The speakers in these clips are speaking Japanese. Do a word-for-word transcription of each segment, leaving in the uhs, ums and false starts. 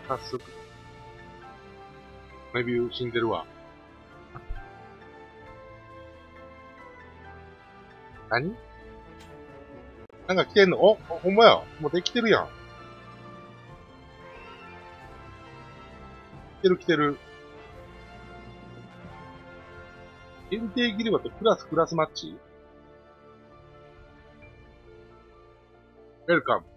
早速。レビュー死んでるわ。何なんか来てんの？お、ほんまや。もうできてるやん。来てる来てる。限定ギルバとクラスクラスマッチ？ウェルカム。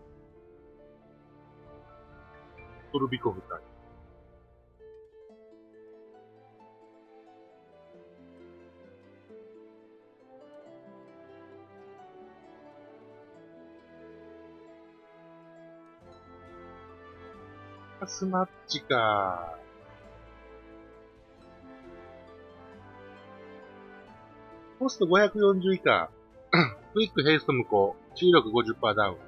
トルビコフ隊。クラスマッチか。コストごひゃくよんじゅう以下。クイックヘイスト無効。注意力 ごじゅっパーセント ダウン。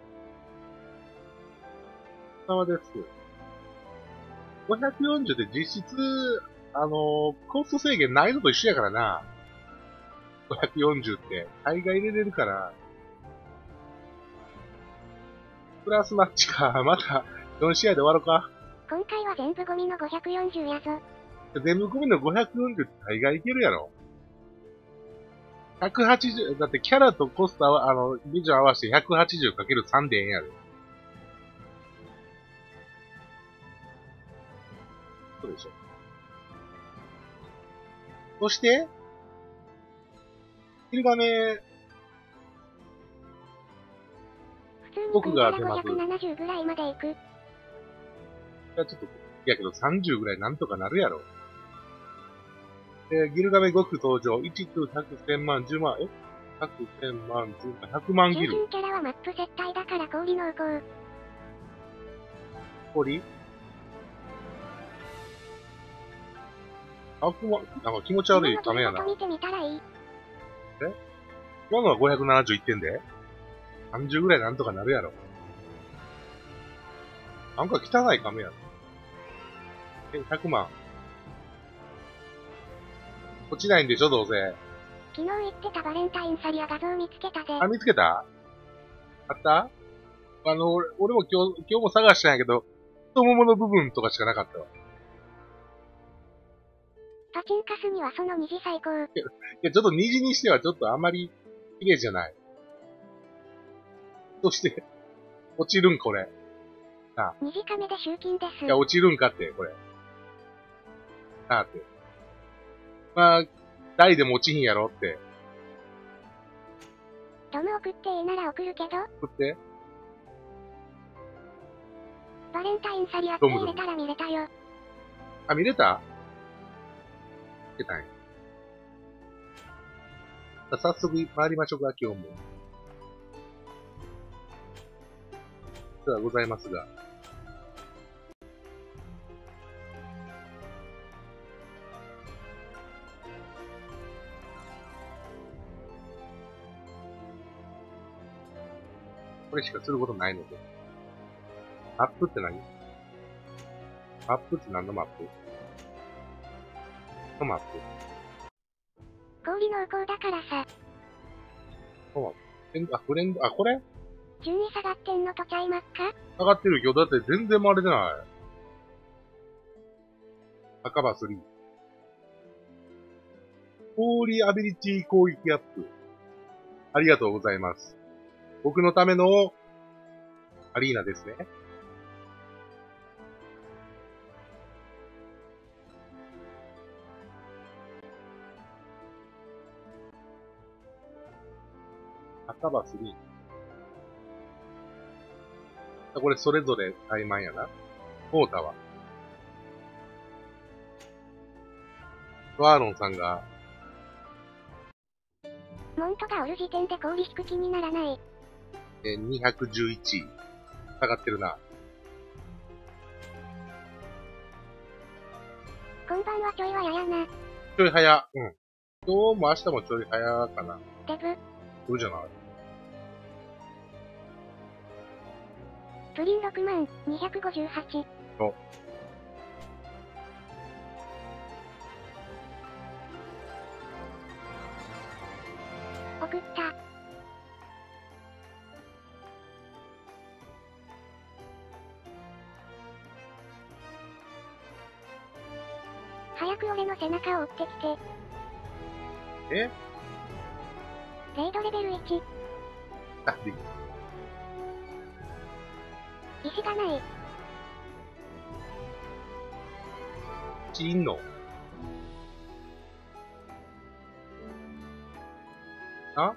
様です。ごひゃくよんじゅうで実質、あのー、コスト制限ないのと一緒やからな。ごひゃくよんじゅうって。大概入れれるから。プラスマッチか。また、よん試合で終わろうか。 今回は全部ゴミのごひゃくよんじゅうやぞ。 全部ゴミのごひゃくよんじゅうって大概いけるやろ。ひゃくはちじゅう、だってキャラとコストは、あの、ビジョン合わせて ひゃくはちじゅうかけるさん でええんやで。そうでしょ。そして、キルガメ、 普通に組んだらごひゃくななじゅうぐらいまで行く。 いや、ちょっと、いやけどさんじゅうぐらいなんとかなるやろ。えー、ギルガメご区登場。いち区ひゃく、せんまん、じゅうまん、え ?ひゃく、せんまん、じゅうまん、ひゃくまんギル。 中心キャラはマップ接待だから氷濃厚。 氷あくま、なんか気持ち悪いためやな。 見てみたらいい。 え今のはごひゃくななじゅういってんで ?さんじゅうぐらいなんとかなるやろ。なんか汚い亀やな。え、ひゃくまん。落ちないんでしょ、どうせ。 昨日言ってたバレンタインサリア画像見つけたぜ。 あ、見つけた？あった？あの、俺、俺も今日、今日も探したんやけど、太ももの部分とかしかなかったわ。 パチンカスにはその虹最高。いや、ちょっと虹にしてはちょっとあんまり綺麗じゃない。そして、落ちるんこれ。なあ。 虹亀で集金です。 いや、落ちるんかって、これ。なあって。まあ、大でも落ちひんやろって。 ドム送っていいなら送るけど。 送って。 バレンタインサリアって入れたら見れたよ。 あ、見れた？見れたんや。早速参りましょうか、今日も。ではございますが。これしかすることないので。マップって何？マップって何のマップ？のマップ。 氷濃厚だからさ。 そう。あ、フレンド、あ、これ？ 順位下がってんのとちゃいまっか？ 上がってるよ。だって全然回れてない。赤羽スリー。氷アビリティ攻撃アップ。ありがとうございます。僕のためのアリーナですね。赤羽スリー。これそれぞれ怠慢やな。モータは。ワーロンさんが。 モントがおる時点で氷引く気にならない。 え、にひゃくじゅういちい。下がってるな。 今晩はちょいはややな。 ちょい早。うん。今日も明日もちょい早かな。 デブ。 どうじゃない？ プリンろくまんにひゃくごじゅうはち。 お。 送った。 早く俺の背中を追ってきて。 えレイドレベルいち。 あ、でき石がない。 ちいんのあ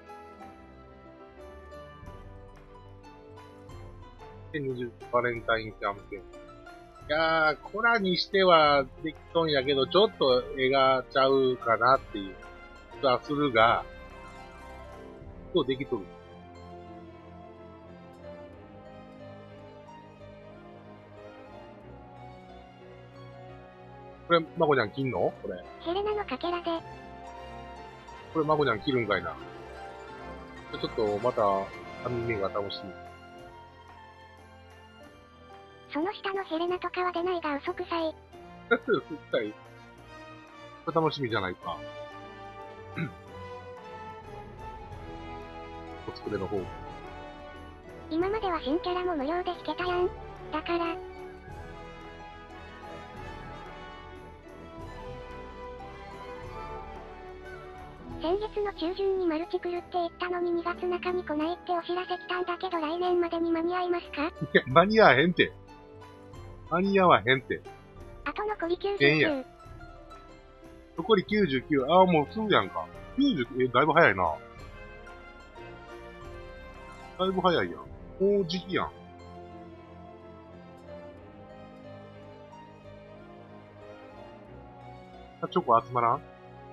にじゅうバレンタインキャンペーン。いやー、コラにしてはできとんやけど、ちょっと絵がちゃうかなっていう気はするが、そうできとる。これ、まこちゃん切んのこれ。 ヘレナのかけらで。 これ、まこちゃん切るんかいな。ちょっと、また、紙目が楽しみ。 その下のヘレナとかは出ないが嘘くさい。 嘘くさい。これ楽しみじゃないか。コスプレの方。 今までは新キャラも無料で引けたやん。だから。先月の中旬にマルチ来るって言ったのににがつなかに来ないってお知らせ来たんだけど来年までに間に合いますか？ いや、間に合わへんて。間に合わへんて。 あと残りきゅうじゅうきゅう。 えんや。残りきゅうじゅうきゅう。ああ、もうすぐやんか。きゅうじゅうきゅう、え、だいぶ早いな。だいぶ早いやん。もう時期やん。あ、チョコ集まらん？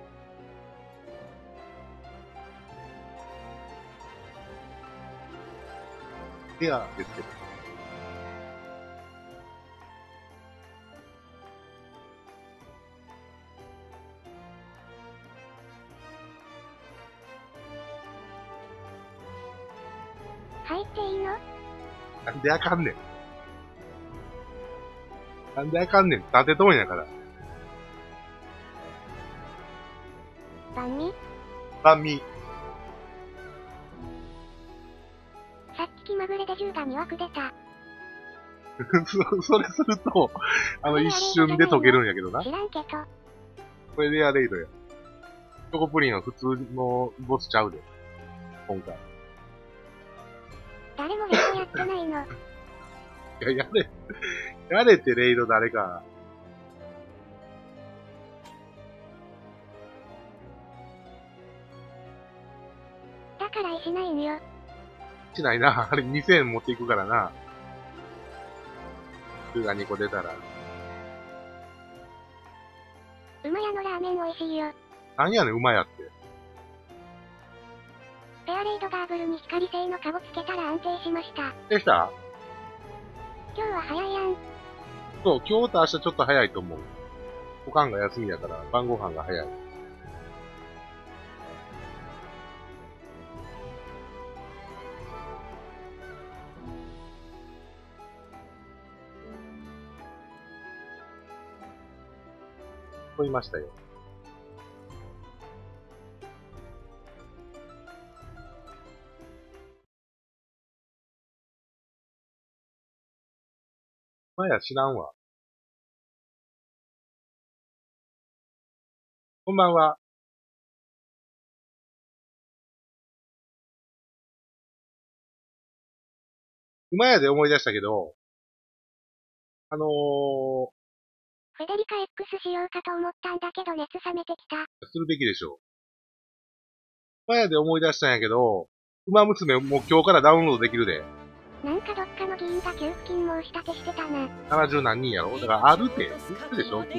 レアですけど。 入っていいの？ なんであかんねん。なんであかんねん。立てとんやから。 万味？ 万味。 さっき気まぐれでじゅうがに枠出た。 そ、それすると、あの一瞬で溶けるんやけどな。 知らんけど。 これレアレイドや。チョコプリンは普通のボスちゃうで。今回。 誰もレイドやってないの。 いや、やれ、やれってレイド誰か。 だから石ないんよ。 しないな。あれにせんえん持っていくからな。ルーがにこ出たら。 馬屋のラーメン美味しいよ。 なんやねん、馬やって。 ペアレイドガーブルに光性のカゴつけたら安定しました。 できた？ 今日は早いやん。 そう、今日と明日ちょっと早いと思う。おかんが休みやから、晩ご飯が早い。問いましたよ。まや知らんわ。こんばんは。馬屋で思い出したけど、あのー、 フェデリカ X しようかと思ったんだけど熱冷めてきた。 するべきでしょう。馬屋で思い出したんやけど、馬娘もう今日からダウンロードできるで。 なんかどっかの議員が給付金申し立てしてたな。 ななじゅう何人やろ？だからあるって言ってでしょ？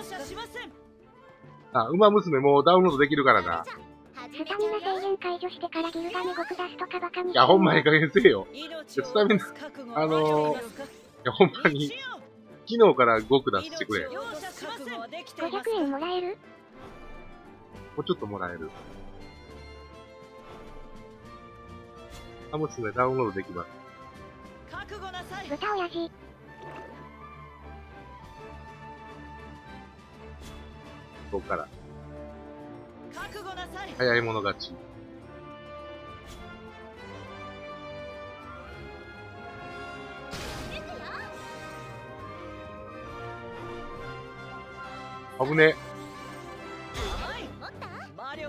あ、馬娘もうダウンロードできるからな。 スタミナ制限解除してからギルガメゴク出すとかバカにしてんの。 いや、ほんまいい加減せえよ。スタミナ、あのー、いや、ほんまに、昨日からごく出してくれ。もごひゃくえんもらえる？ うちょっともらえる。馬娘ダウンロードできます。 豚親父。 ここから。早い者勝ち。危ね。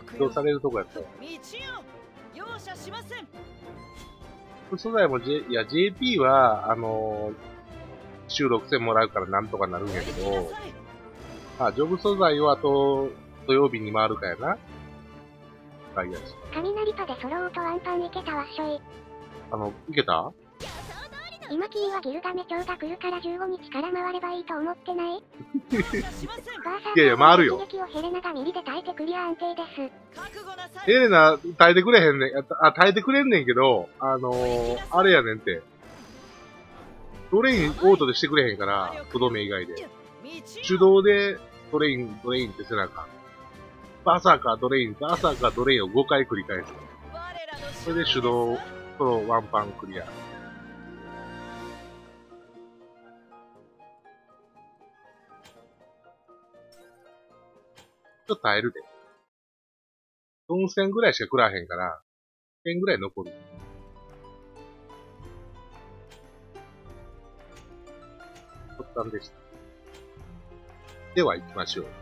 起動されるとこやったよ。 容赦しません。 副素材も、J、いや、ジェーピー は、あのー、週ろくせんもらうからなんとかなるんやけど、あ、ジョブ素材はあと、土曜日に回るかやな。はい、やし。 雷パでソロオートワンパンいけたわっしょい。 あの、いけた？ 今君はギルガメ町が来るからじゅうごにちから回ればいいと思ってない？ いやいや、回るよ。 一撃をヘレナがミリで耐えてクリア安定です。 ヘレナ、耐えてくれへんねん。あ、耐えてくれんねんけど、あのー、あれやねんって。トレインオートでしてくれへんから、とどめ以外で。手動でトレイン、トレインってせなあかん。バーサーカー、ドレイン、バーサーカー、ドレインをごかい繰り返す。それで手動、ソロワンパンクリア。ちょっと耐えるで。よんせんぐらいしか食らへんから、せんぐらい残る。突端でした。では行きましょう。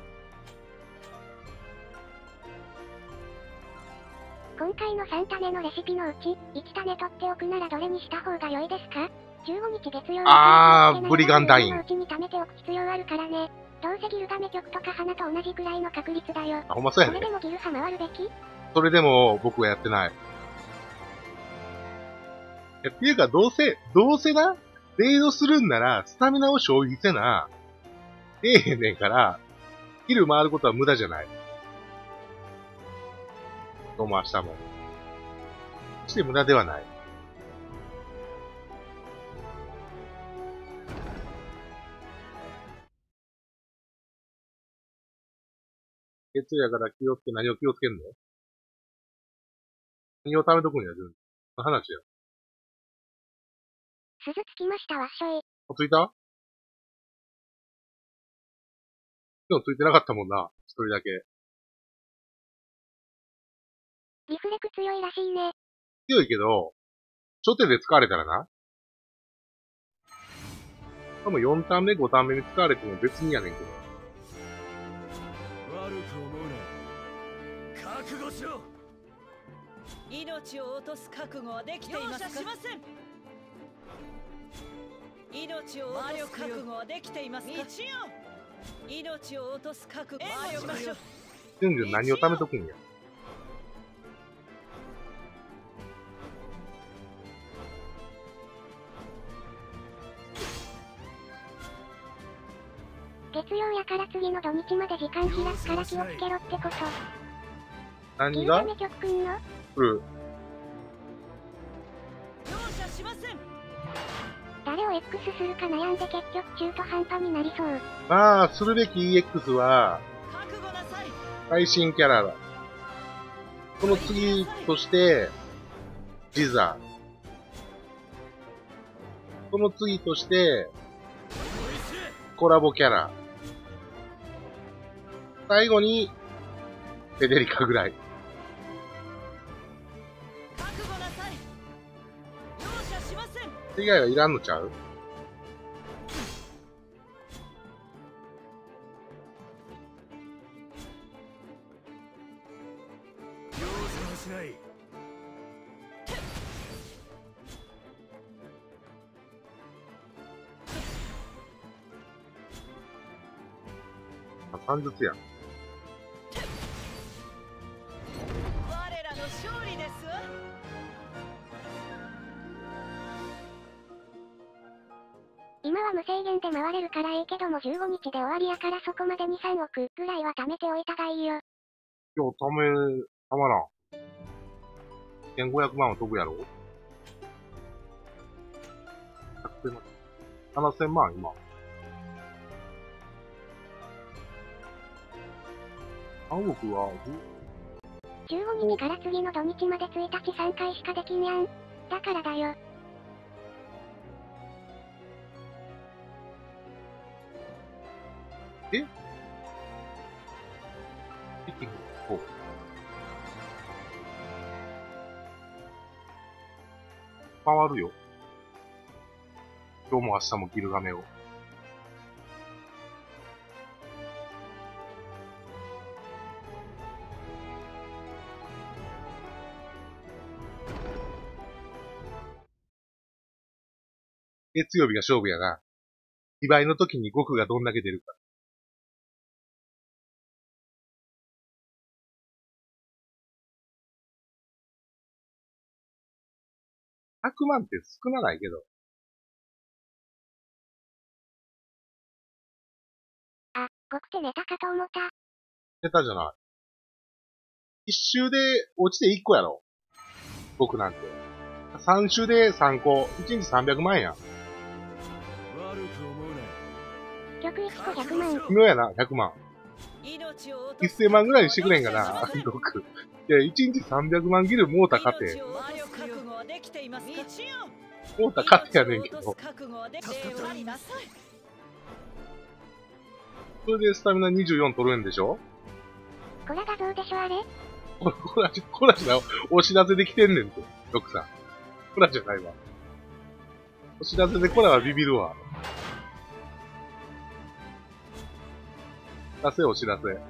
今回のさん種のレシピのうち、いち種取っておくならどれにした方が良いですか？じゅうごにち月曜あー、ブリガンダイン。 のうちに貯めておく必要あるからね。どうせギルガメ局とか花と同じくらいの確率だよ。 あ、ほんまそうやね。 それでもギル派回るべき？ それでも僕はやってない。いや、っていうか、どうせ、どうせな、レイドするんなら、スタミナを消費せな、ええへんねんから、ギル回ることは無駄じゃない。どうも明日も。そして無駄ではない。月曜やから気をつけ、何を気をつけんの？何を貯めとくんや、順。の話や。 鈴つきましたわっしょい。 あ、ついた？今日ついてなかったもんな、一人だけ。 リフレク強いらしいね。 強いけど、初手で使われたらな。多分よんターン目、ごターン目に使われても別にやねんけど。 悪く思うな。覚悟しろ。命を落とす覚悟はできていますか？容赦しません。命を落とす覚悟はできていますか？命を落とす覚悟はしましょう。 ジュンジュン何を貯めとくんや。 月曜やから次の土日まで時間開くから気をつけろってこと。 何が？ ギルガメ局くんの？ 来る。 容赦しません。 誰を X するか悩んで結局中途半端になりそう。 まあ、するべき イーエックス は、 覚悟なさい。 最新キャラだ。その次として、ジザー。その次として、コラボキャラ。最後に、フェデリカぐらい。 覚悟なさい。容赦しません。 以外はいらんのちゃう？ 容赦はしない。 あ、さんずつやん。 我らの勝利ですわ。 今は無制限で回れるからいいけどもじゅうごにちで終わりやからそこまでにさんおくぐらいは貯めておいたがいいよ。 今日ため、たまらん。せんごひゃくまんは飛ぶやろ？ ななせんまん今。さんおくは、 じゅうごにちから次の土日までついたちさんかいしかできんやん。だからだよ。 え？一気に、こう。回るよ。今日も明日もギルガメを。 月曜日が勝負やな。にばいの時にごくがどんだけ出るか。ひゃくまんって少なないけど。 あ、ごくて寝たかと思った。 寝たじゃない。一周で落ちていっこやろ。ごくなんて。三周でさんこ。いちにちさんびゃくまんやん。 曲いっこひゃくまん。 微妙やな、ひゃくまん。せんまんぐらいにしてくれんかな、ごく。いや、いちにちさんびゃくまんギルモータ勝て。モータ勝てやねんけど。それでスタミナにじゅうよん取るんでしょ？ こら画像でしょあれ？ こら、こらじゃ、お知らせできてんねんて、ロックさん。こらじゃないわ。お知らせでこらはビビるわ。出せ、お知らせ。大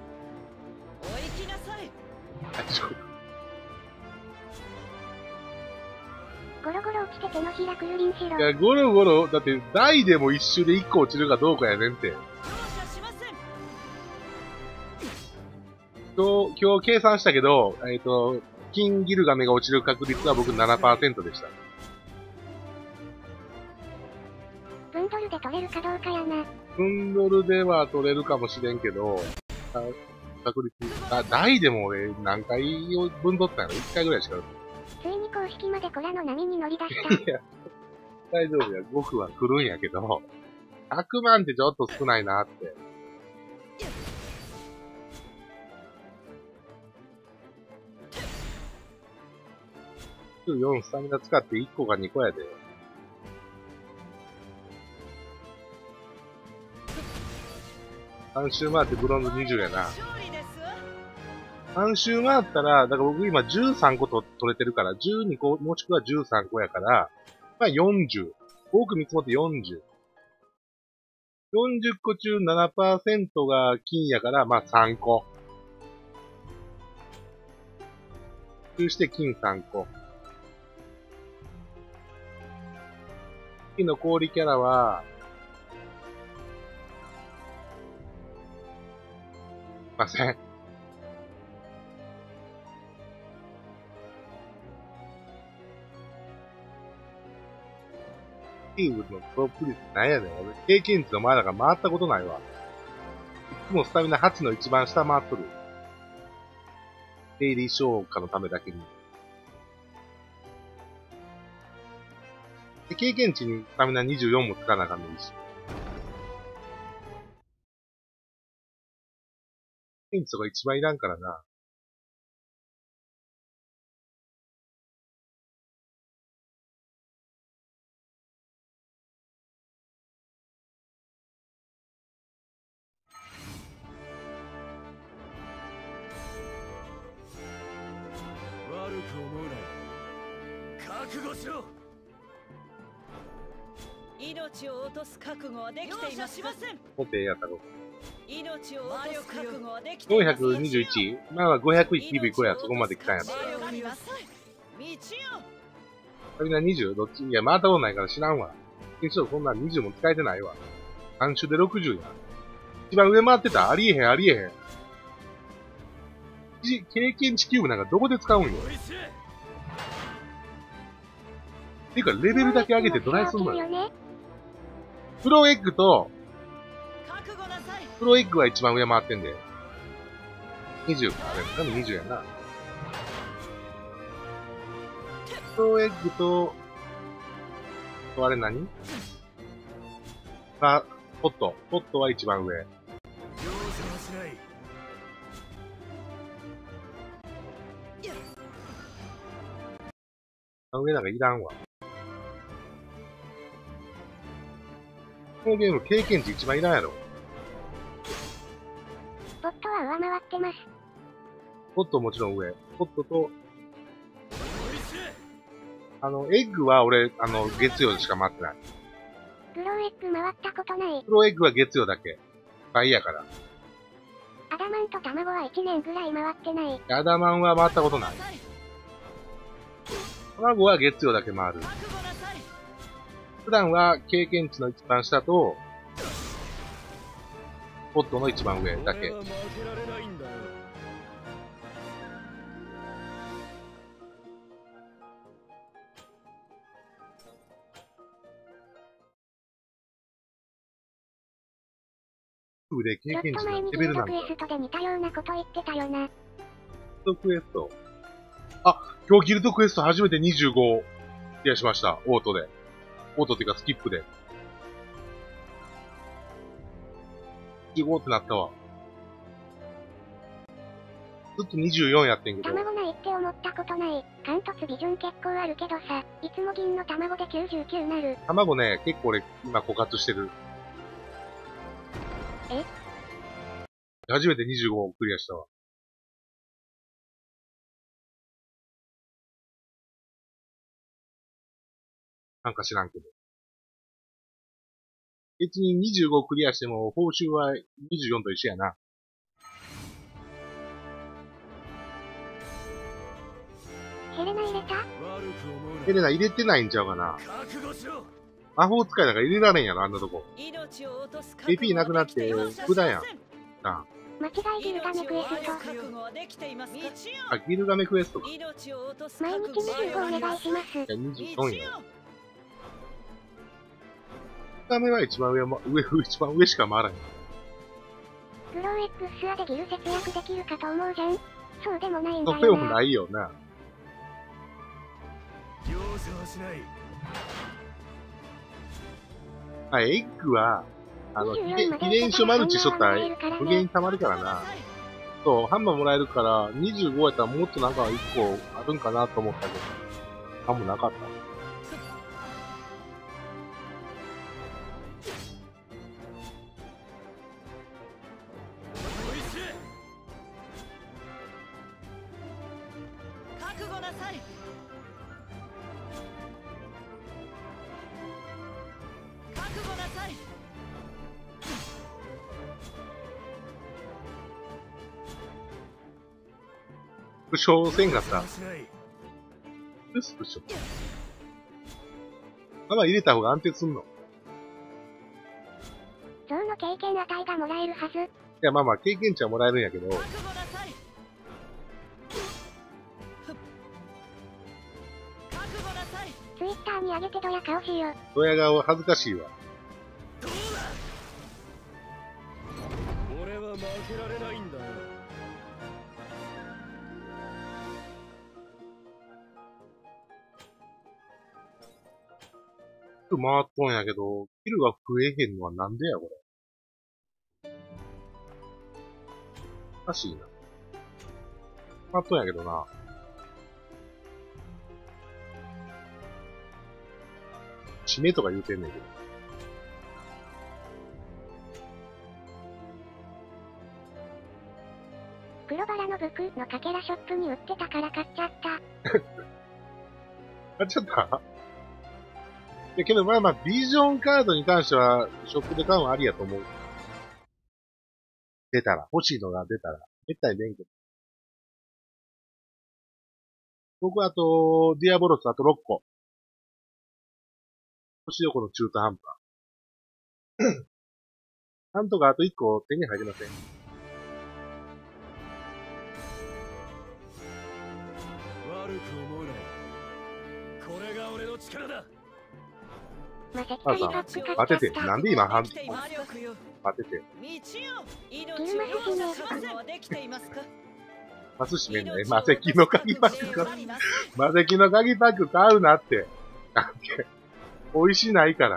丈夫。 ゴロゴロ落ちて手のひらくるりんしろ。 いや、ゴロゴロ、だって、台でも一周で一個落ちるかどうかやねんって。今日、今日計算したけど、えっと、金ギルガメが落ちる確率は僕 ななパーセント でした。 ブンドルで取れるかどうかやな。 ブンドルでは取れるかもしれんけど、確率、あ、台でも俺何回を分取ったんやろ ?いっ 回ぐらいしか。 ついに公式までコラの波に乗り出した。 いや、大丈夫や。ごくは来るんやけど、ひゃくまんってちょっと少ないなって。じゅうよんスタミナ使っていっこかにこやで。さん周回ってブロンズにじゅうやな。さん周回ったら、だから僕今じゅうさんこと取れてるから、じゅうにこもしくはじゅうさんこやから、まあよんじゅう。多く見積もってよんじゅう。よんじゅっこ中 ななパーセント が金やから、まあさんこ。そして金さんこ。金の氷キャラは、すいません。キングのトップ率なんやねん。俺、経験値の前だから回ったことないわ。いつもスタミナはちの一番下回っとる。デイリー消化のためだけに。で、経験値にスタミナにじゅうよんもつかなあかんのいいし。経験値とか一番いらんからな。 悪く思うな。覚悟しろ。命を落とす覚悟はできていますか？ もっとええやったろ。 命を落とす覚悟はできていますか？ よんひゃくにじゅういち？まあごひゃくいきぶいこや、そこまで来たんやったら。みんなにじゅう？どっち？いや、回ったことないから知らんわ。結局そんなにじゅうも使えてないわ。さん周でろくじゅうや。一番上回ってた？ありえへん、ありえへん。経験値キューブなんかどこで使うんよ。ていうか、レベルだけ上げてどないすんのよ。プロエッグと、プロエッグは一番上回ってんで。にじゅうか。あれ、多分にじゅうやな。プロエッグと、とあれ何あ、ポット。ポットは一番上。上なんかいらんわ。このゲーム経験値一番いらんやろ。 ポットは上回ってます。 ポットもちろん上。ポットと、あの、エッグは俺、あの、月曜しか回ってない。 プロエッグ回ったことない。 プロエッグは月曜だけ。倍やから。 アダマンと卵はいちねんぐらい回ってない。 アダマンは回ったことない。卵は月曜だけ回る。 普段は経験値の一番下と、ポットの一番上だけ。で経験値のレベルなんだ。 クエストで似たようなこと言ってたよな。 ギルドクエスト。あ、今日ギルドクエスト初めてにじゅうごクリアしました。オートで。オートっていうかスキップで。にじゅうごってなったわ。ずっとにじゅうよんやってんけど。 卵ないって思ったことない。貫突ビジョン結構あるけどさ、いつも銀の卵できゅうじゅうきゅうなる。 卵ね、結構俺今枯渇してる。 え？ 初めてにじゅうごをクリアしたわ。なんか知らんけど。別ににじゅうごクリアしても報酬はにじゅうよんと一緒やな。 ヘレナ入れた？ ヘレナ入れてないんちゃうかな。魔法使いだから入れられんやろ、あんなとこ。エーピー なくなって、無駄やん。な間違いギルガメクエスト。 あ、ギルガメクエストか。 毎日にじゅうごお願いします。 いや、にじゅうよんや。ギルガメは一番上も、上、一番上しか回らへん。 グロー X アでギル節約できるかと思うじゃん。そうでもないんだよな。 そうでもないよな。 容赦はしない。 あ、エッグは、あの、遺伝書マルチしとったら無限に溜まるからな。そう、ハンマーもらえるから、にじゅうごやったらもっとなんかいっこあるんかなと思ったけど、なんもなかった。 覚悟なさい。覚悟なさい。 副将戦がさ、よし、副将。まだ入れた方が安定すんの。 象の経験値がもらえるはず。 いや、まあまあ、経験値はもらえるんやけど、 覚悟なさい。覚悟なさい。 ツイッターに上げてドヤ顔しよ。 ドヤ顔恥ずかしいわ。 どうだ。俺は負けられないんだよ。 回っとんやけど、キルが増えへんのはなんでや、これ。おかしいな。回っとんやけどな。締めとか言うてんねんけど。 黒バラのブクのかけらショップに売ってたから買っちゃった。 買っちゃったいやけどまあまあ、ビジョンカードに関しては、ショップで買うのありやと思う。出たら、欲しいのが出たら。めったに出んけど。僕はあと、ディアボロスあとろっこ。星横の中途半端。なんとかあといっこ手に入りません。 悪く思うな。これが俺の力だ。 マセキまあさ、当てて。なんで今半、当てて。 ギルマスしね。 マス閉めんな。え、マセキの鍵パックか。マセキの鍵パック買うなって。なんて。美味しないから。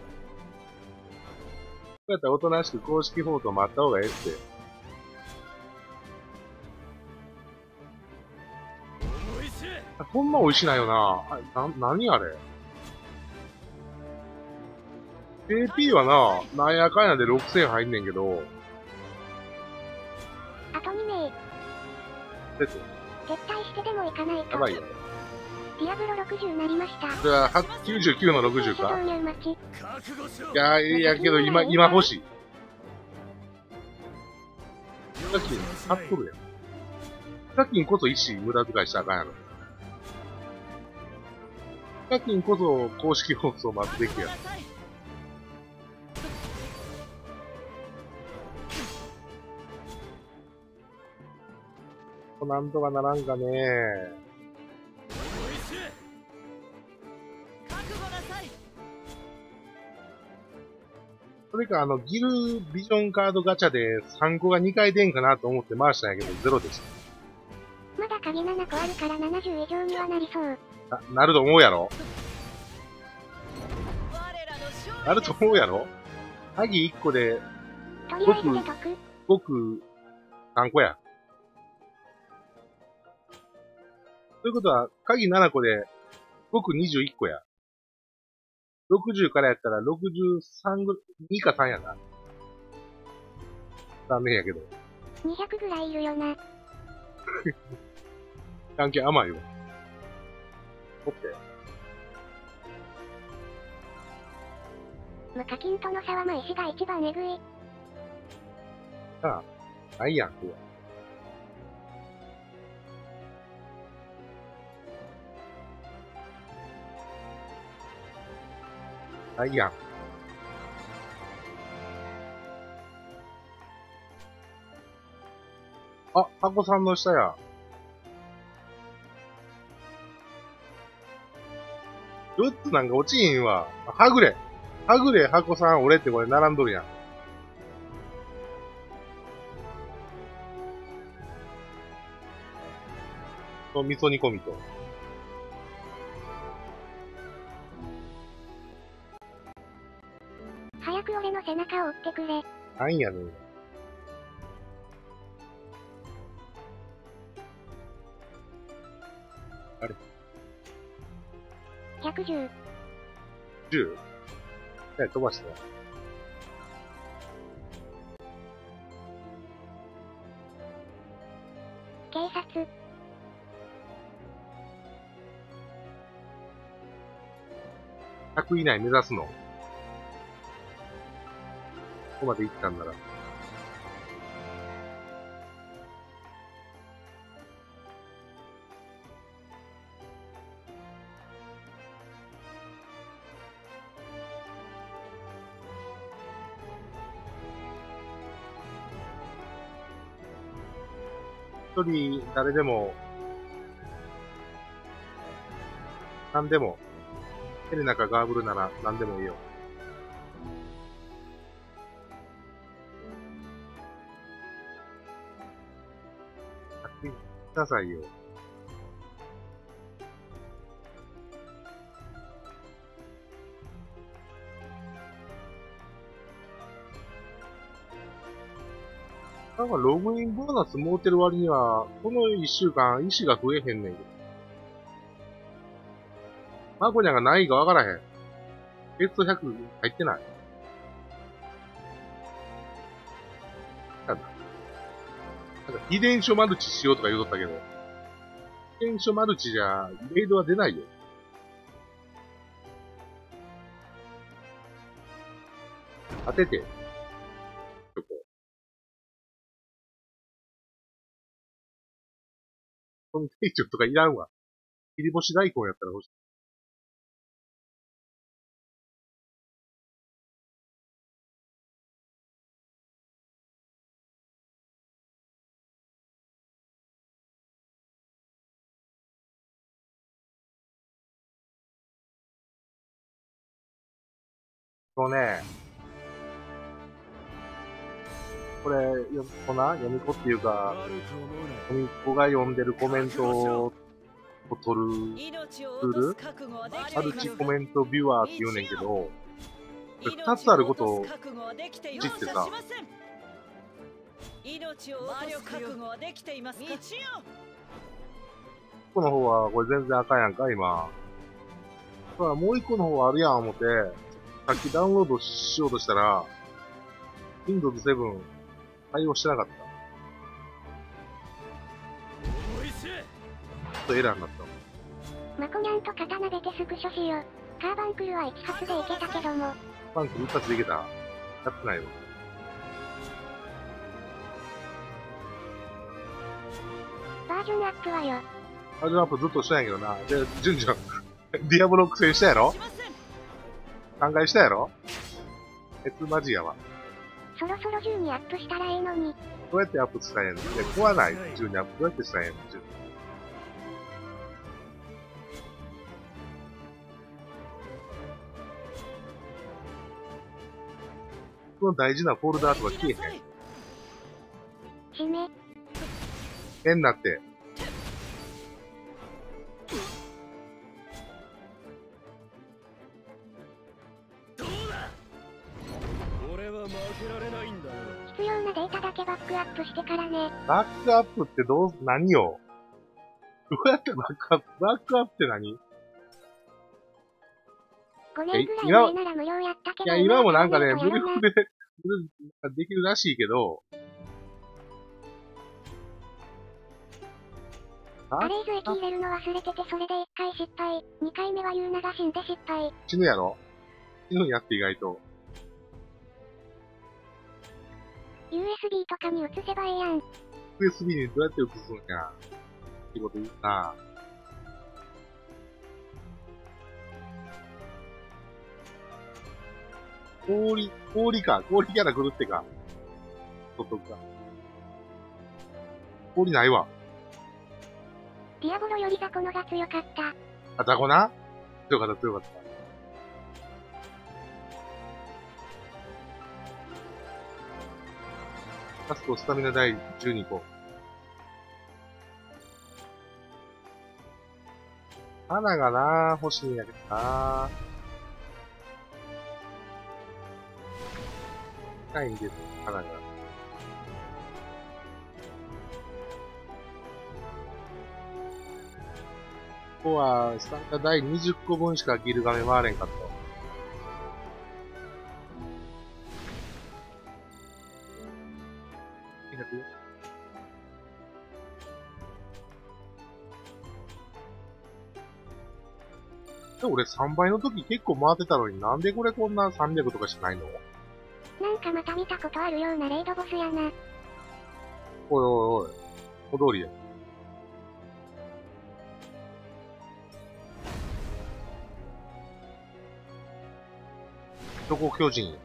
そうやったらおとなしく公式フォート待った方がええって。ほんま美味しないよな。あ、な、なにあれ エーピー はな、なんやかんやでろくせん入んねんけど。 あとに名。 です。 撤退してでも行かないと。 やばいよ。 ディアブロろくじゅうになりました。 それは、きゅうじゅうきゅうのろくじゅうか。 いや、いやけど今、今欲しい。さっき、買っとるやん。さっきこそ石無駄遣いしたらあかんやろ。 ヒカキンこそ公式放送を待つべきや。なんとかならんかね。それか、あの、ギルビジョンカードガチャでさんこがにかい出んかなと思って回したんやけど、ゼロでした。 まだ鍵ななこあるからななじゅう以上にはなりそう。 な、なると思うやろなると思うやろ鍵いっこで、 とりあえずで得。 僕、さんこや。ということは、鍵ななこで、僕にじゅういっこや。ろくじゅうからやったらろくじゅうさんぐ、にかさんやな。残念やけど。 にひゃくぐらいいるよな。 関係甘いわ。おって。 無課金との差はまあ石が一番えぐい。 ああ、ないやん、これ。ないやん。あ、箱さんの下や。よっつなんか落ちひんわ。はぐれ。はぐれ、箱さん、俺ってこれ並んどるやん。と、味噌煮込みと。 早く俺の背中を追ってくれ。 なんやねん。あれひゃくじゅう。 じゅう? ね、飛ばして。 警察。 ひゃく以内目指すの。ここまで行ったんなら。一人、誰でも、何でも、ヘレナかガーブルなら何でもいいよ。くださいよ。なんかログインボーナス持ってる割には、この一週間、石が増えへんねんけど。マコニャが何位かわからへん。ベストひゃく入ってない。なんだ。なんか遺伝書マルチしようとか言うとったけど。遺伝書マルチじゃ、レイドは出ないよ。当てて。そこ。このテイチョとかいらんわ。切り干し大根やったら欲しい。そうね。これ、よこな、読み子っていうか、読み子が読んでるコメントを取るツールマルチコメントビュアーって言うねんけど、二つあることを知ってさ、 命を落とす覚悟はできていますか？ この方はこれ全然あかんやんか、今。だからもう一個の方あるやん思って、さっきダウンロードしようとしたら、ウィンドウズセブン 対応してなかった。ちょっとエラーになった。 マコニャンと刀ベテスクショしよ。カーバンクルは一発でいけたけども。 パンク一発でいけた？やってないよ。 バージョンアップはよ。 バージョンアップずっとしたんやけどな。で、順序、 ディアブロ苦戦したやろしません。 考えしたやろえつマジやわ。 そろそろじゅうにアップしたらええのに。 どうやってアップしたんやんのいや、壊ない。じゅうにアップどうやってしたんやんのじゅうこの大事なフォルダーとか消えへん。 締め。 変なって。 どうだ。俺は負けられないんだよ。 必要なデータだけバックアップしてからね。 バックアップってどう、何よどうやってバックアップ、バックアップって何ごねんぐらい前なら無料やったけど。 いや、今もなんかね、無無料料で、できるらしいけど、 アレイズ液入れるの忘れててそれでいっかい失敗。にかいめはユーナが死んで失敗。 死ぬやろ死ぬんやって意外と。 ユーエスビー とかに移せばええやん。 ユーエスビー にどうやって移すんや。ってこと言うな。氷、氷か。氷キャラ来るってか。取っとくか。氷ないわ。 ディアボロよりザコのが強かった。 あ、ザコな強かった強かった。ラストスタミナ第じゅうにこ。花がな欲しいんやけどなないんです、花が。ここは、スタミナ第にじゅっこぶんしかギルガメ回れんかった。で俺さんばいの時結構回ってたのになんでこれこんなさんびゃくとかしないのなんかまた見たことあるようなレイドボスやな。 おいおいおい。小通りや。どこ巨人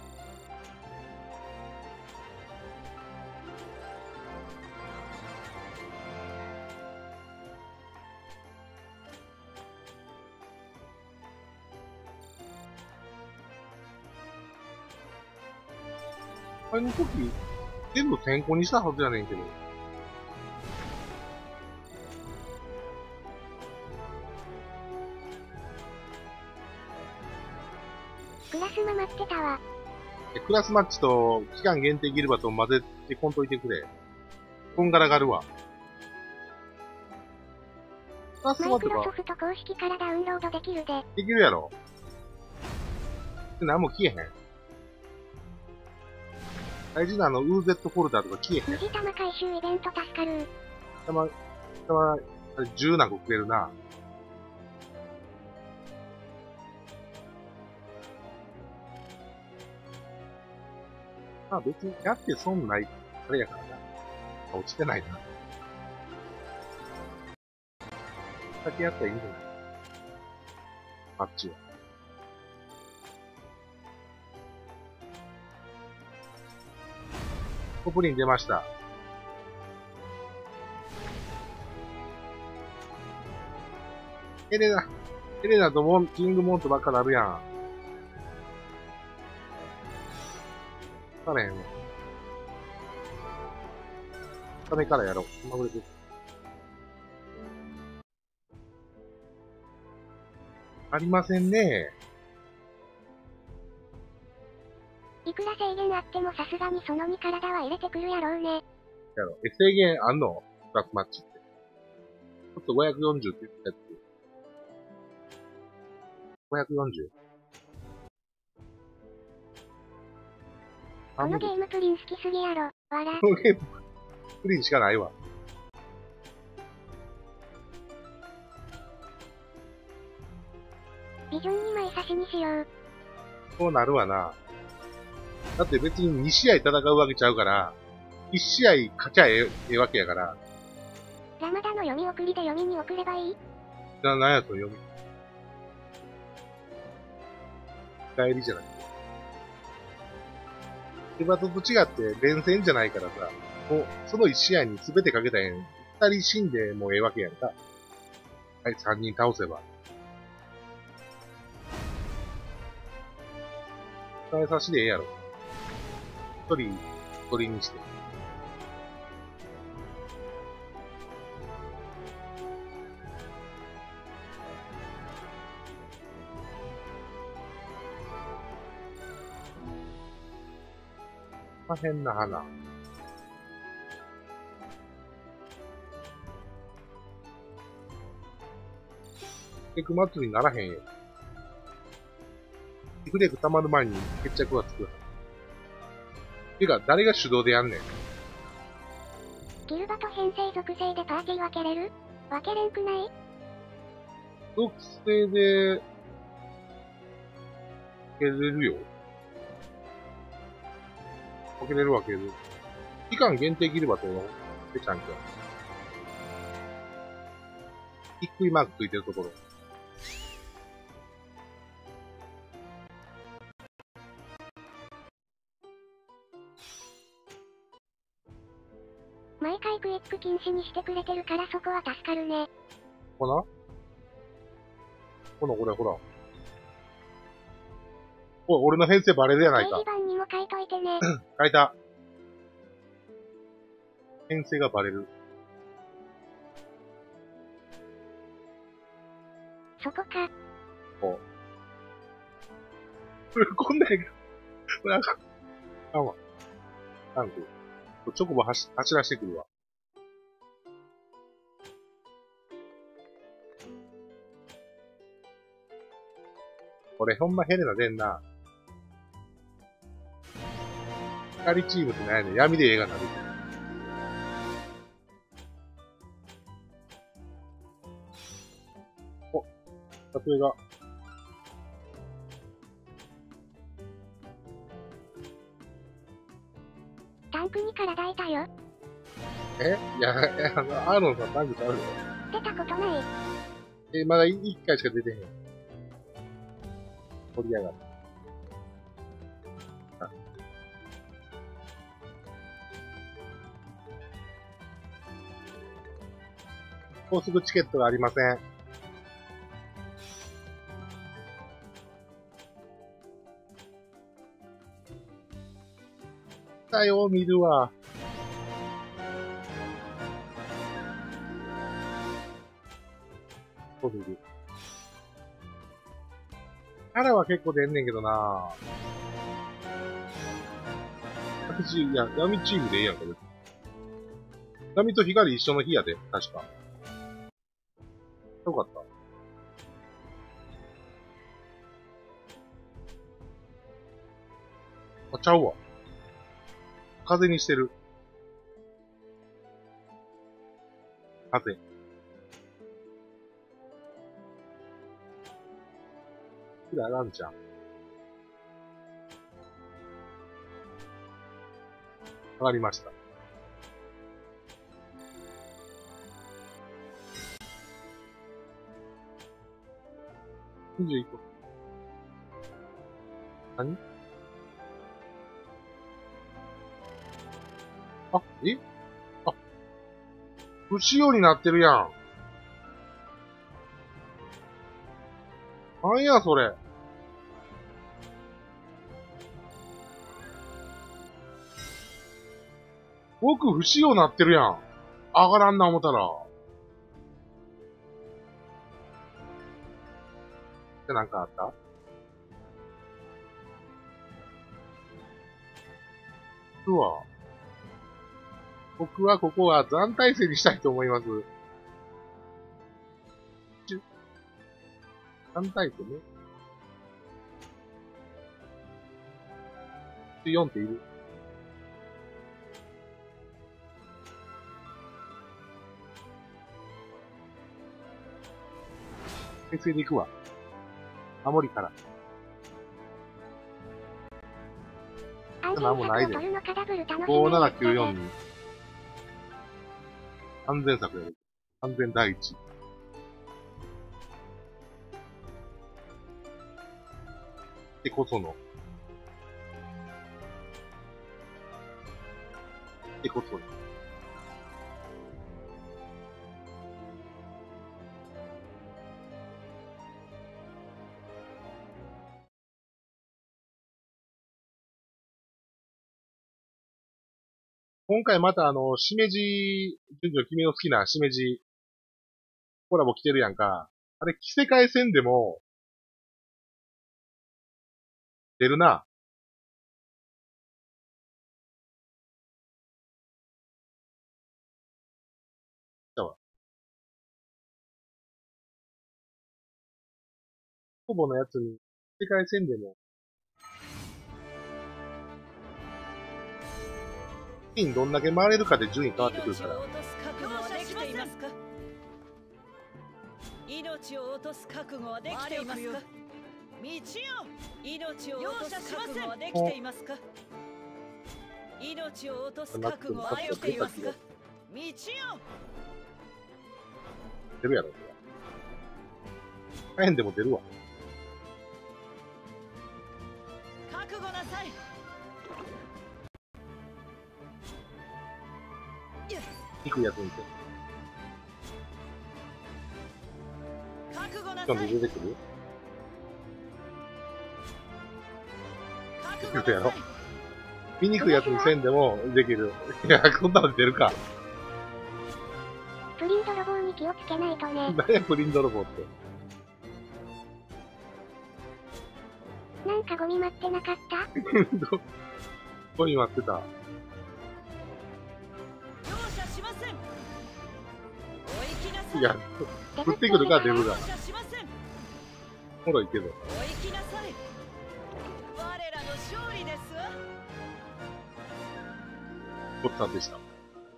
あれの時、全部先行にしたはずやねんけど。 クラスマ待ってたわ。 クラスマッチと期間限定ギルバと混ぜてこんといてくれ。こんがらがるわ。クラスマイクマとかロソフト公式からダウンロードできるで。 できるやろ。で、何も消えへん。大事なあの、ウーゼットフォルダーとか消えへん。 虹玉回収イベント助かる。 たま、たま、あれじゅう何個くれるな。まあ別にやって損ない、あれやからな。落ちてないな。先やったらいいんじゃないマッチは。コプリン出ました。エレナ、エレナとモン、キングモントばっかなるやん。わからへんね。ダメからやろう。今これで。ありませんね。 いくら制限あってもさすがにそのに体は入れてくるやろうね。 やろ。え、制限あんのクラスマッチって。ちょっとごひゃくよんじゅうって言ったやつ。ごひゃくよんじゅう? このゲームプリン好きすぎやろ。わら。 このゲーム、プリンしかないわ。 ビジョンにまい差しにしよう。 そうなるわな。だって別にに試合戦うわけちゃうから、いち試合勝ちゃえええわけやから。 ラマダの読み送りで読みに送ればいい？ な、なんやその読み。 返りじゃなくて。エヴァトと違って連戦じゃないからさ、もう、その一試合に全てかけたやん。二人死んでもうええわけやんか。はい、三人倒せば。使い差しでええやろ。一人、鳥にして。まあ、変な花。結局祭りにならへんよ。リフレーク溜まる前に決着がつく。てか、誰が主導でやんねん。 ギルバト編成属性でパーティー分けれる？分けれんくない？ 属性で、分けれるよ。分けれる分けれる。期間限定ギルバトのでちゃんけん。ひっくりマークついてるところ。 毎回クイック禁止にしてくれてるからそこは助かるね。 ほなほな、これほら。おい、俺の編成バレるやないか。 掲示板にも書いといてね。 書いた。編成がバレる。 そこか。 こう。こんなんやけど。これあかん。あかんわ。あかんく。チョコボ走、走らしてくるわ。これほんまヘレナ出んな。光チームって何やねん。闇で映画になる。お、撮影が。 タンクにから抱いたよ。 えいや、え、あの、アーロンさんタンクちゃうよ。 出たことない。 え、まだいっかいしか出てへん。取りやがる。あ。高速チケットがありません。だよ、見るわ。そう見る。キャラは結構出んねんけどな私、いや、闇チームでええやんか、別に。闇と光一緒の日やで、確か。よかった。あ、ちゃうわ。風にしてる。風。キラランちゃん。わかりました。にじゅういっこ。何あ、えあ、不使用になってるやん。なんや、それ。僕不使用なってるやん。上がらんな思ったら。ってなんかあった？うわ。僕はここは残体制にしたいと思います。残体制ね。よんっている？平成で行くわ。守りから。なんもないで。ごななきゅうよんに。安全策やる。安全第一。 てこその。ってこその。今回またあの、しめじ、順々君の好きなしめじ、コラボ来てるやんか。あれ、着せ替え戦でも、出るな。だわ。ほぼのやつに、着せ替え戦でも、ピンどんだけ回れるかで順位変わってくるから。 命を落とす覚悟はできていますか？道よ、命を落とす覚悟はできていますか？命を落とす覚悟はできていますか？道よ、 出るやろ。大変でも出るわ。 覚悟なさい。 低いやつ見て。 覚悟なちゃんさい。 と出てくる？ 覚出てくるやろ悟なさい。。 見にくいやつにせんでもできる。いや、こんなの出るか。 プリン泥棒に気をつけないとね。 何や、プリン泥棒って。 なんかゴミ待ってなかった？ どこに待ってた？ 容赦しません。お行きなさい。 いや、降ってくるか、デブが。 容赦しません。 おもろいけど。 お行きなさい。我らの勝利ですわ。 ごっつぁんでした。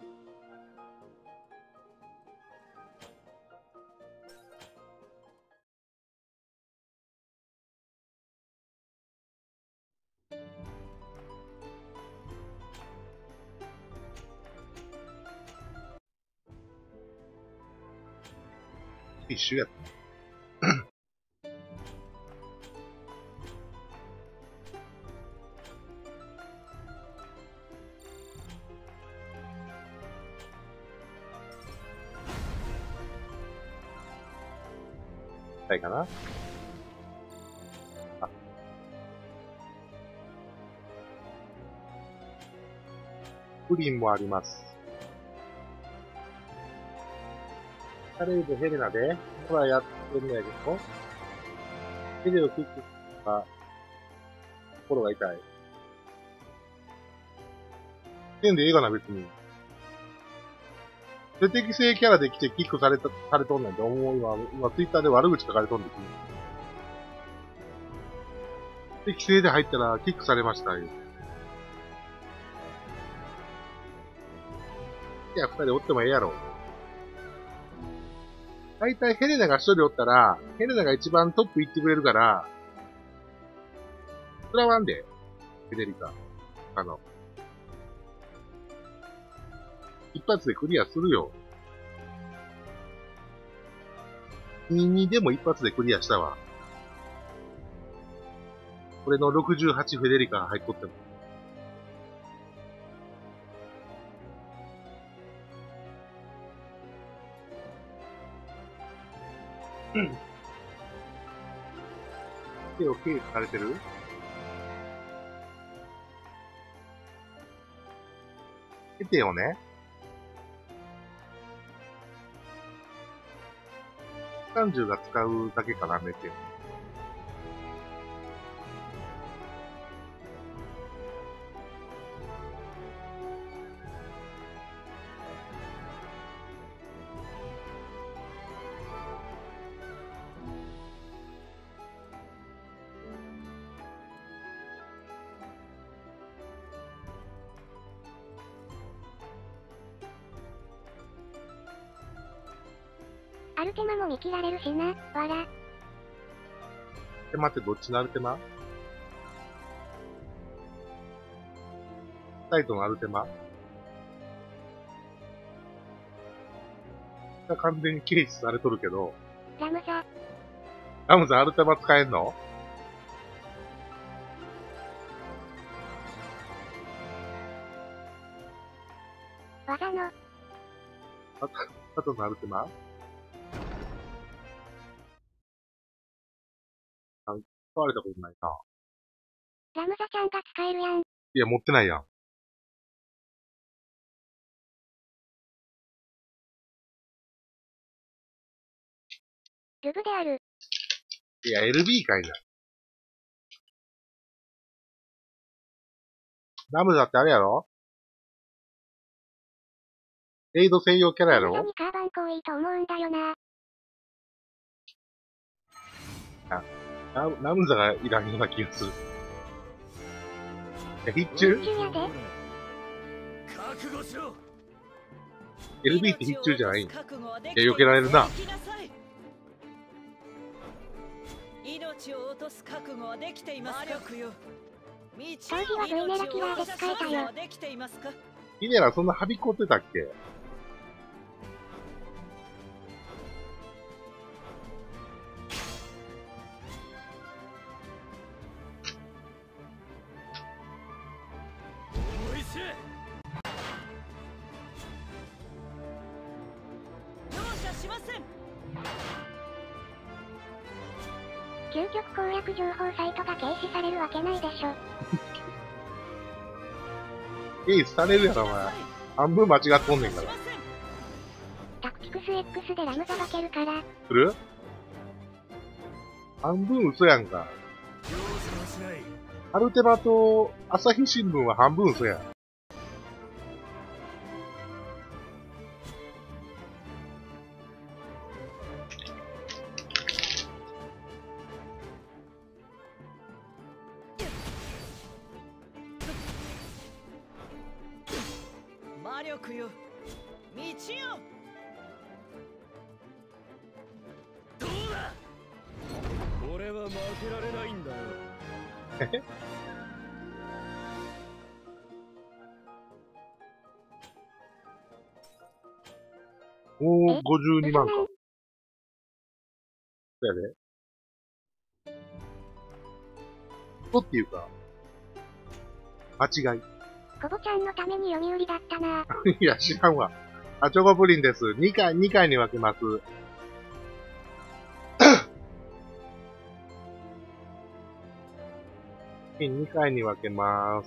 一緒やった。はいかな。あ。プリンもあります。カレーでヘレナで、ほらやってるんやけど、ヘレをキックした心が痛い。変でええがな、別に。出てき性キャラで来てキックされた、されとんねんって思う。今、今ツイッターで悪口書かれとんで、君。適正で入ったらキックされましたよ。いや、二人おってもええやろ。大体ヘレナが一人おったら、ヘレナが一番トップ行ってくれるから、食らわんで、フェデリカ。あの、一発でクリアするよ。ににでも一発でクリアしたわ。これのろくじゅうはちフェデリカ入っとっても。うん。手をケースされてる？手をね、さんじゅうが使うだけかな、メテオ。 アルテマも見切られるしな、わら。 え、待って、どっちのアルテマ？タイトのアルテマ？完全に軽視されとるけど。 ラムザ。 ラムザアルテマ使えんの？ 技の。 あと、あとのアルテマあ、使われたことないな。 ラムザちゃんが使えるやん。 いや、持ってないやん。 ルブである。 いや、エルビー かいな。ラムザってあれやろエイド専用キャラやろラムザにカーバン多いと思うんだよな。 あ、ララムザがいらんような気がする。いや、必中必中やで。 覚悟しろ。 エルビー って必中じゃないんいや、避けられるな。 命を落とす覚悟はできていますか。 当時は V ネラキラーで使えたよ。 ヒネラそんなはびこってたっけ？ おいしい。 容赦しません。 究極攻略情報サイトが軽視されるわけないでしょ。 エイスされるやろ、お前。半分間違っとんねんから。 タクティクス X でラムザ化けるから。 する？半分嘘やんか。 容赦はしない。 アルテマと朝日新聞は半分嘘やん。 魔力よ、道よ。 どうだ。俺は負けられないんだよ。 もうごじゅうにまんか。そやで。とっていうか、間違い。 コボちゃんのために読み売りだったな。 いや、知らんわ。あ、チョコプリンです。にかい、にかいに分けます。にかいに分けます。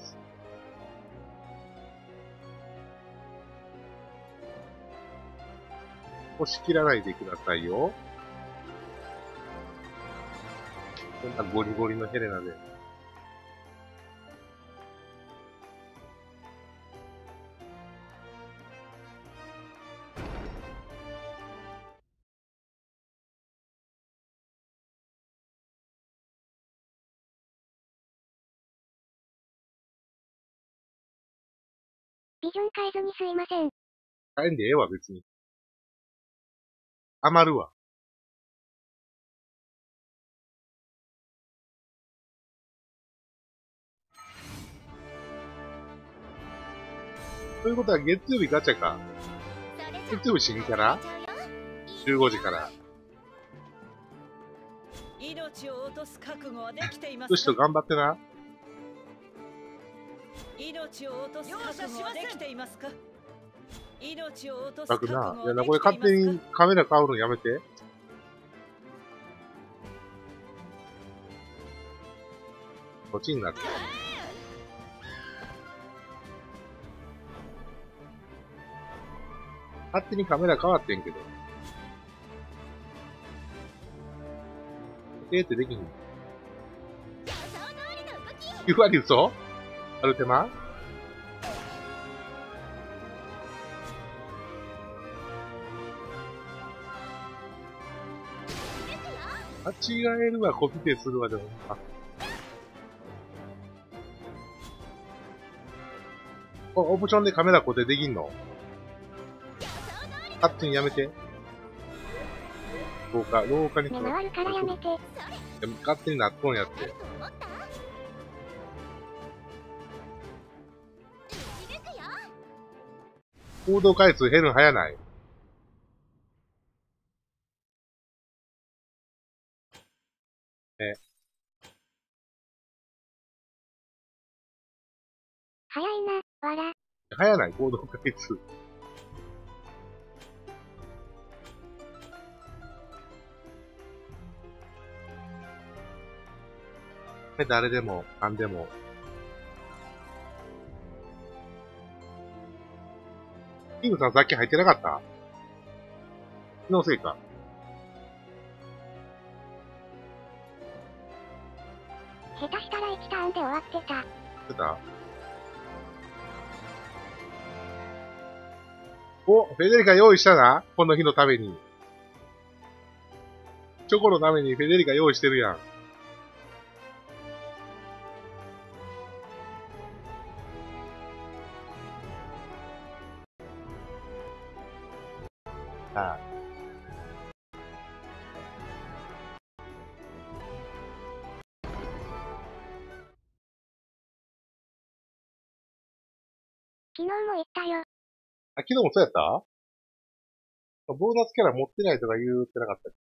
押し切らないでくださいよ。こんなゴリゴリのヘレナで。 ビジョン変えずにすいません。 変えんでええわ、別に。余るわ。ということは月曜日ガチャか。月曜日新キャラ ?じゅうごじから。 命を落とす覚悟はできていますよしと頑張ってな。 命を落とす覚悟はできていますか。命を落とすたく覚悟はできていますか。 な。いやな、これ勝手にカメラ買うのやめて。こっちになって。勝手にカメラ変わってんけど。えーってできんの ?きゅう 割嘘アルテマ間違えるわ、コピペするわ、でも。あオプションでカメラ固定できんの勝手にやめて。廊下、廊下に目回るからやめて。 でも勝手になっとんやって。行動回数減るん早ない。え。 早いな、わら。 早ない、行動回数。 誰でも、何でも。キングさんさっき入ってなかった？気のせいか。 下手したらいちターンで終わってた。 出た？お、フェデリカ用意したな？この日のために。チョコのためにフェデリカ用意してるやん。ああ。 昨日も言ったよ。 あ、昨日もそうやった？ボーナスキャラ持ってないとか言ってなかったっ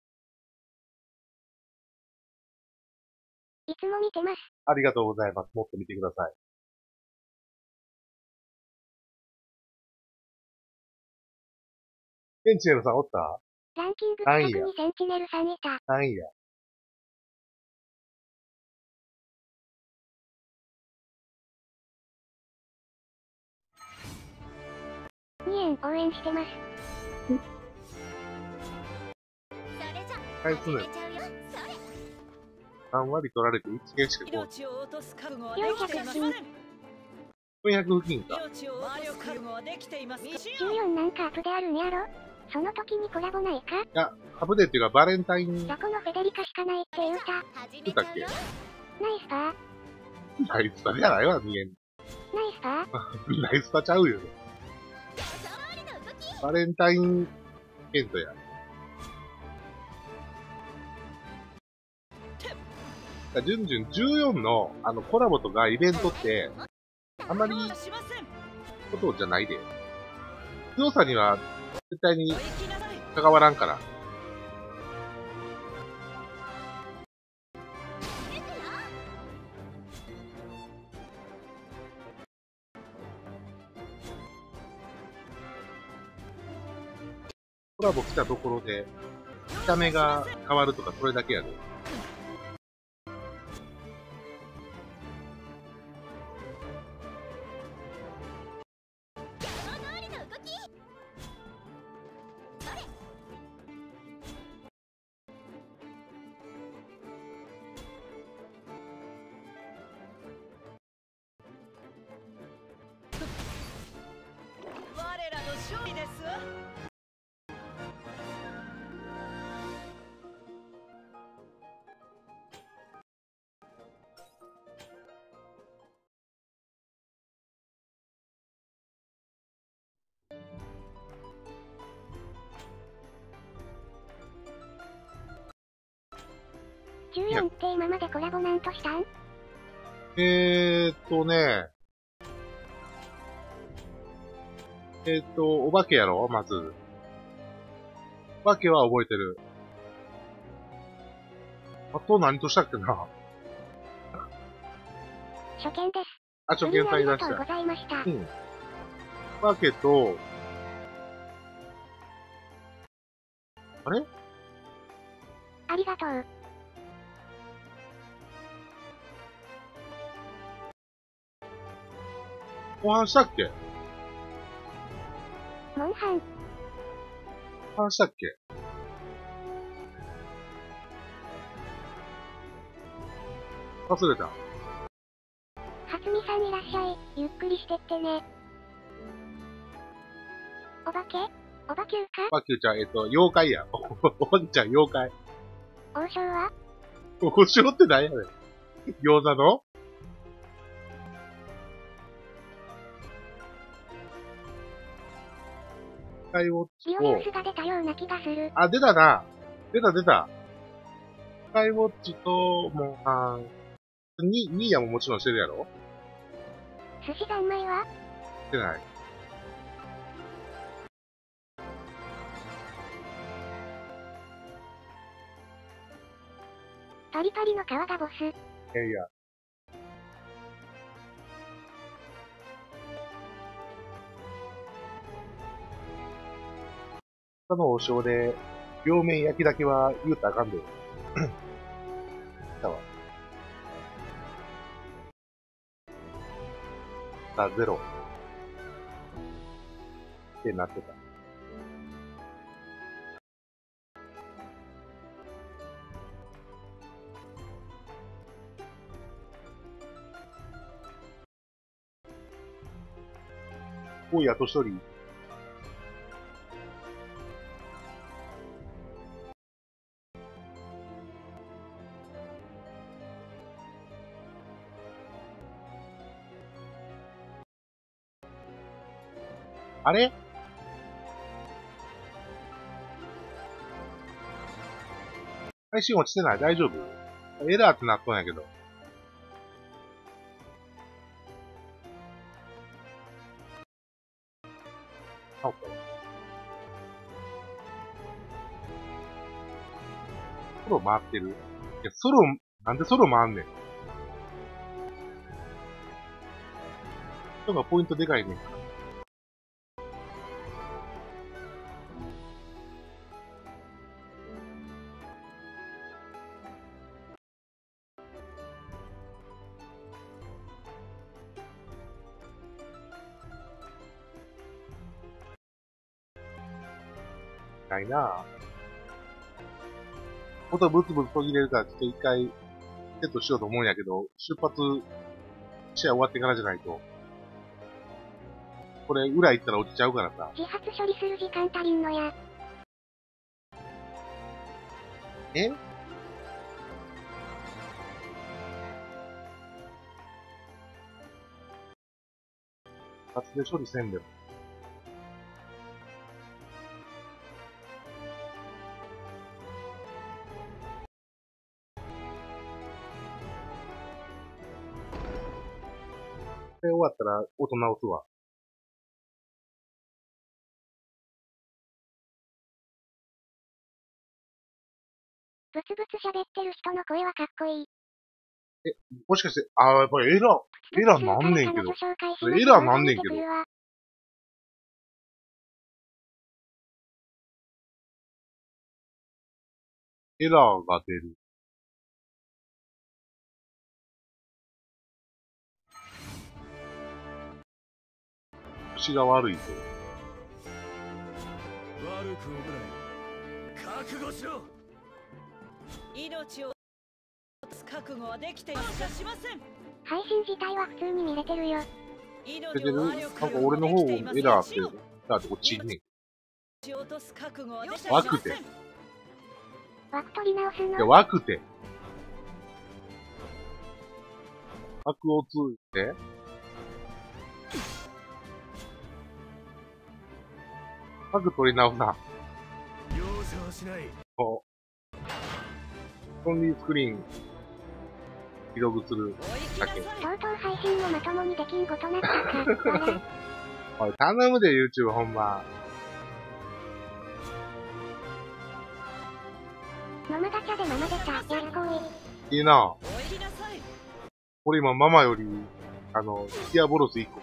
いつも見てます。 け？ありがとうございます。もっと見てください。センチネルさんおった？ ランキング近くにセンチネルさんいた。 なんや。 にえん応援してます。 返すね。さん割取られていちゲンしかこう。 命を落とす覚悟はできていません。 よんひゃく付近か。 命を落とす覚悟はできています。 じゅうよんなんかアップであるんやろ？その時にコラボないか？ いや、ハブデっていうかバレンタイン。 どこのフェデリカしかないって言うた。 言ったっけ？ ナイスパー。 ナイスタじゃないわ、見えん。 ナイスパー。 ナイスタちゃうよ。バレンタインケントや。ジュンジュンじゅうよんのあのコラボとかイベントって、あんまりことじゃないで。強さには絶対に関わらんから。コラボ来たところで、見た目が変わるとかそれだけやで。 我らの勝利ですわ。 じゅうよんって今までコラボなんとしたん？ えーっとね、えーっと、お化けやろまず。お化けは覚えてる。あと何としたっけな。 初見です。 あ、初見さんいらっしゃありがとうございました。 うん。お化けと、あれありがとう。 後半したっけモンハン。 後半したっけ忘れた。 はつみさんいらっしゃい。ゆっくりしてってね。お化けお化けうかお化けちゃん、えっと、妖怪や。お化けちゃん、妖怪。 王将は王将って何やねん。餃子のスカイウォッチリオニウスが出たような気がする。 あ、出たな。出た出た。スカイウォッチと、モンハン。に、ニーヤももちろんしてるやろ？ 寿司三昧はしてない。 パリパリの皮がボス。 いやいや。他の王将で、両面焼きだけは言うたらあかんで。来たわ。 たゼロ。ってなってた。おい、あと一人。あれ配信落ちてない？大丈夫？エラーってなっとんやけど。あ、OK。ソロ回ってる？いや、ソロ、なんでソロ回んねん。人がポイントでかいねんから。ないなぁ。音ブツブツ途切れるからちょっと一回セットしようと思うんやけど、出発、試合終わってからじゃないと。これ、裏行ったら落ちちゃうからさ。 自発処理する時間足りんのや。 え？発で処理せんでも。で終わったら音直すわ。 ブツブツ喋ってる人の声はかっこいい。 え、もしかして、あー、やっぱりエラー、エラーなんねんけど。エラーなんねんけど。エラーが出る。腰が悪いと。 悪く思えない。覚悟しろ。 命を落とす覚悟はできていますか？しません。 配信自体は普通に見れてるよ。 出てる？なんか俺の方エラーって、エラーって落ちんねん。枠て。 枠取り直すの？ いや、枠て。枠を通じて。枠取り直すな。 容赦はしない。 こう。オンリースクリーン、記録するだけ。 とうとう配信もまともにできんことなったか。 おい、頼むで、YouTube ほんま。 ママガチャでママ出た。やるこい。 いいな。俺今ママより、あの、ティアボロスいっこ。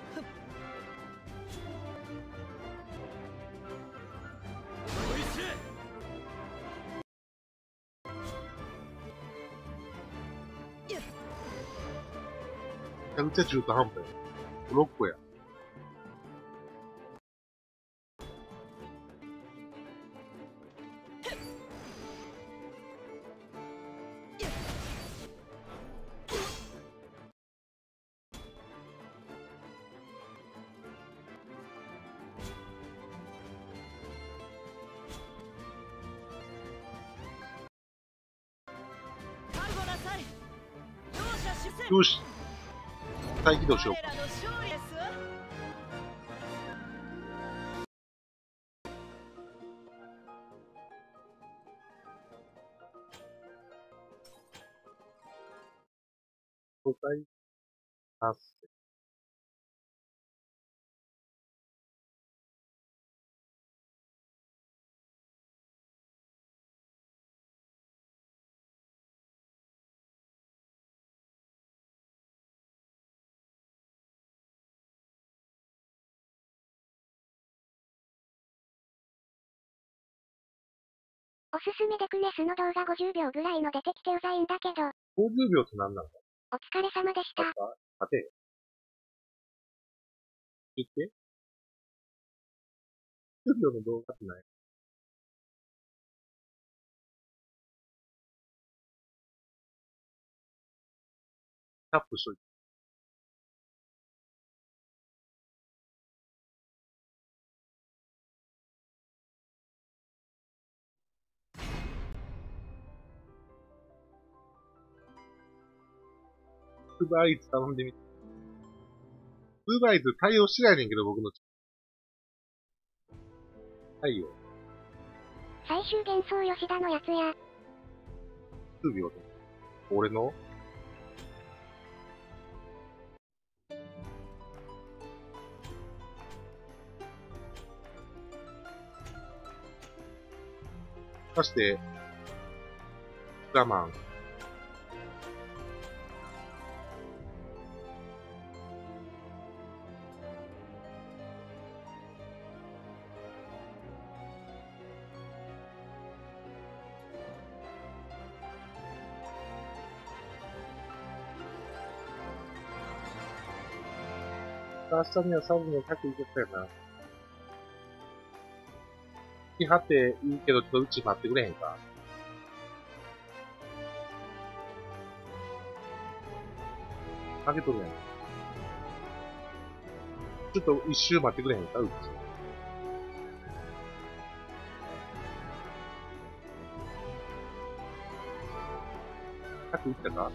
めちゃくちゃ中途半端や。ろっこや。よし。再起動しよう。了解。あ、 おすすめでクネスの動画ごじゅうびょうぐらいの出てきてうざいんだけど。 ごじゅうびょうって何なの？ お疲れ様でした。 待て。 言って。スタジオの動画ってない？タップしといて。ウーバーイーツ頼んでみて。ウーバーイーツ対応してないねんけど、僕の。はいよ。 最終幻想吉田のやつや。 数秒で。俺のそして、我慢。明日にはサブのひゃくいけたよな。来はっていいけど、ちょっとうち待ってくれへんか。開けとるやん。ちょっと一周待ってくれへんか、うち。ひゃくいったか？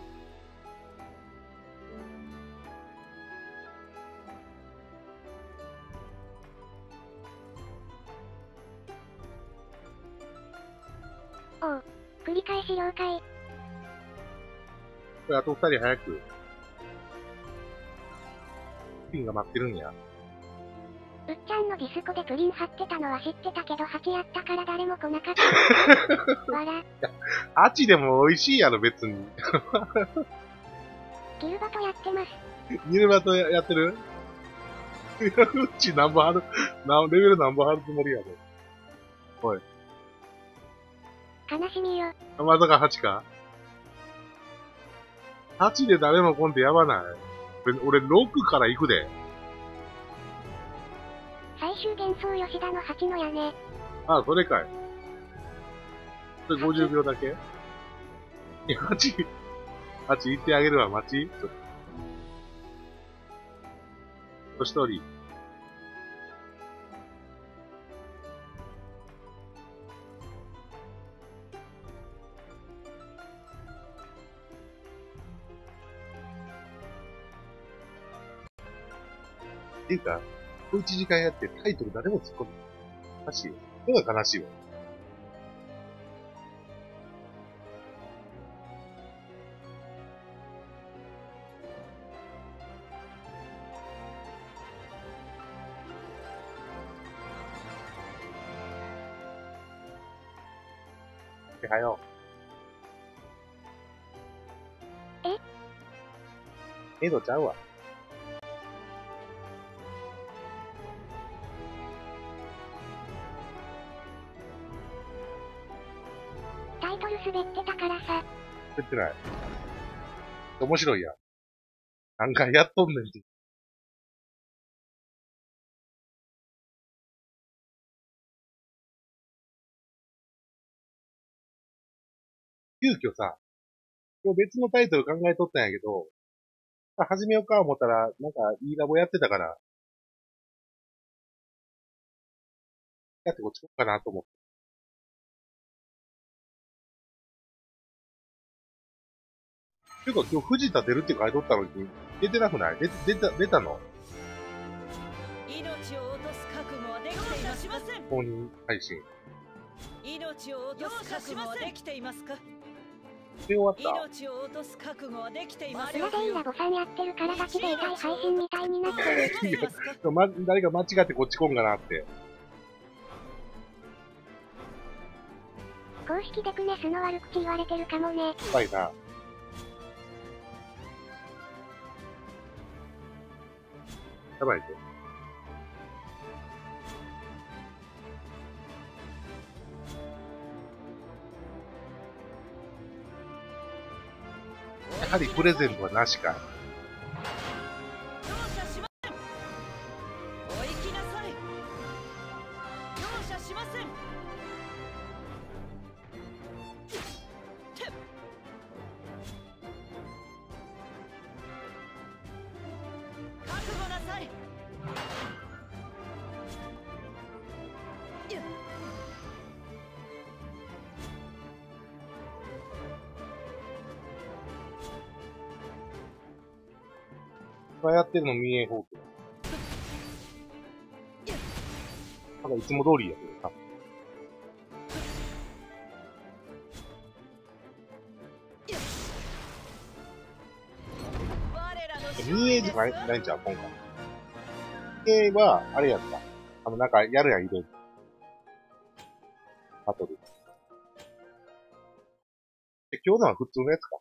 おう。繰り返し了解。 これあと二人早く。ピンが待ってるんや。 うっちゃんのディスコでプリン貼ってたのは知ってたけどはちやったから誰も来なかった。わら。 あちでも美味しいやろ、別に。 ギルバトやってます。 ギルバトやってる？いや、うち何本貼る、なレベル何本貼るつもりやで。おい。 悲しみよ。 まさかはちか ?はち で誰も来んでやばない。俺、ろくから行くで。 最終幻想吉田のはちの屋根。 ああ、それかい。それごじゅうびょうだけ？いや、はち、はち行ってあげるわ、待ち。年取り。っていうか、いちじかんやってタイトル誰も突っ込んでない。悲しいよ。それが悲しいわ。ってはよ。 え？ えどちゃうわ。 タイトル滑ってたからさ。 滑ってない。面白いやん。何回やっとんねんって。急遽さ、今日別のタイトル考えとったんやけど、始めようか思ったら、なんかいいラボやってたから、やってこっちこっかなと思って。ていうか今日藤田出るって書いとったのに、出てなくない？出て、出た、出たの？ 命を落とす覚悟はできていますか？ 公認配信。 命を落とす覚悟はできていますか？ で終わった？ 命を落とす覚悟はできていますか？ 裏でいいラボさんやってるからガチで痛い配信みたいになってる。 ま、誰か間違ってこっち来んかなって。 公式でクネスの悪口言われてるかもね。 やばいな。やばいで。やはりプレゼントはなしか。 今やってるの見え方向。なんかいつも通りやけど、多分。見えじゃない、ないんちゃう今回。見えは、あれやった。あの、なんか、やるやん、いろいろ。バトル。え、今日のは普通のやつか。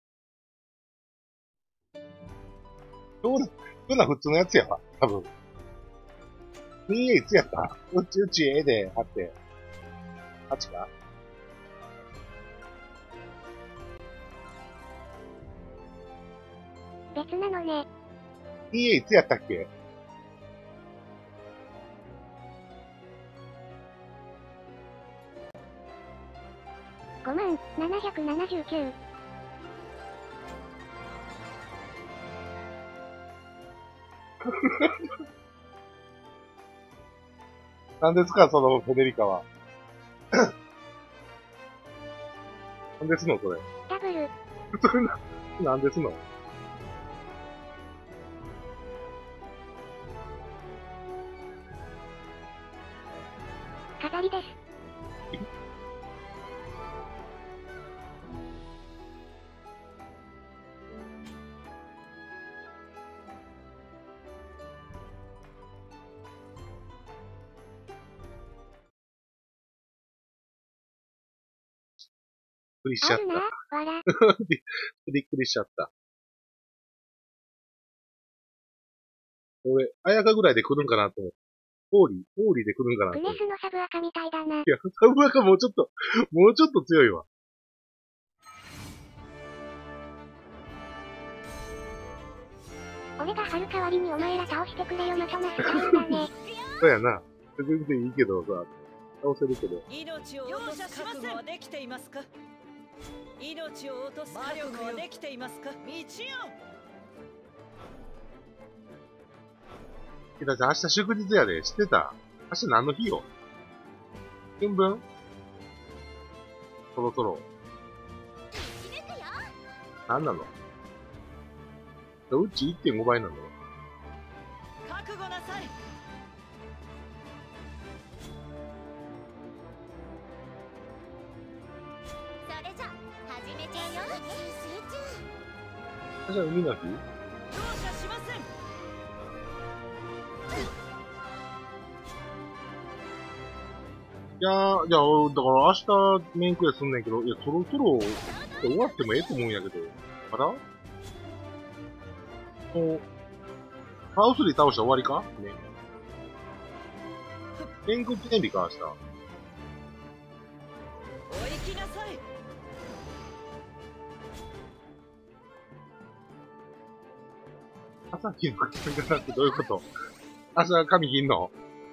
今日の、今日のは普通のやつやわ。多分。見えいつやったうちうち絵で貼って。はちか別なのね。 見えいつやったっけごまんななひゃくななじゅうきゅう。 なんですか、そのフェデリカは。なんですの、それ。 ダブル。 それな、なんですの。 飾りです。 びっくりしちゃっあるな、わら。 た。びっくりしちゃった。俺、あやかぐらいで来るんかなと思って。オーリー、オーリーで来るんかなと思って。 グネスのサブアカみたいだな。 いや、サブアカもうちょっと、もうちょっと強いわ。 俺が張る代わりにお前ら倒してくれよまとなすがいいんだね。 そうやな。全然いいけどさ、倒せるけど。 命を落とす覚悟はできていますか？命を落とす覚悟はできていますか？道よ。 だって明日祝日やで、知ってた？明日何の日よ？春分？そろそろ。何なの？うち いってんご 倍なの？ 覚悟なさい。 それじゃ、始めちゃうよ。 明日海の日？ 容赦しません。 いやー、じゃあ、だから明日メインクエすんねんけど、いや、そろそろ終わってもええと思うんやけど。あら？もう、ハウスリー倒したら終わりかね。天空記念日か、明日。 お行きなさい。 朝日の髪型ってどういうこと？朝髪切んの？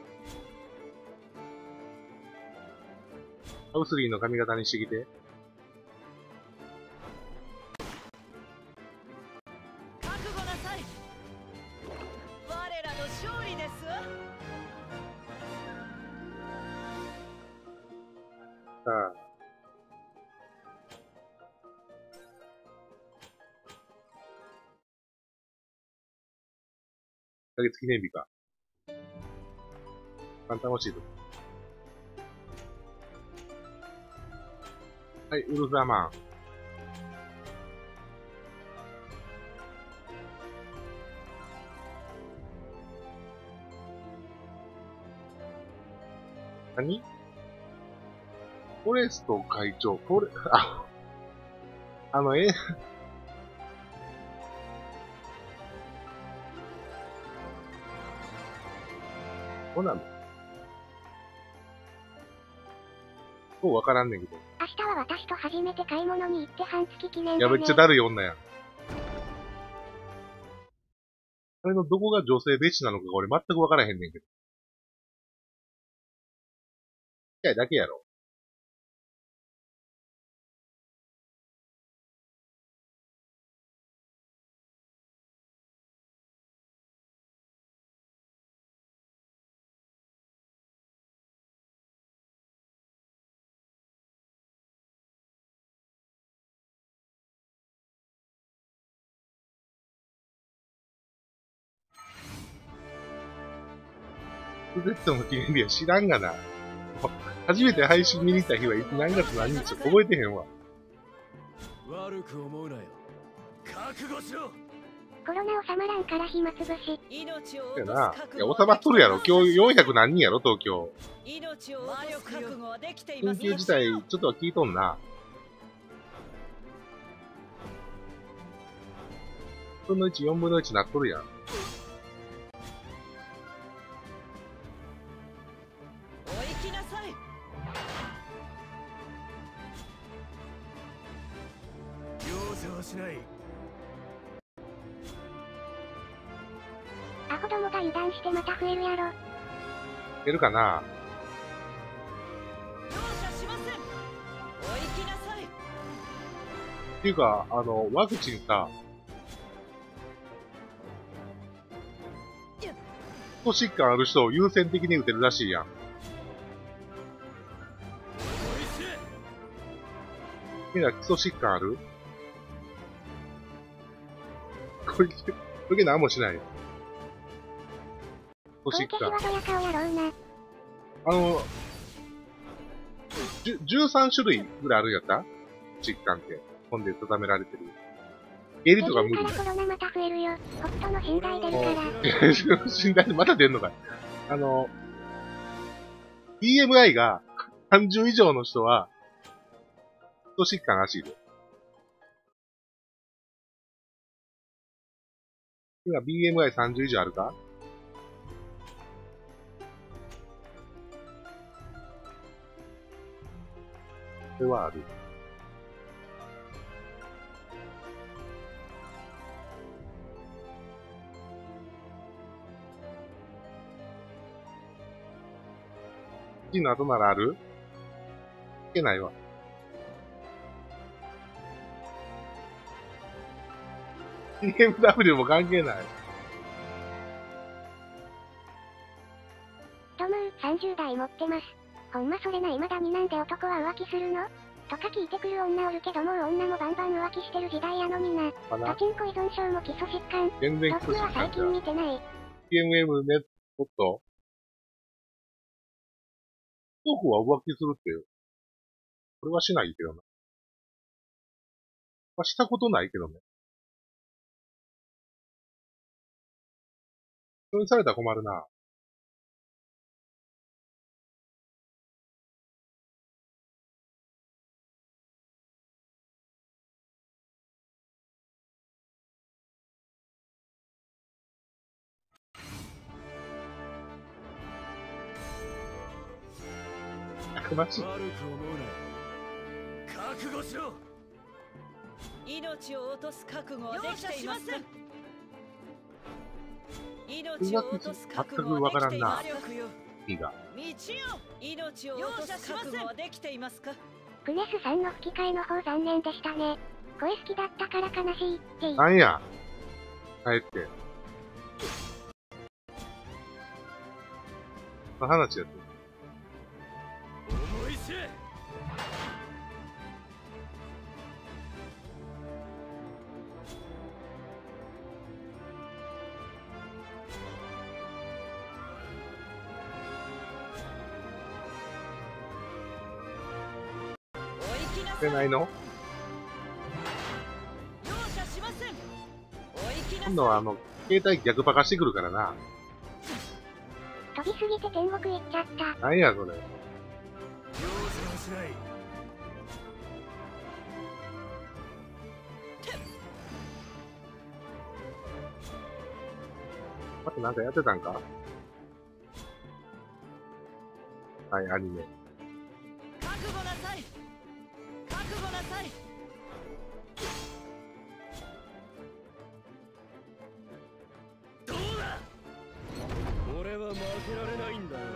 ハウスリーの髪型にしてきて。 覚悟なさい。我らの勝利ですわ。 さあ。いっかげつ記念日か。楽しいと。はい、ウルフラマン。何？フォレスト会長、フォレ、あ、あの、え、そうなの？そうわからんねんけど。 明日は私と初めて買い物に行って半月記念いや、 だね。 めっちゃだるい女やん。あれのどこが女性蔑視なのか俺全くわからへんねんけど。いや、だけやろ。 ル Z の記念日は知らんがな。初めて配信見に行った日はいつ何月何日か覚えてへんわ。 悪く思うなよ。覚悟しろ。 コロナ収まらんから暇つぶし。 命をやな。 落とす覚いや、 悟収まっとるやろ。今日よんひゃく何人やろ、東京。 命を落とす覚悟はできていま緊す。 急事態、ちょっとは聞いとんな。よんぶんのいち、よんぶんのいちなっとるやん。 お行きなさい。 容赦はしない。 アホどもが油断してまた増えるやろ。 いけるかな。 容赦しません。お行きなさい。 っていうか、あの、ワクチンさ、基礎疾患ある人を優先的に打てるらしいやん。みんな基礎疾患ある？これ、これ何もしないよ。基礎疾患。 小池氏はどや顔やろうな。 あの、じゅじゅうさん種類ぐらいあるんやった疾患って。本で定められてる。下痢とか無理下痢からコロナまた増えるよ。ホットの信頼出るから。 診断でまた出んのかい。あの、ビーエムアイ がさんじゅう以上の人は、基礎疾患らしいで。今 ビーエムアイさんじゅう 以上あるか？これはある。いちの後ならある？いけないわ。ビーエムダブリュー も関係ない。 トムー、さんじゅう代持ってます。ほんまそれな未だになんで男は浮気するのとか聞いてくる女おるけどもう女もバンバン浮気してる時代やのにな。 かなパチンコ依存症も基礎疾患。 全然基礎ロックは最近疾患じゃん。 見てない。 ピーエムエム ネット男は浮気するってよ。これはしないけどな。まあ、したことないけどね。それにされたら困るな。たくましい。 悪く思うなよ。覚悟しろ。 命を落とす覚悟はできていますか？命を落とす覚悟はできていますか？ いいが。 道よ。命を落とす覚悟はできていますか？ クネスさんの吹き替えの方残念でしたね。声好きだったから悲しいってなんや。帰って。の話やって。 思い知れ。 してないの？ 容赦しません。お行きなさい。 今度はあの、携帯逆パカしてくるからな。 飛びすぎて天国行っちゃった。 なんやそれ。 容赦はしない。 あとなんかやってたんか？はい、アニメ。 覚悟なさい。覚悟なさい。 どうだ。俺は負けられないんだよ。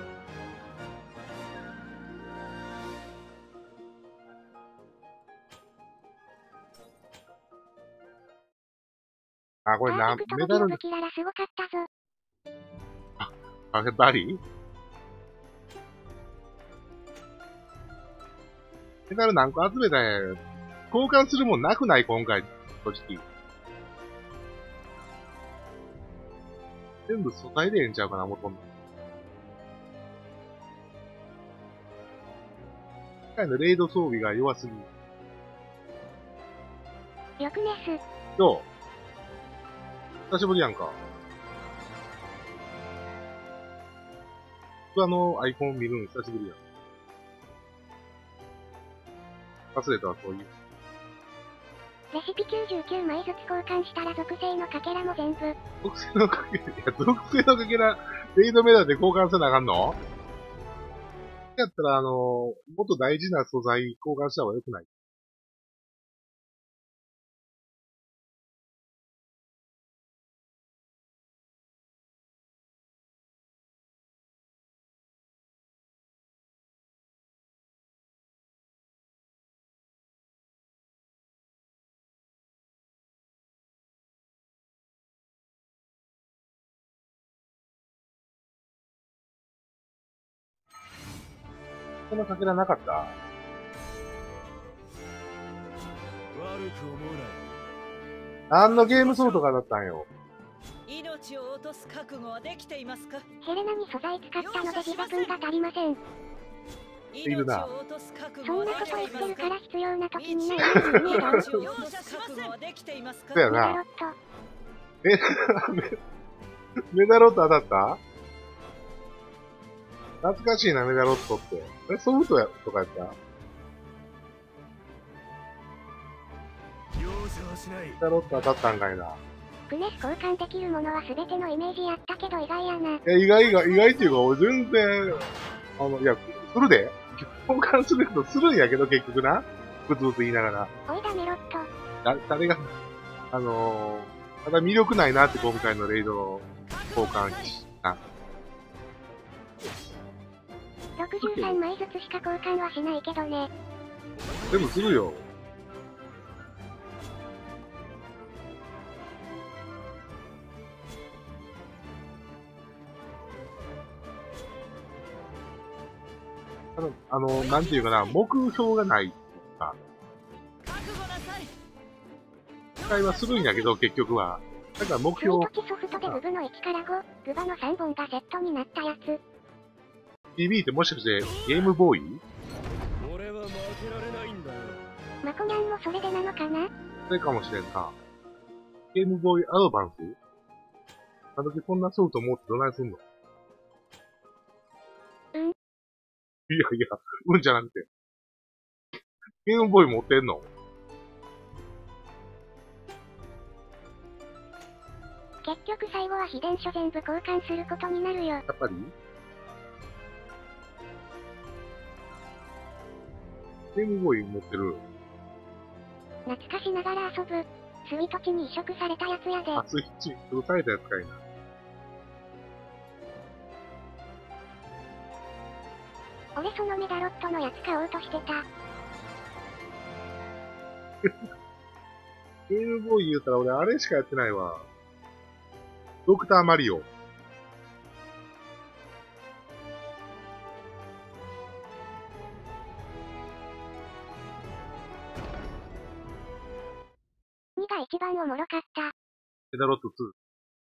あ、これな、 パーフェクトメダルボキの、時ララすごかったぞ。 あれ、バリメダル何個集めたんや。交換するもんなくない今回、正直。全部素体でええんちゃうかな、思っとんの。 回のレイド装備が弱すぎる。 よくねす。 どう？久しぶりやんか。あのアイコン見るの久しぶりやん。忘れたわ、そういう。 レシピきゅうじゅうきゅうまいずつ交換したら属性のかけらも全部。 属性のかけら、いや、属性のかけら、レイドメダルで交換せなあかんの？やったら、あの、もっと大事な素材交換した方が良くない？そのかけらなかった？ 悪く思うな。 何のゲームソードがだったんよ。 命を落とす覚悟はできていますか？ ヘレナに素材使ったので自我分が足りません。 いるな。 そんなこと言ってるから必要な時にないように見えろ。 そうやな。え、メダロット当たった？懐かしいな、メダロットって。え、ソフトや、とかやった？メダロット当たったんかいな。 クネス交換できるものは全てのイメージやったけど意外やな。 いや、意外が、意外っていうか、俺全然、あの、いや、するで交換するとするんやけど、結局な。ブツブツ言いながら。 おいだメロット。 だ、誰が、あのー、ただ魅力ないなって今回のレイドの交換した。 ろくじゅうさんまいずつしか交換はしないけどね。 でもするよ。あの、あの、なんていうかな、目標がないっていうか。使いはするんやけど、結局は。だから目標。 その時ソフトでグブのいちからご、グバのさんぼんがセットになったやつ。 ティービー ってもしかしてゲームボーイ？ 俺は負けられないんだよ。 マコニャンもそれでなのかな？ それかもしれんな。ゲームボーイアドバンス？あの時こんなソフト持ってどないすんの？ うん。いやいや、うんじゃなくて。ゲームボーイ持ってんの？ 結局最後は秘伝書全部交換することになるよ。 やっぱり？ゲームボーイ持ってる。 懐かしながら遊ぶ。スイート地に移植されたやつやで。 あ、スイッチ、潰されたやつかいな。 俺そのメダロットのやつ買おうとしてた。 ゲームボーイ言うたら俺あれしかやってないわ。ドクターマリオ。 にが一番おもろかった。 メダロットツー。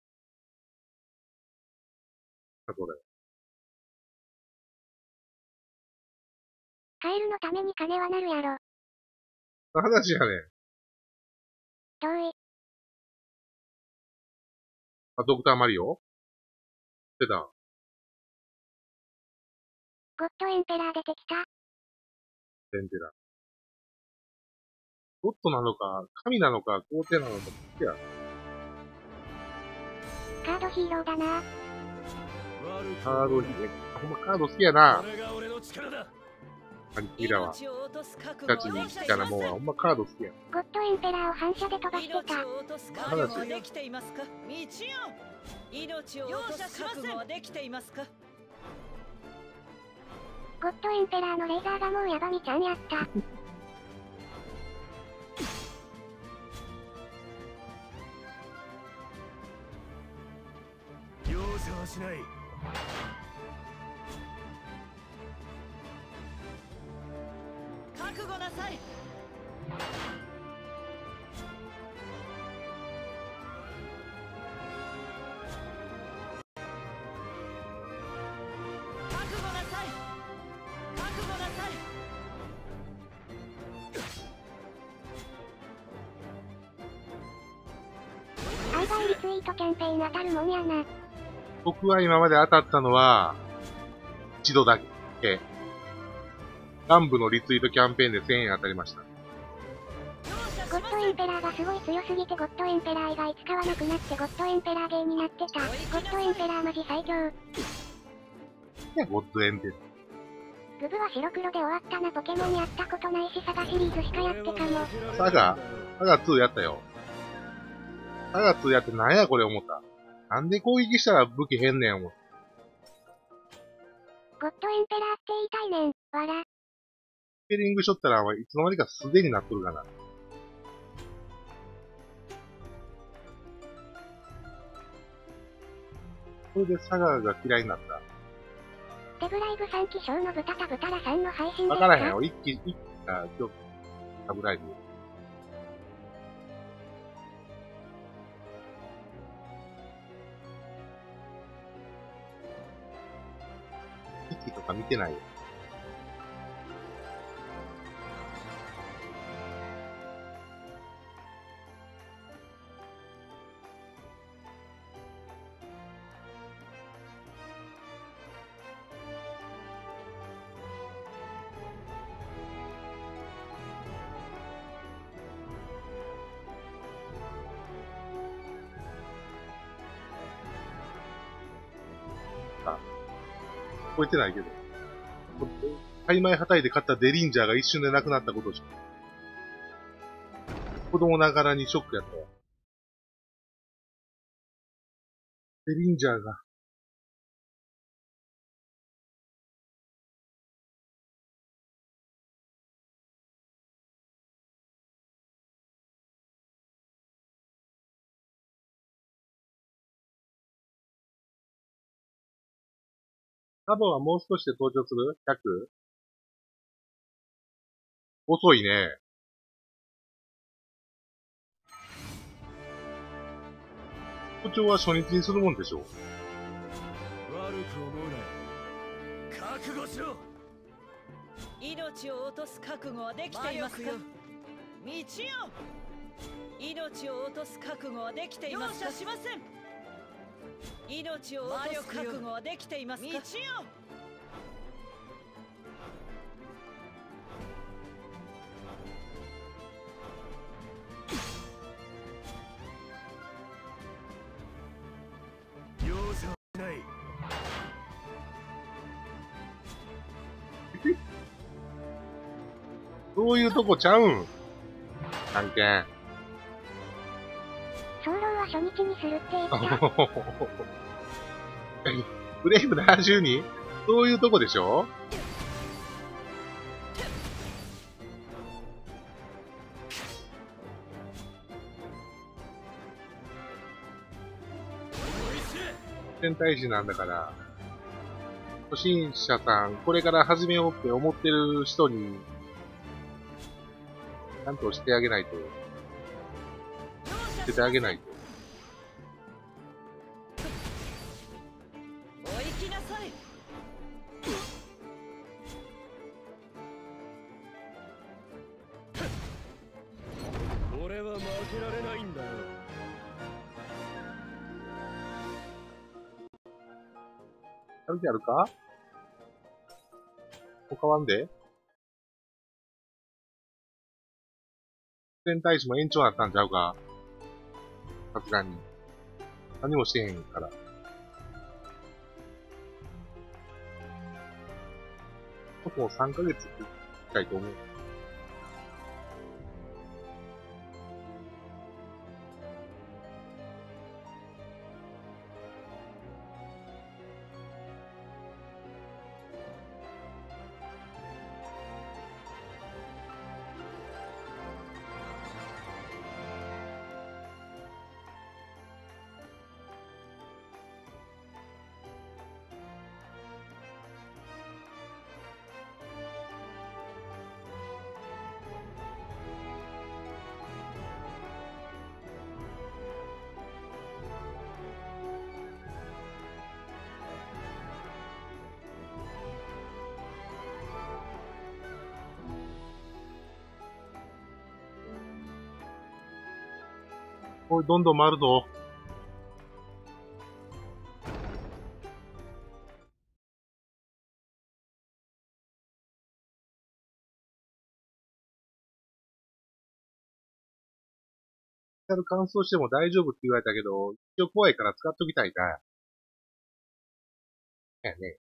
あ、これ。 カエルのために金はなるやろ。 話やね。 同意。 あ、ドクターマリオ出た。 ゴッドエンペラー出てきた。 エンペラー。ゴッドなのか、神なのか、皇帝なのか、好きや。 カードヒーローだな。 カードヒーロー。ほんまカード好きやな。 これが俺の力だ。 兄貴らは。ガチに好きやなもんは、ほんまカード好きや。 ゴッドエンペラーを反射で飛ばしてた。 話。 命を落とす覚悟はできていますか？ ゴッドエンペラーのレーザーがもうヤバみちゃんやった。 容赦はしない。 覚悟なさい。覚悟なさい。覚悟なさい。 トキャンペーン当たるもんやな。 僕は今まで当たったのは、一度だけ。幹部のリツイートキャンペーンでせんえん当たりました。 ゴッドエンペラーがすごい強すぎてゴッドエンペラー以外使わなくなってゴッドエンペラーゲーになってた。ゴッドエンペラーマジ最強。 ね、ゴッドエンペラー。 グブは白黒で終わったな。ポケモンやったことないしサガシリーズしかやってかも。 サガサガツーやったよ。サガツーやってなんやこれ思った。なんで攻撃したら武器変ねん思った。 ゴッドエンペラーって言いたいねん。わら。 スペリングしょったらいつの間にか素手になっとるかな。それでサガが嫌いになった。 デブライブさん気象の豚タブタラさんの配信ですか？ わからへんよ。一気、一気、あ、今日、タブライブ。一気とか見てないよ。覚えてないけど。曖昧はたいで買ったデリンジャーが一瞬でなくなったことしか。子供ながらにショックやったわ。デリンジャーが。サボはもう少しで登場する ?ひゃく？ 遅いね。登場は初日にするもんでしょう。 悪く思うな。覚悟しろ。 命を落とす覚悟はできていますか？道よ。命を落とす覚悟はできていますか？容赦しません。命を落とす覚悟はできていますか？道よ。 容赦ない。 そういうとこちゃうん。探検。 早漏は初日にするって言った。 フレームななじゅうに？そういうとこでしょ？戦隊士なんだから、初心者さん、これから始めようって思ってる人に、ちゃんとしてあげないと。してあげないと。 お行きなさい。 俺は負けられないんだよ。 食べてあるか？他わんで？戦隊士も延長だったんちゃうか？さすがに。何もしてへんから。僕もさんかげつくらいと思う。おい、どんどん回るぞ。 やる乾燥しても大丈夫って言われたけど、一応怖いから使っときたいな。やね。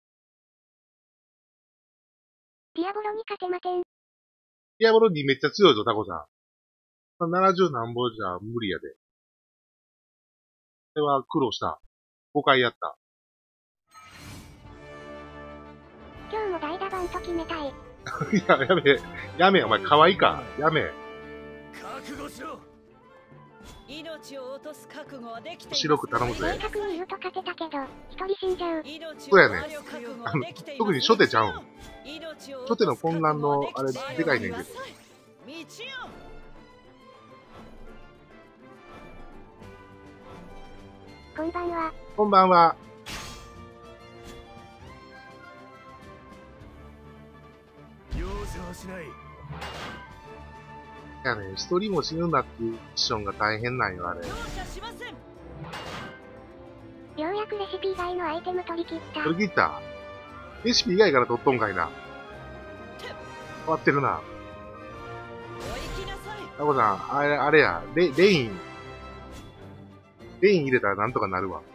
ディアボロに勝てません。 ディアボロにめっちゃ強いぞ、タコさん。ななじゅう何本じゃ無理やで。これは苦労した。ごかいやった。 今日も代打バント決めたい。 いや、やめ、やめ、お前可愛いか。やめ。 覚悟しろ。 命を落とす覚悟はできています。 白く頼むぜ。 正確に言うと勝てたけど、一人死んじゃう。 そうやねん。あの、特に初手ちゃうん。初手の混乱の、あれ、でかいねんけど。 こんばんは。 こんばんは。 容赦はしない。 いやね、一人も死ぬんだっていうミッションが大変なんよ、あれ。 ようやくレシピ以外のアイテム取り切った。 取り切った。レシピ以外から取っとんかいな。変わってるな。タコさん、あれ、あれや、レ、レイン。レイン入れたらなんとかなるわ。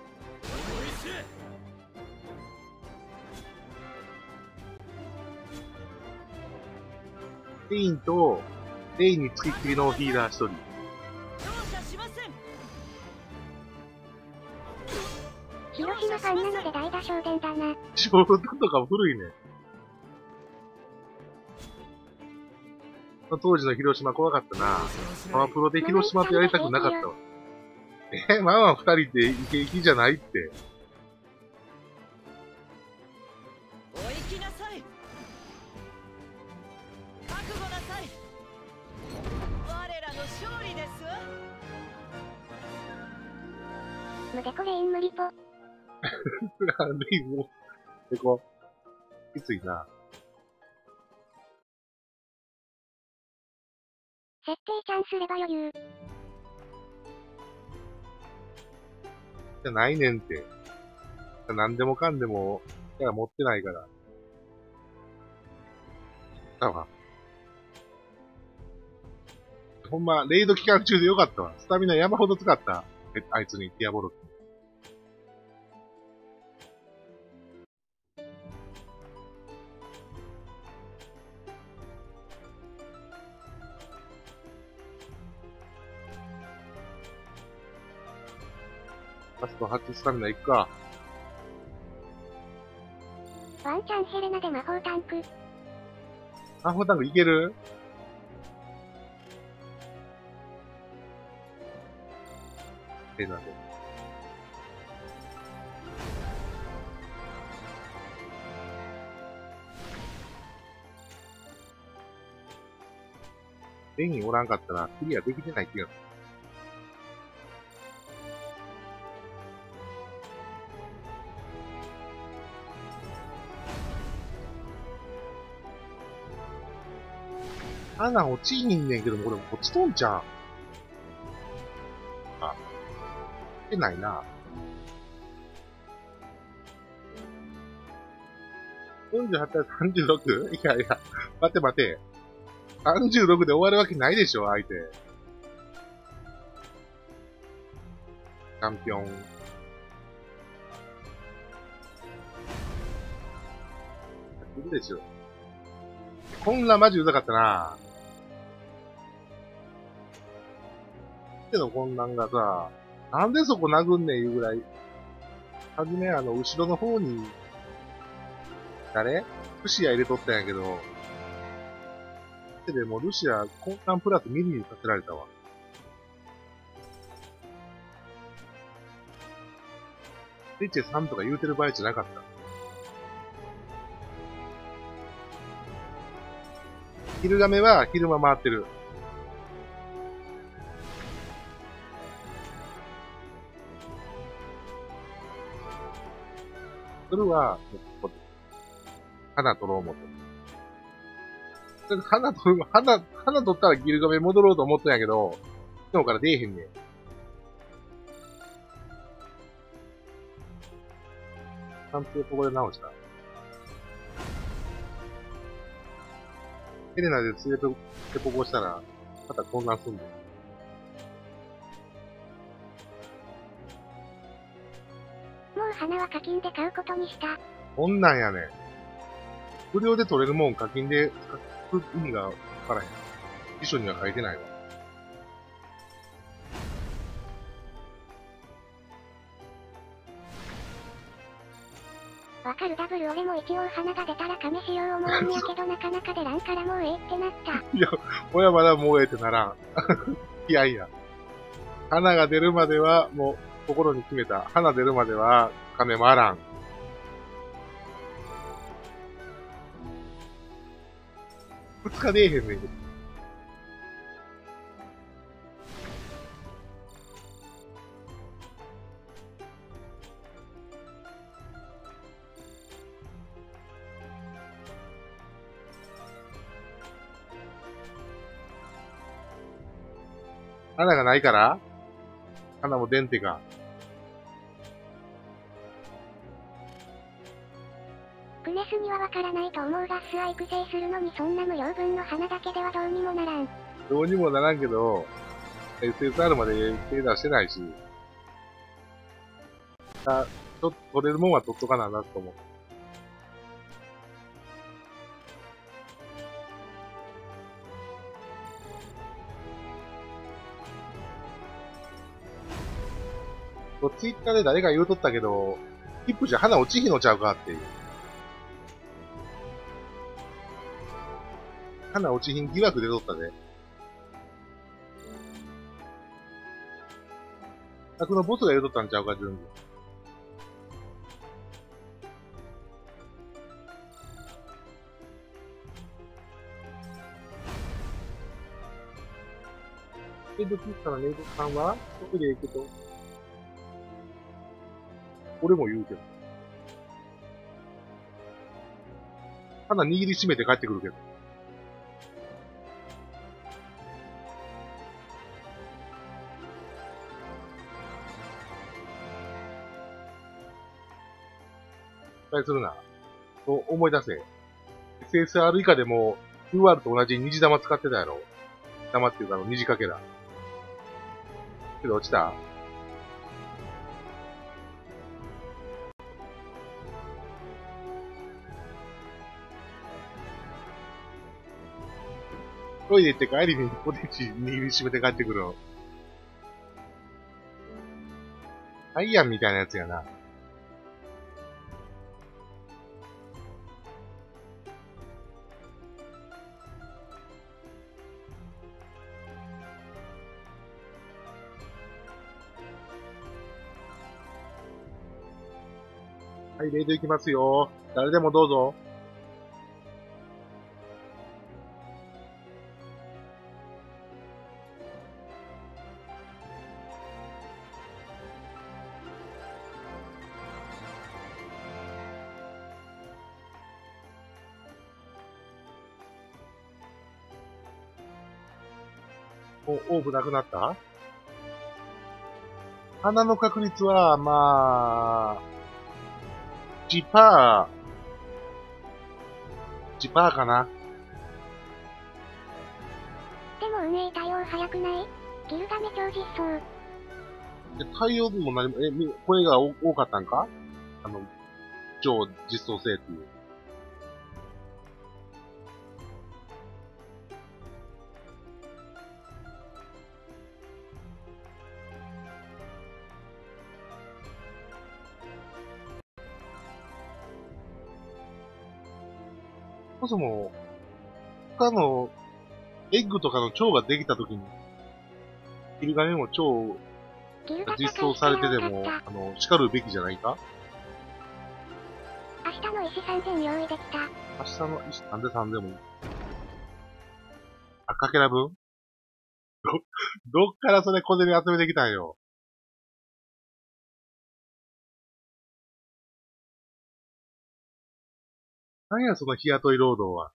レインと、レインにつきっきりのヒーラー一人。 広島ファンなので代打昇電だな。 昇電とか古いね。当時の広島怖かったな。パワプロで広島ってやりたくなかったわ。え、ママ二人でイケイケじゃないって。 お行きなさい。覚悟なさい。我らの勝利ですわ。 無デコレイン無リポ。 レインも、でこ、きついな。 設定チャンスレバ余裕。 じゃないねんって。何でもかんでも、キャラ持ってないから。だわ。ほんま、レイド期間中でよかったわ。スタミナ山ほど使った。え、あいつに、ディアボロ。ラストはちスタミナいくか。 ワンチャンヘレナで魔法タンク。 魔法タンクいける？ヘレナで。レインおらんかったらクリアできてない気がする。あんなん落ちひんねんけども、これ落ちとんちゃう。あ、落ちてないな。よんじゅうはち対さんじゅうろく? いやいや、待て待て。さんじゅうろくで終わるわけないでしょ、相手。チャンピオン。いるでしょ。こんなマジうざかったな。けどこんなんがさ、なんでそこ殴んねんいうぐらい。はじめあの、後ろの方に、誰ルシア入れとったんやけど、でもルシア、交換プラスミリにさせられたわ。レチェさんとか言うてる場合じゃなかった。昼亀は昼間回ってる。それは、ここで。花取ろう思って。花取る、花、花取ったらギルガメ戻ろうと思ったんやけど、昨日から出えへんねん。判定ここで直した。ヘレナで連れて、てこぼしたら、また混乱すんだよ。 花は課金で買うことにした。 こんなんやねん。無料で取れるもん課金で使う意味がわからへん。辞書には書いてないわ。 わかるダブル俺も一応花が出たら試しよう思うんやけどなかなか出らんからもうええってなった。 いや、親まだもうええってならん。いやいや。花が出るまではもう心に決めた。花出るまでは金回らん。二日出えへんねんけど。花がないから花も出んてか。 プネスにはわからないと思うがスは育成するのにそんな無料分の花だけではどうにもならん。 どうにもならんけど、エスエスアール まで手出してないし。あ、ちょっと取れるもんは取っとかななと思う。ツイッターで誰か言うとったけど、ヒップじゃ花落ちひんのちゃうかっていう。花落ちひん疑惑でとったで。あ、そのボスが言うとったんちゃうか、順次。え、どっちからネイトさんはどこで行くと俺も言うけど。花握りしめて帰ってくるけど。失敗するな。と思い出せ。エスエスアール 以下でも ユーアール と同じ虹玉使ってたやろ。玉っていうかの虹かけだ。けど落ちた？トイレ行って帰りにポテチ握りしめて帰ってくるの。アイアンみたいなやつやな。はい、レイド行きますよ。誰でもどうぞ。お、オーブなくなった？花の確率は、まあ、じゅっパーセント、じゅっパーセントかな。 でも運営対応早くない？ギルガメ超実装。 で、対応も何も、え、み声が多多かったんか？あの、超実装性っていう。そもそも、他の、エッグとかの蝶ができたときに、ギルガメも蝶が実装されてでも、あの、叱るべきじゃないか？ 明日の石さんぜん用意できた。 明日の石なんでさんでもいい？あ、かけら分？ど、どっからそれ小銭集めてきたんよ。なんやその日雇い労働は。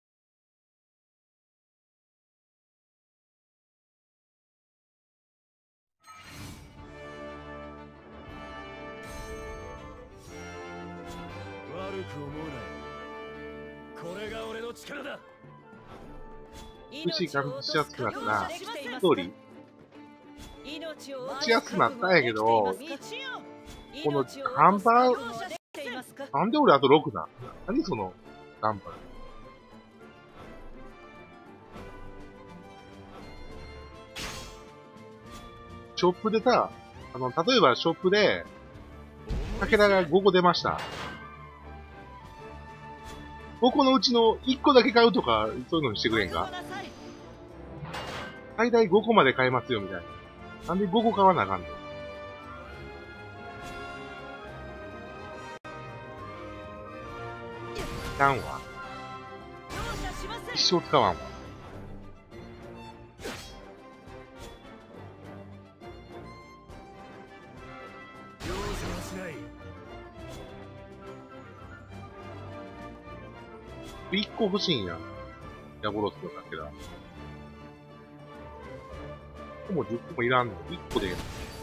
悪く思うなよ。これが俺の力だ。 牛がしやすくなったな。ストーリー命しやすくなったんやけど、 この半端、なんで俺あとろくだ？何その、ガンパル。ショップでさ、あの、例えばショップで、武田がごこ出ました。ごこのうちのいっこだけ買うとか、そういうのにしてくれんか？最大ごこまで買えますよ、みたいな。なんでごこ買わなあかんの？いらんわ。一生使わんわ。いっこ欲しいんや。ヤボロスのだけだ。もうじゅっこもいらんの。いっこでええの。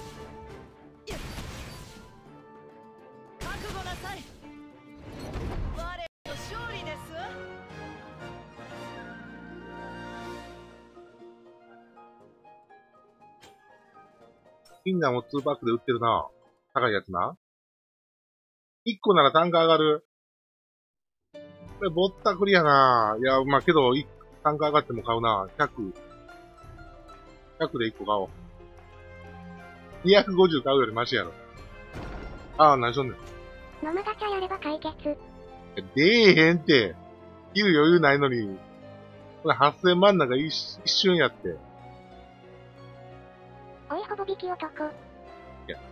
覚悟なさい。我の勝利です。 フィンナーもにパックで売ってるな。高いやつな。いっこなら単価上がる。これぼったくりやな。いや、まあけど、単価上がっても買うな。ひゃく。ひゃくでいっこ買おう。にひゃくごじゅう買うよりマシやろ。ああ、何しとんねん。 ノマガチャやれば解決。 出えへんって。切る余裕ないのに。これはっせんまんなんか一一瞬やって。 おい、ほぼ引き男。 いや。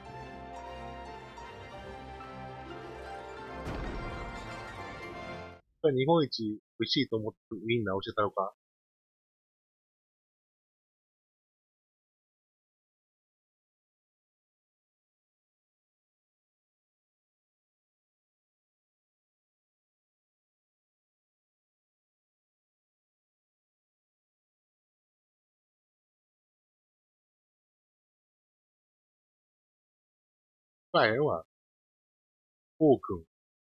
これ日本一美味しいと思ってみんな教えたのか？まあ、ええわ。オーくん。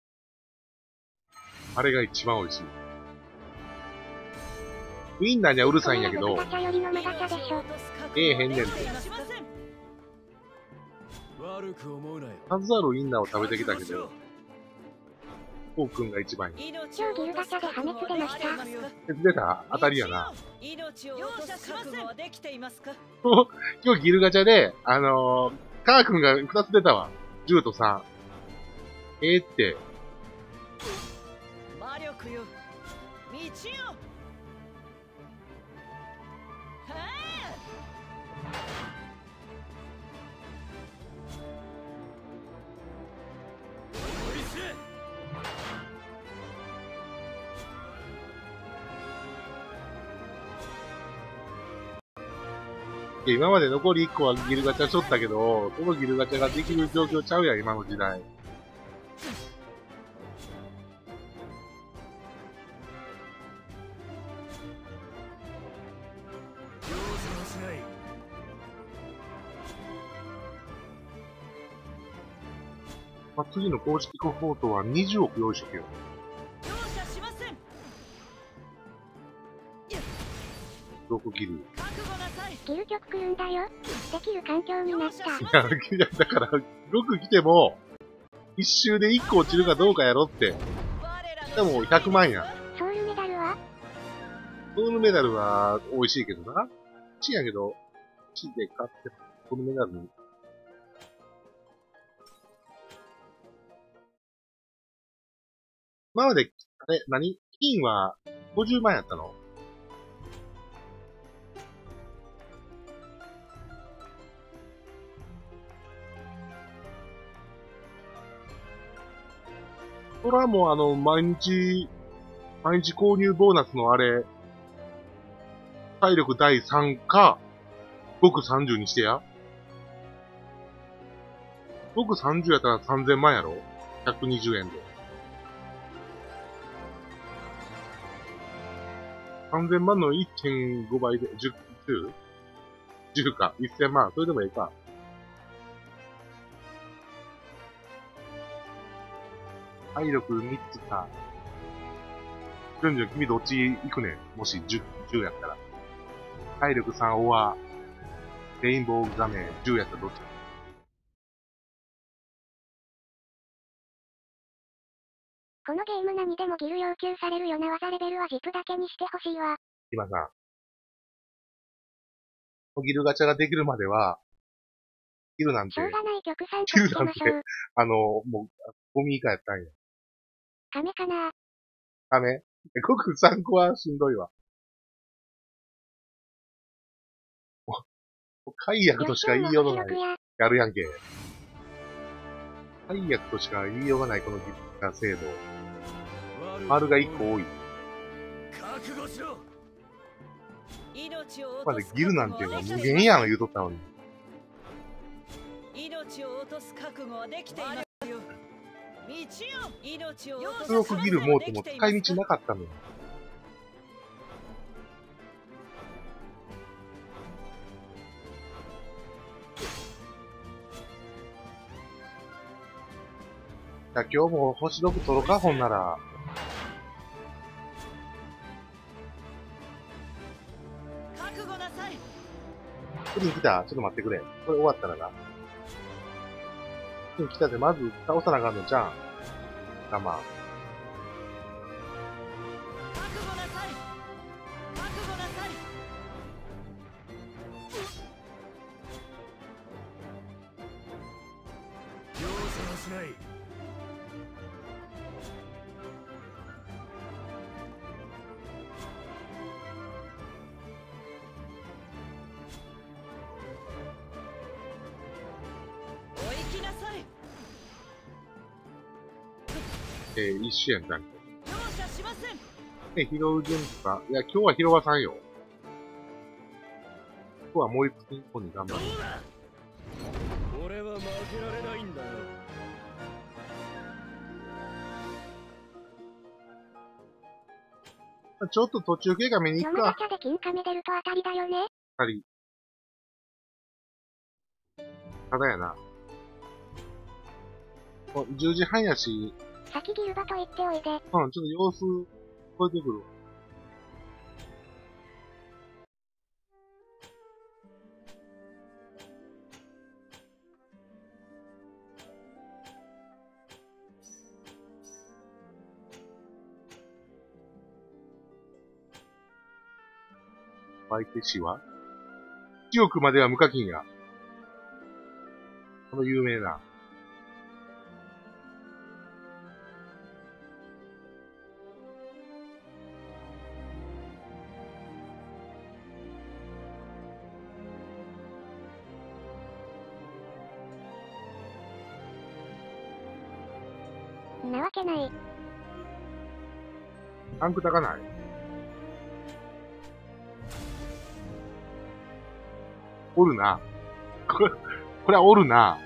あれが一番美味しい。ウインナーにはうるさいんやけど、ええへんねんって。数あるウインナーを食べてきたけど、オーくんが一番いい。 今日ギルガチャで破滅出ました。 鉄出た？当たりやな。 命を落とす覚悟はできていますか？ 今日ギルガチャで、あのー、カー君がふたつ出たわ。じゅうとさん。ええって。 魔力よ。道よ。 今まで残りいっこはギルガチャしとったけど、このギルガチャができる状況ちゃうやん、今の時代。まあ、次の公式コフォートはにじゅうおく用意しとけよ。ろくギル。 ギル局来るんだよ。できる環境になった。 いや、だから、ろく来ても、一周でいっこ落ちるかどうかやろって。でもひゃくまんや。 ソウルメダルはソウルメダルは美味しいけどな。美味しいんやけど、地で買って、ソウルメダルに。今まで、あれ、何金はごじゅうまんやったの？それはもうあの、毎日、毎日購入ボーナスのあれ、体力だいさんか、極さんじゅうにしてや。極さんじゅうやったらさんぜんまんやろ？ ひゃくにじゅうえんで。さんぜんまんの いってんご 倍で、じゅう、じゅう? じゅうか、せんまん。それでもいいか。体力みっつか。じゅんじゅん君どっち行くねん？もしじゅう、じゅうやったら。体力さんオア、レインボー画面じゅうやったらどっち？ このゲーム何でもギル要求されるような技レベルはジプだけにしてほしいわ。 今さ、ギルガチャができるまでは、ギルなんて、 しょうがない曲さんギルとなんてつけましょう。、 あの、もう、ゴミ以下やったんや。 亀かな。 ダメ国さんこはしんどいわ。もう、解約としか言いようがない。 や。 やるやんけ。解約としか言いようがないこのギルガ制度。丸がいっこ多い。 覚悟しろ。 までギルなんていうのは無限やん言うとったのに。 命を落とす覚悟はできていますよ。道よ。命を落とす強くギルモートも使い道なかったのに。じゃあ今日も星ろく取ろうか、ほんなら。 覚悟なさい。 プリン来た？ちょっと待ってくれ。これ終わったらな。プリン来たで、まず倒さなあかんのじゃん。あ、まあ。 覚悟なさい。覚悟なさい。 容赦はしない。 えー、一緒やんかんけ。 容赦しません。 ね、拾う順とか。いや、今日は拾わさんよ。今日はもう一個に頑張る。 俺は負けられないんだよ。 ちょっと途中経過見に行くか。 ガチャで金亀出ると当たりだよね。 当たり。ただやな。じゅうじはんやし、 先ギルバと言っておいで。 うん、ちょっと様子、超えてくる。相手氏は？いちおくまでは無課金や。この有名な。 なわけない。 ランク高ない？おるな。これ、これはおるな。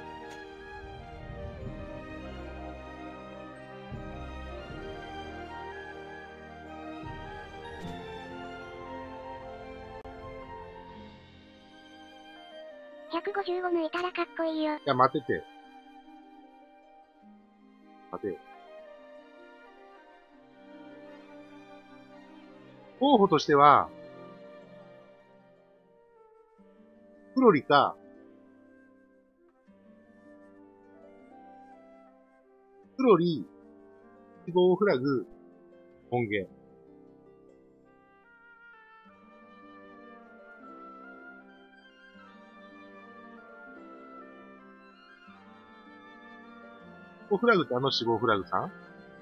ひゃくごじゅうご抜いたらかっこいいよ。 いや、待てて。待て。候補としては、フロリか、フロリ、死亡フラグ、本ゲ。死亡フラグってあの死亡フラグさん？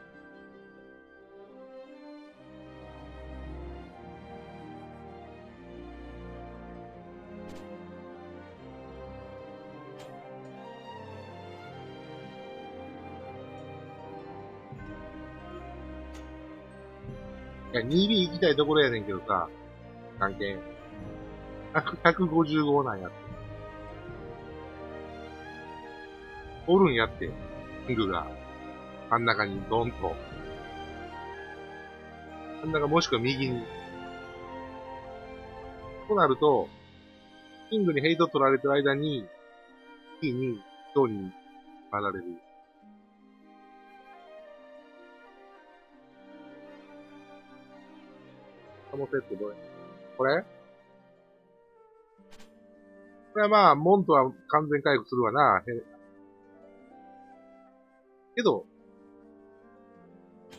いや、にビー 行きたいところやねんけどさ、関係。ひゃくごじゅうごなんやって。おるんやって、キングが。真ん中にドンと。真ん中もしくは右に。となると、キングにヘイト取られてる間に、キーに、ドンに回られる。このセットどれ？これ？これはまあ、モントは完全回復するわな。けど、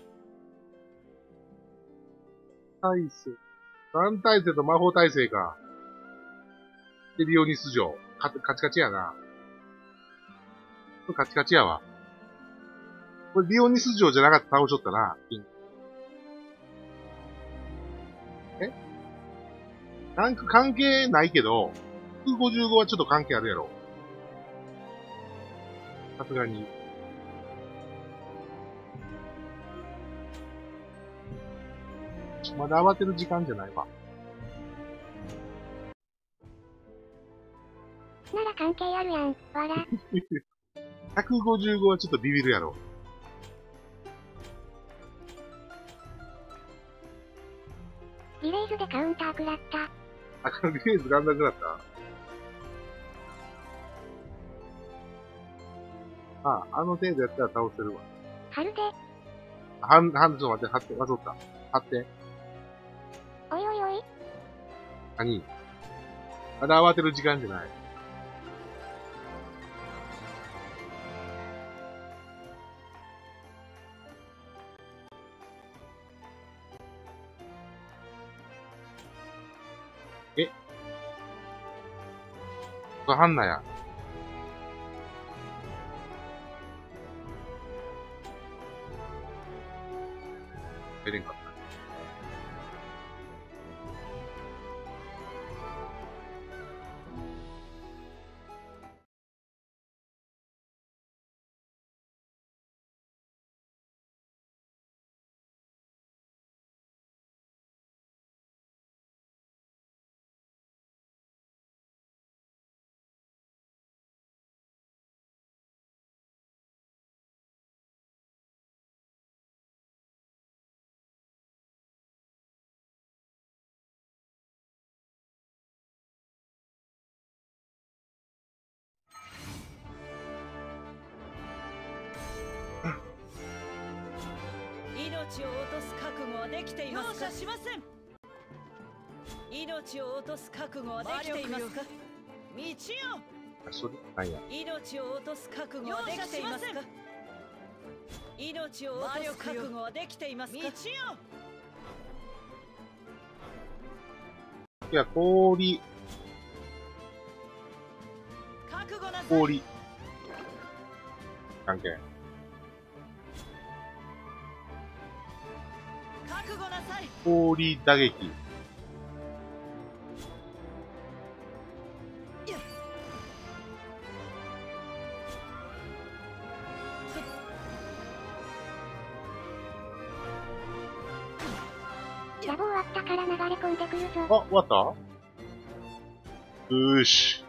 耐性。三耐性と魔法耐性か。で、リオニス城。カカチカチやな。これカチカチやわ。これリオニス城じゃなかったら倒しとったな。えランク関係ないけど、ひゃくごじゅうごはちょっと関係あるやろ。さすがに。まだ慌てる時間じゃないわ。 なら関係あるやん、わら。 ひゃくごじゅうごはちょっとビビるやろ。 リレーズでカウンター食らった。 あ、このリレーズガンダムだった。ああ、あの程度やったら倒せるわ。 はるで。 はん、はん、ちょっと待って、貼って、忘れた。貼って。 おいおいおい。 何？まだ慌てる時間じゃない。え？これハンナや。出れんかった。 命を落とす覚悟はできていますか？容赦しません。命を落とす覚悟はできていますか？道よ。 あ、それ、なんや。 命を落とす覚悟はできていますか？命を落とす覚悟はできていますか？道よ。 いや、氷。 覚悟なさい。 氷。関係。 覚悟なさい。 氷打撃。 ラボ終わったから流れ込んでくるぞ。 あ、終わったうーし。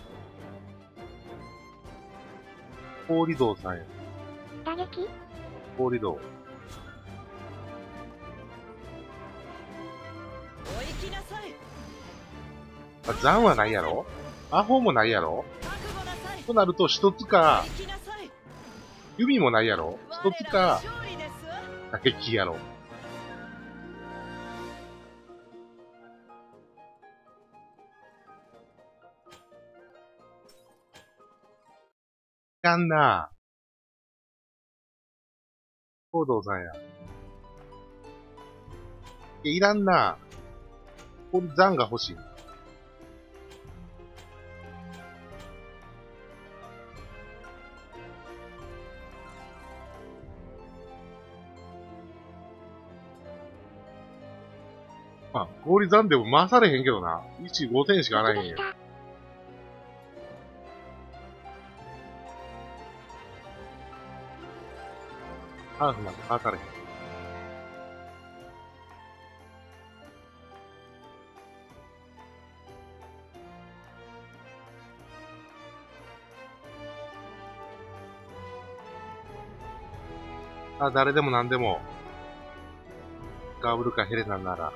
氷道さんや。 打撃？ 氷道。 お行きなさい。 あ、残はないやろ？アホもないやろ？ 覚悟なさい。 となると一つか、 お行きなさい。 弓もないやろ？一つか、 我らの勝利です。 打撃やろ。いらんなぁ。東堂さんや。いや、いらんなぁ。これ残が欲しい。あ、氷残でも回されへんけどな。いち、ごてんしかあらへんよ。ハーフなんて回されへん。あ、誰でも何でも。ガブルかヘレナなら。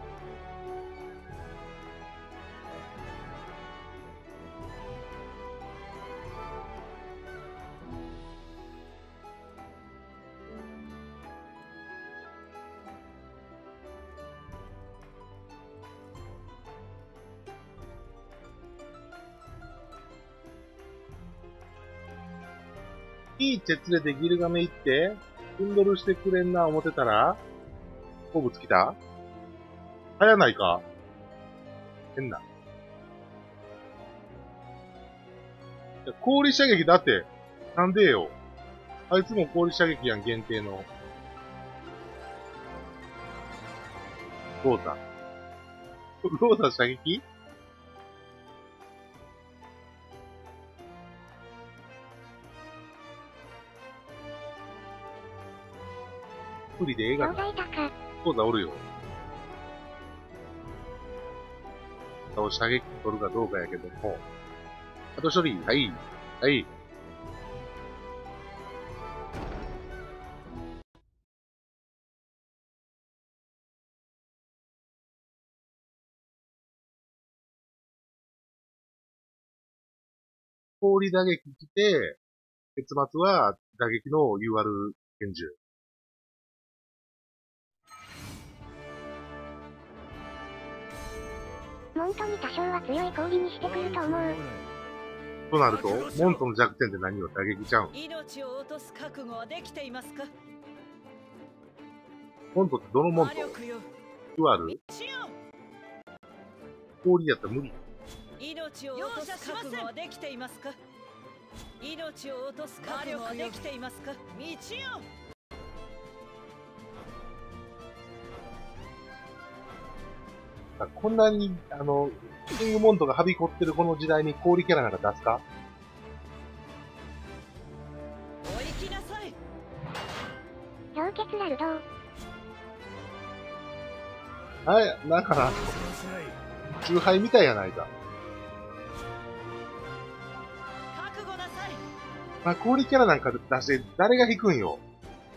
いい鉄ででギルガメ行って、フンドルしてくれんな思ってたら、コブ尽きた？ 流行ないか変な。いや氷射撃だって、なんでよ。あいつも氷射撃やん、限定の。ローザ。ローザ射撃無理でええがな。 ロローザおるよ。射撃取るかどうかやけども。あと処理、はい。はい。氷打撃来て、結末は打撃の ユーアール 拳銃。 モントに多少は強い氷にしてくると思う。 となると、モントの弱点って何を打撃ちゃうん？ 命を落とす覚悟はできていますか？ モントってどのモント？ ユーアール？ 氷やったら無理。 命を落とす覚悟はできていますか？命を落とす覚悟はできていますか？道よ。 こんなに、あの、キングモントがはびこってるこの時代に氷キャラなんか出すか？ お行きなさい。 氷結ラルド。 はい、なんかな、チューハイみたいやないか。 覚悟なさい。 まあ、氷キャラなんか出して誰が引くんよ。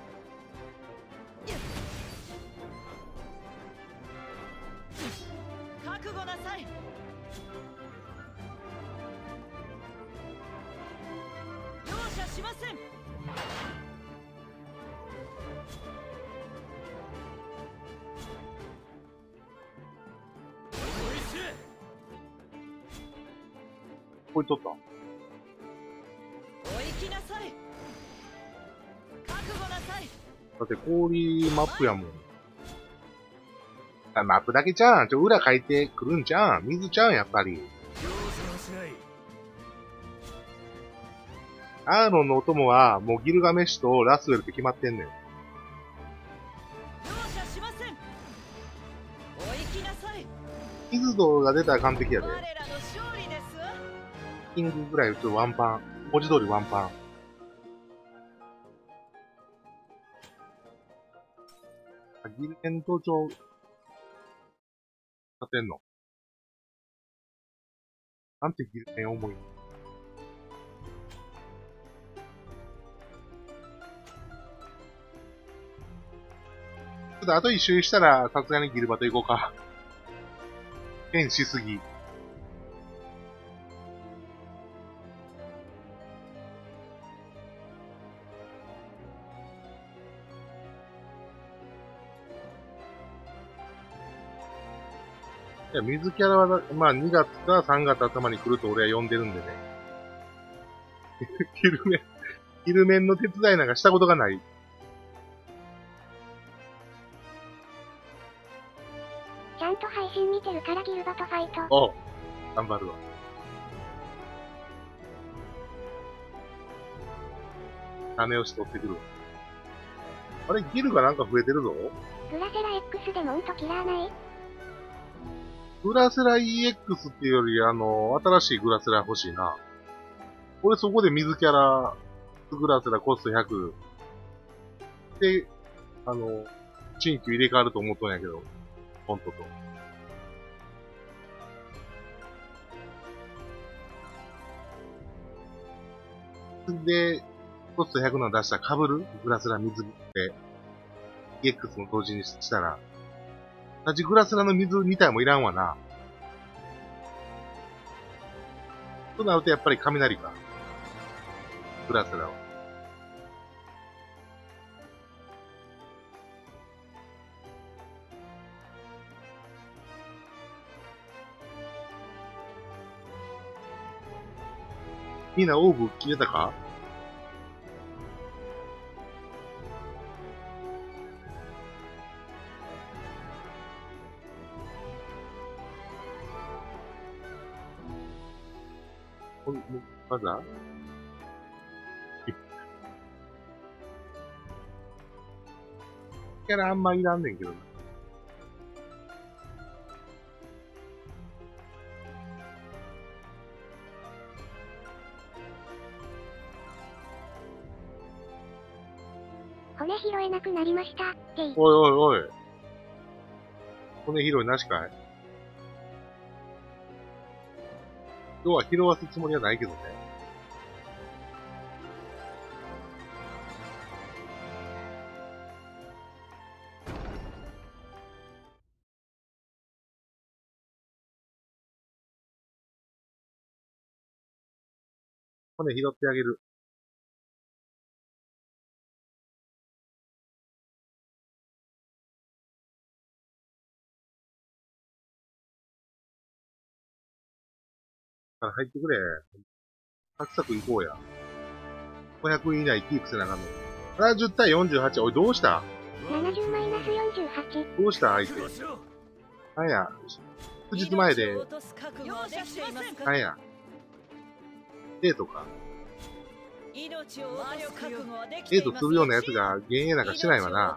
覚悟なさい。容赦しません。 こいとった。 お行きなさい。覚悟なさい。 だって氷マップやもん。あ、マップだけちゃうん。ちょ、裏書いてくるんちゃうん。水ちゃうん、やっぱり。アーロンのお供は、もうギルガメッシュとラスウェルって決まってんねん。 容赦しません。お行きなさい。 水道が出たら完璧やで。 我らの勝利ですわ。 キングぐらいちょっとワンパン。文字通りワンパン。あ、ギルケン盗聴、立てんの。なんてギルケン重いの。ちょっとあと一周したら、さすがにギルバト行こうか。変しすぎ。いや、水キャラは、まあにがつかさんがつ頭に来ると俺は呼んでるんでね。ギルメン、ギルメンの手伝いなんかしたことがない。 ちゃんと配信見てるからギルバトファイト。 おう、頑張るわ。種をし取ってくるわ。あれ、ギルがなんか増えてるぞ。 グラセラ X でモントキラーない？ グラセラ イーエックス っていうより、あの、新しいグラセラ欲しいな。俺そこで水キャラ、グラセラコストひゃく。で、あの、新旧入れ替わると思っとんやけど、ホントと。で、コストひゃくの出したら被るグラセラ水で、イーエックス も同時にしたら、同じグラセラの水に体もいらんわな。となるとやっぱり雷か。グラセラは。みんなオーブ切れたか？ こんまだキャラあんまいらんねんけどな。 骨拾えなくなりました。ゲイ。 おいおいおい。骨拾いなしかい？今日は拾わすつもりはないけどね。骨拾ってあげる。から入ってくれ。サクサク行こうや。ごひゃくい以内キープせなあかんの。ななじゅう対よんじゅうはち。おい、どうした？ ななじゅうマイナスよんじゅうはち。 どうした相手。なんや。数日前で、なんや。デートか。デートするようなやつが幻影なんかしないわな。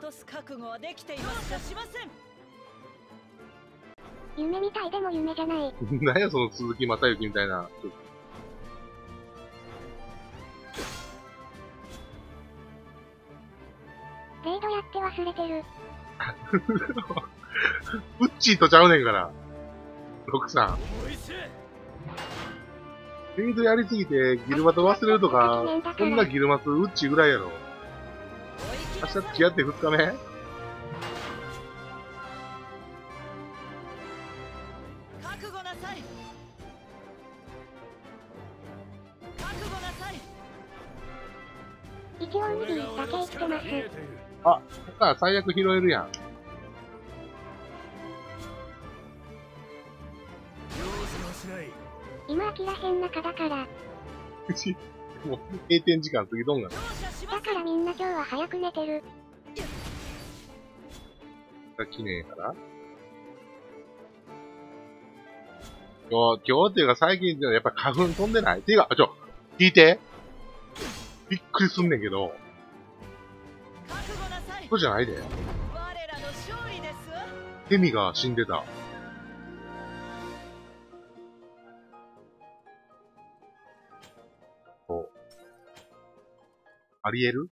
夢みたいでも夢じゃない。 なんやその鈴木正幸みたいな。 レイドやって忘れてる。 ウッチーとちゃうねんから。ロクさん。レイドやりすぎてギルマと忘れるとか、そんなギルマとウッチーぐらいやろ。明日付き合ってふつかめ？ 覚悟なさい。覚悟なさい。 一応ミリーだけ生きてます。 あ、だから最悪拾えるやん。 今アキラ変な蚊だから。 もう閉店時間過ぎとんが。 だからみんな今日は早く寝てる。 が来ねえから。今日、今日っていうか最近やっぱ花粉飛んでないっていうか、あ、ちょ、聞いて。びっくりすんねんけど。そうじゃないで。ケミが死んでた。そう。あり得る？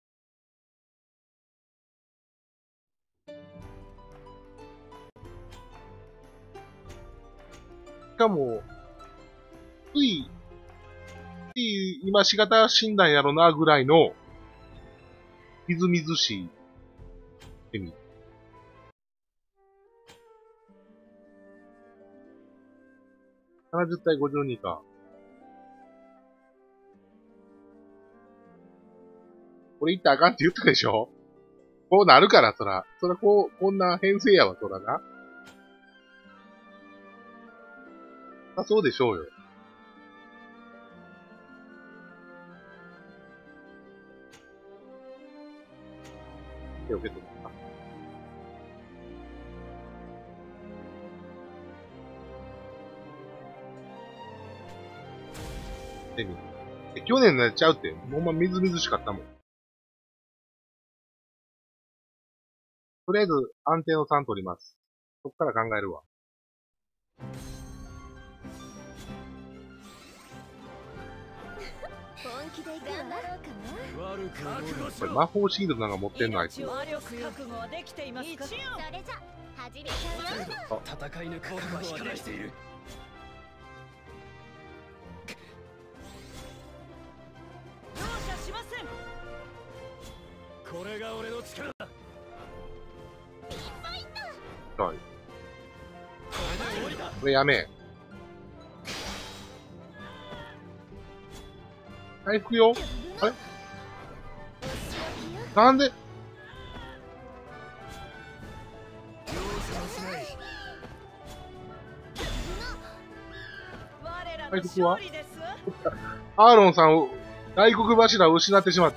しかも、つい、つい今しがた死んだんやろなぐらいの、みずみずしいケミ。ななじゅう対ごじゅうにか。これ言ったらあかんって言ったでしょ？こうなるから、そら。そらこう、こんな編成やわ、そらな。あ、そうでしょうよ。手を受け取った。ケミ。え、去年のやっちゃうって、ほんまみずみずしかったもん。とりあえず、安定のさん取ります。そっから考えるわ。 本気で頑張ろうかな。 悪く思う。 これ魔法シールドなんか持ってんのあいつ。 覚悟はできていますか？ それじゃ、始めちゃうよ。 戦い抜く覚悟は光らしている。 容赦しません。 これが俺の力だ。 はい。これやめ。回復よ。あれなんで回復はアーロンさんを、大黒柱を失ってしまった。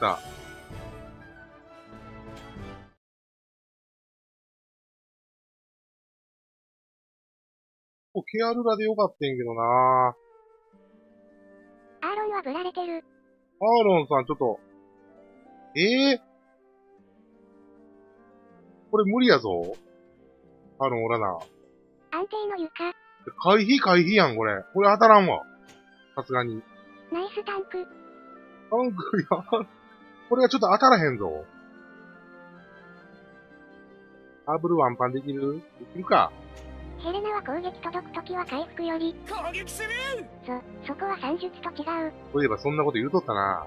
ケアルラでよかったんやけどなアーロンはぶられてる。 アーロンさん、ちょっと、ええー、これ無理やぞ。アーロンおらな。 安定の床。 回避回避やん、これ。これ当たらんわ。さすがに。 ナイスタンク。 タンクや、これはちょっと当たらへんぞ。ハーブルワンパンできるできるか。 ヘレナは攻撃届くときは回復より。 攻撃する。 そ、そこは算術と違う。 そういえばそんなこと言うとったな。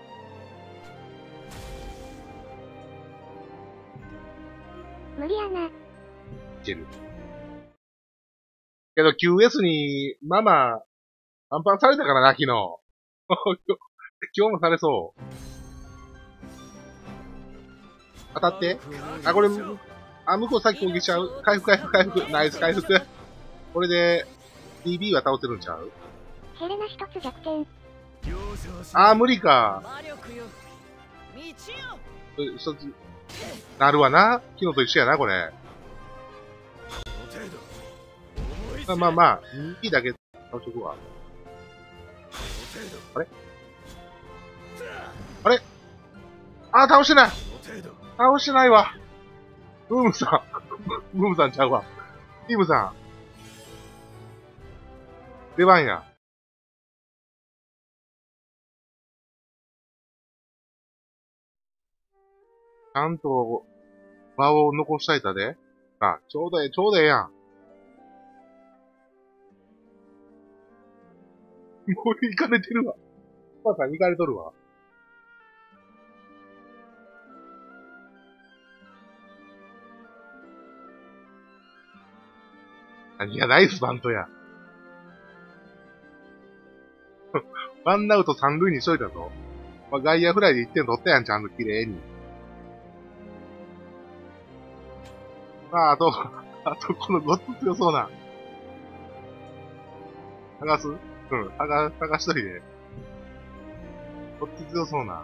無理やな。 いける。けど キューエス に、ママ、アンパンされたからな、昨日。今日もされそう。当たって。あ、これ、あ、向こう先攻撃しちゃう。回復回復回復。ナイス回復。これで、ティービー は倒せるんちゃう？ ヘレナ一つ弱点。 あー、無理か。 魔力よ。道よ。 一つ、なるわな。昨日と一緒やな、これ。まあまあまあ、にビーだけ倒しとくわ。あれあれあー、倒してない倒してないわ。ブームさん。ブームさんちゃうわ。ティームさん。出番や。ちゃんと、場を残したいたで。あ、ちょうどええ、ちょうどええやん。もう行かれてるわ。お母さん行かれとるわ。何がナイスバントや。ワンアウト三塁にしといたぞ。まあ、外野フライでいってん取ったやん、ちゃんと綺麗に。まあ、あと、あと、このごっつ強そうな。探すうん、探、探しといて。ごっつ強そうな。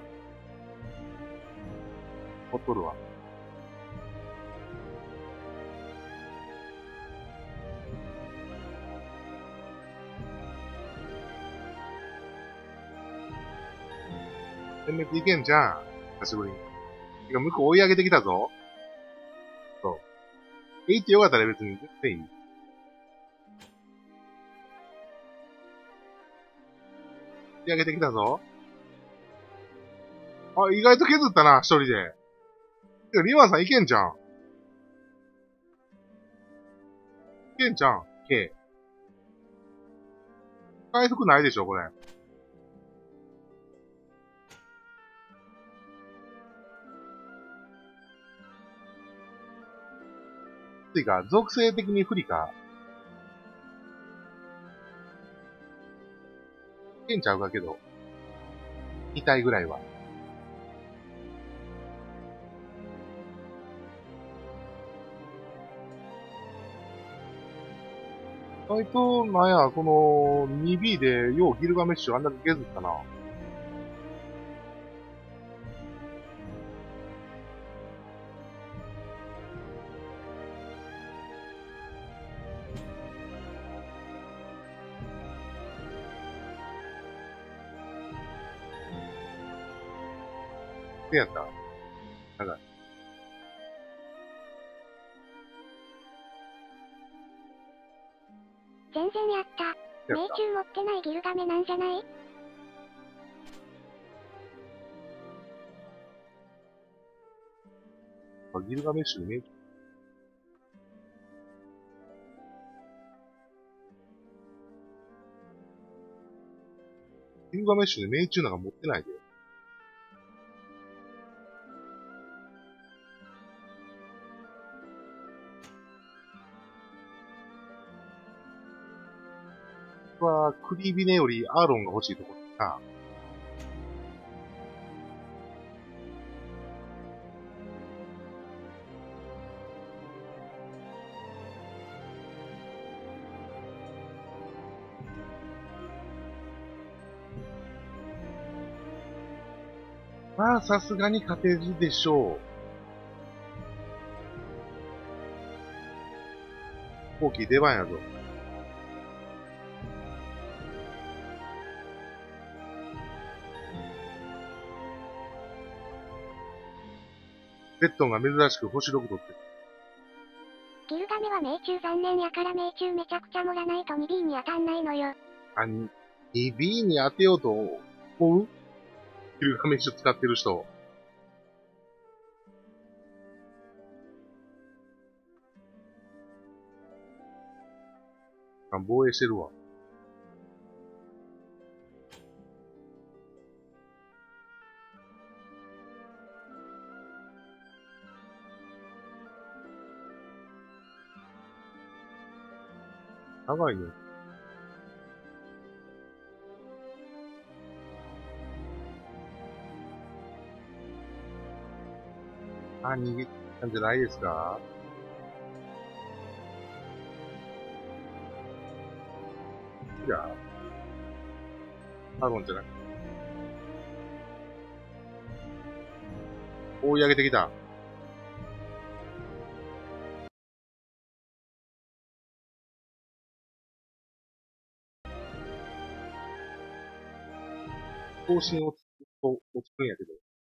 ほっとるわ。全滅いけんじゃん。久しぶりに。てか、向こう追い上げてきたぞ。そう。えいってよかったら別に全然いい。追い上げてきたぞ。あ、意外と削ったな、一人で。てか、リワンさんいけんじゃん。いけんじゃん、K。回復ないでしょ、これ。ついか、属性的に不利か。いけんちゃうかけど。痛いぐらいは。意外と、なんや、この にビー でようギルガメッシュあんだけ削ったな。でやった。なんか、 全然やった。命中持ってないギルガメなんじゃない？ あ、ギルガメッシュで命中。ギルガメッシュで命中なんか持ってないで。は、クリビネよりアーロンが欲しいところだな。まあ、さすがに勝てるでしょう。後期出番やぞ。 レッドンが珍しく星ろく取ってる。 ギルガメは命中残念やから命中めちゃくちゃ盛らないと にビー に当たんないのよ。 あ、にビー に当てようと思う？ギルガメッシュ使ってる人。あ、防衛してるわ。長いね。あ、逃げたんじゃないですか？じゃあ、あるんじゃない？追い上げてきた。方針をつくと落ちるんやけど。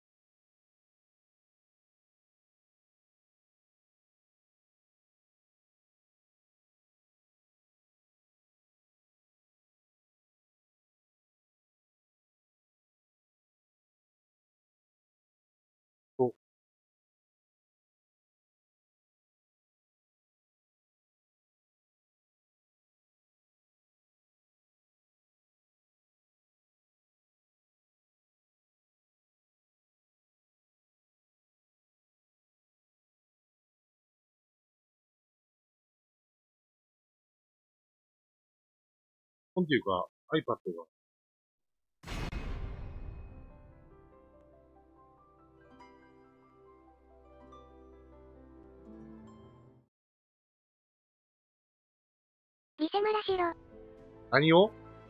と、本っていうか、iPad が。 リセマラしろ。も何を？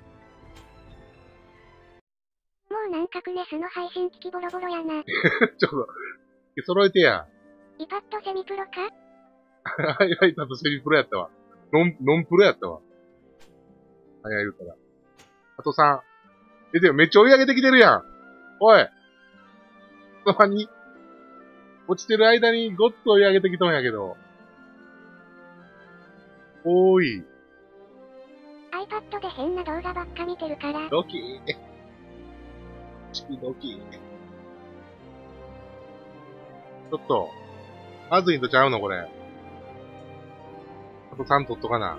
うなんかクネスの配信機器ボロボロやな。 ちょっと、揃えてや。 iPad セミプロか？ iPad セミプロやったわ。ノン、ノンプロやったわ。早い言うから。あとさん。え、でもめっちゃ追い上げてきてるやん。おい。たまに、落ちてる間にごっと追い上げてきとんやけど。おーい。 iPad で変な動画ばっか見てるから。 ドキー。チキドキー。ちょっと、まずいんとちゃうのこれ。あとさん取っとかな。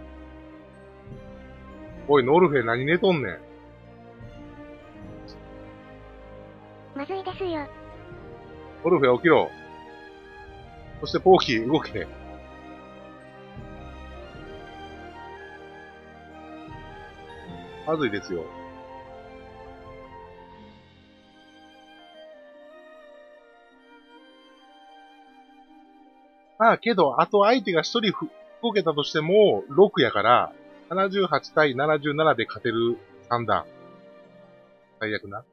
おい、ノルフェ何寝とんねん。 まずいですよ。 ノルフェ起きろ。そしてポーキー動け。まずいですよ。まあけど、あと相手が一人動けたとしても、ろくやから、ななじゅうはち対ななじゅうななで勝てるさん段。最悪な。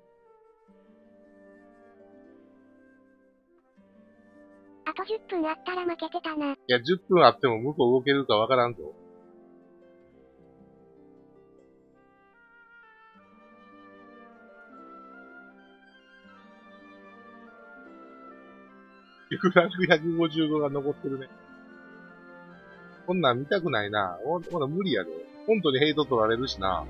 あとじゅっぷんあったら負けてたな。 いや、じゅっぷんあっても向こう動けるかわからんぞ。ランクひゃくごじゅうごが残ってるね。こんなん見たくないな。ほんと無理やで。本当にヘイト取られるしな。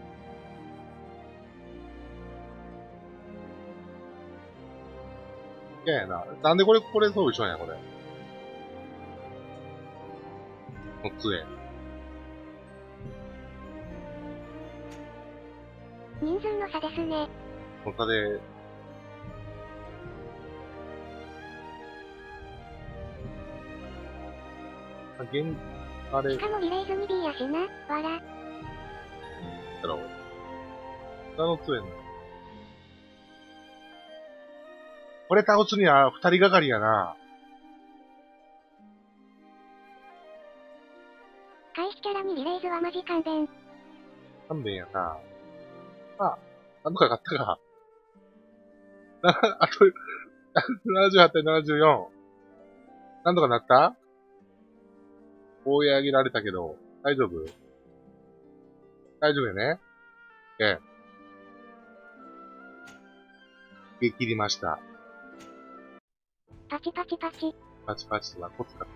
いややな。なんでこれ、これそう一緒なんや、これ。の杖。 人数の差ですね。 の差で、あ、現、あれ、 しかもリレーズ にビー やしな、わら。 だろう。あの杖な。これ倒すには二人がかりやな。 回避キャラにリレーズはマジ勘弁。 勘弁やな。あ、なんとか勝ったか。な、あと、ななじゅうはち対ななじゅうよん。なんとかなった？追い上げられたけど、大丈夫？大丈夫よね？ええ。逃げ切りました。 パチパチパチ。 パチパチとはコツか。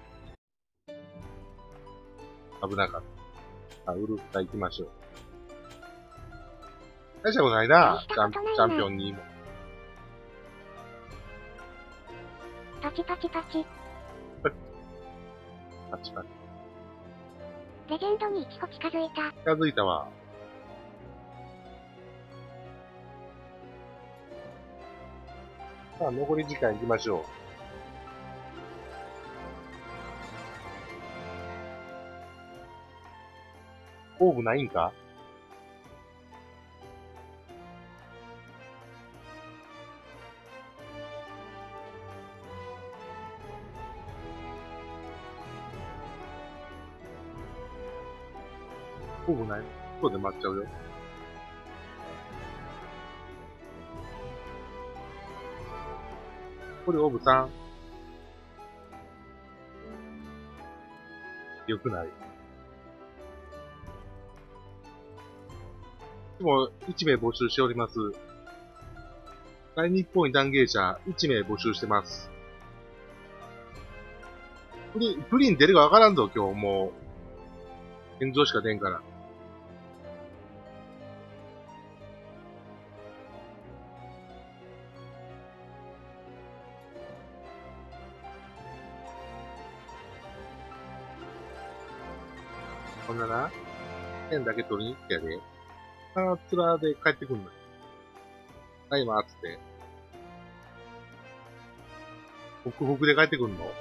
危なかった。あ、ウルフタ行きましょう。大したことないな、チャンチャンピオンにも。 パチパチパチ。 パチパチ。 レジェンドにいち歩近づいた。 近づいたわ。さあ、残り時間行きましょう。オーブないんか？オーブないの？ここで待っちゃうよ。これオーブさん。よくない。いつもいち名募集しております。大日本異断芸者いち名募集してます。プリン、プリン出るかわからんぞ、今日もう。現状しか出んから。こんなな、剣だけ取りに行ってやで。あー、つらで帰ってくんの。タイマーつって。ホクホクで帰ってくんの？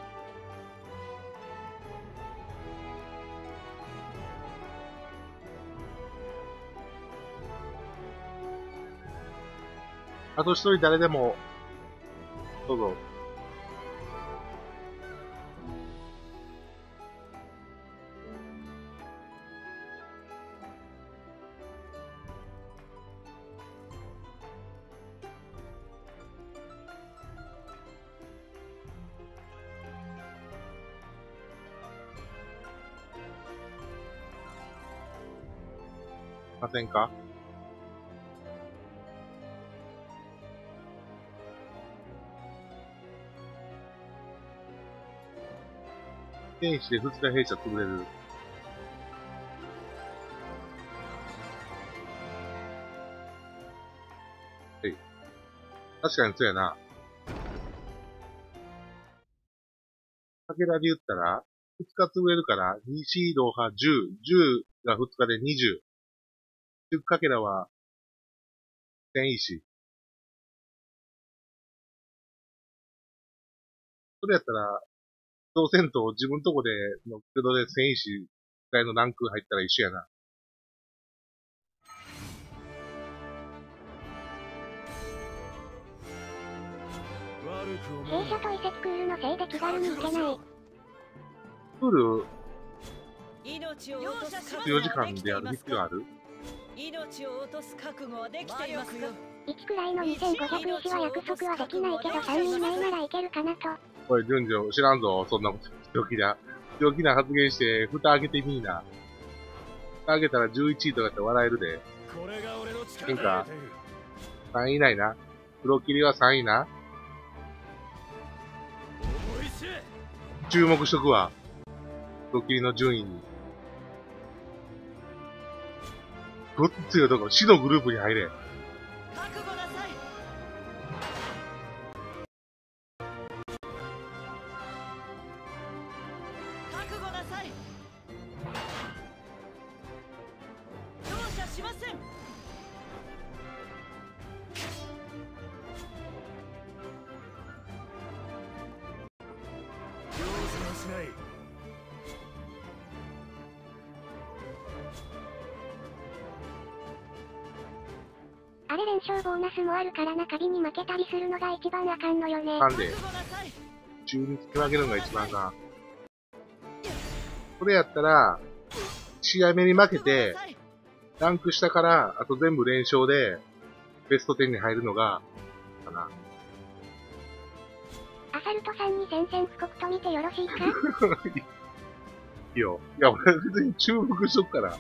あと一人誰でも、どうぞ。ませんか？天使で二日弊社潰れる。はい。確かにそうやな。かけらで言ったら、二日潰れるから、にシード派じゅう、じゅうが二日でにじゅう。じゅうかけらは、千石。それやったら、当戦と自分とこでの駆動で千石ぐらいのランク入ったら一緒やな。 弊社と移籍クールのせいで気軽に行けない。 クール、 命を落とすじゅうよじかんでやる必要ある？ 命を落とす覚悟はできていますか？ いちくらいのにせんごひゃく石は約束はできないけどさんにんいないならいけるかなと。 おい、順序知らんぞ、そんなこと。強気な。強気な発言して、蓋開けてみーな。蓋開けたらじゅういちいとかって笑えるで。変かさんい以内な。黒切りはさんいな。注目しとくわ。黒切りの順位に。ごっついよとこ、死のグループに入れ。 覚悟なさい。覚悟なさい。容赦しません。 容赦はしない。 あれ連勝ボーナスもあるから中日に負けたりするのが一番あかんのよね。 なんで、中に突き分けるのが一番な。これやったら、試合目に負けて、ランク下から、あと全部連勝で、ベストじゅうに入るのが、かな。 アサルトさんに宣戦布告と見てよろしいか？ いいよ。いや、俺別に注目しとくから。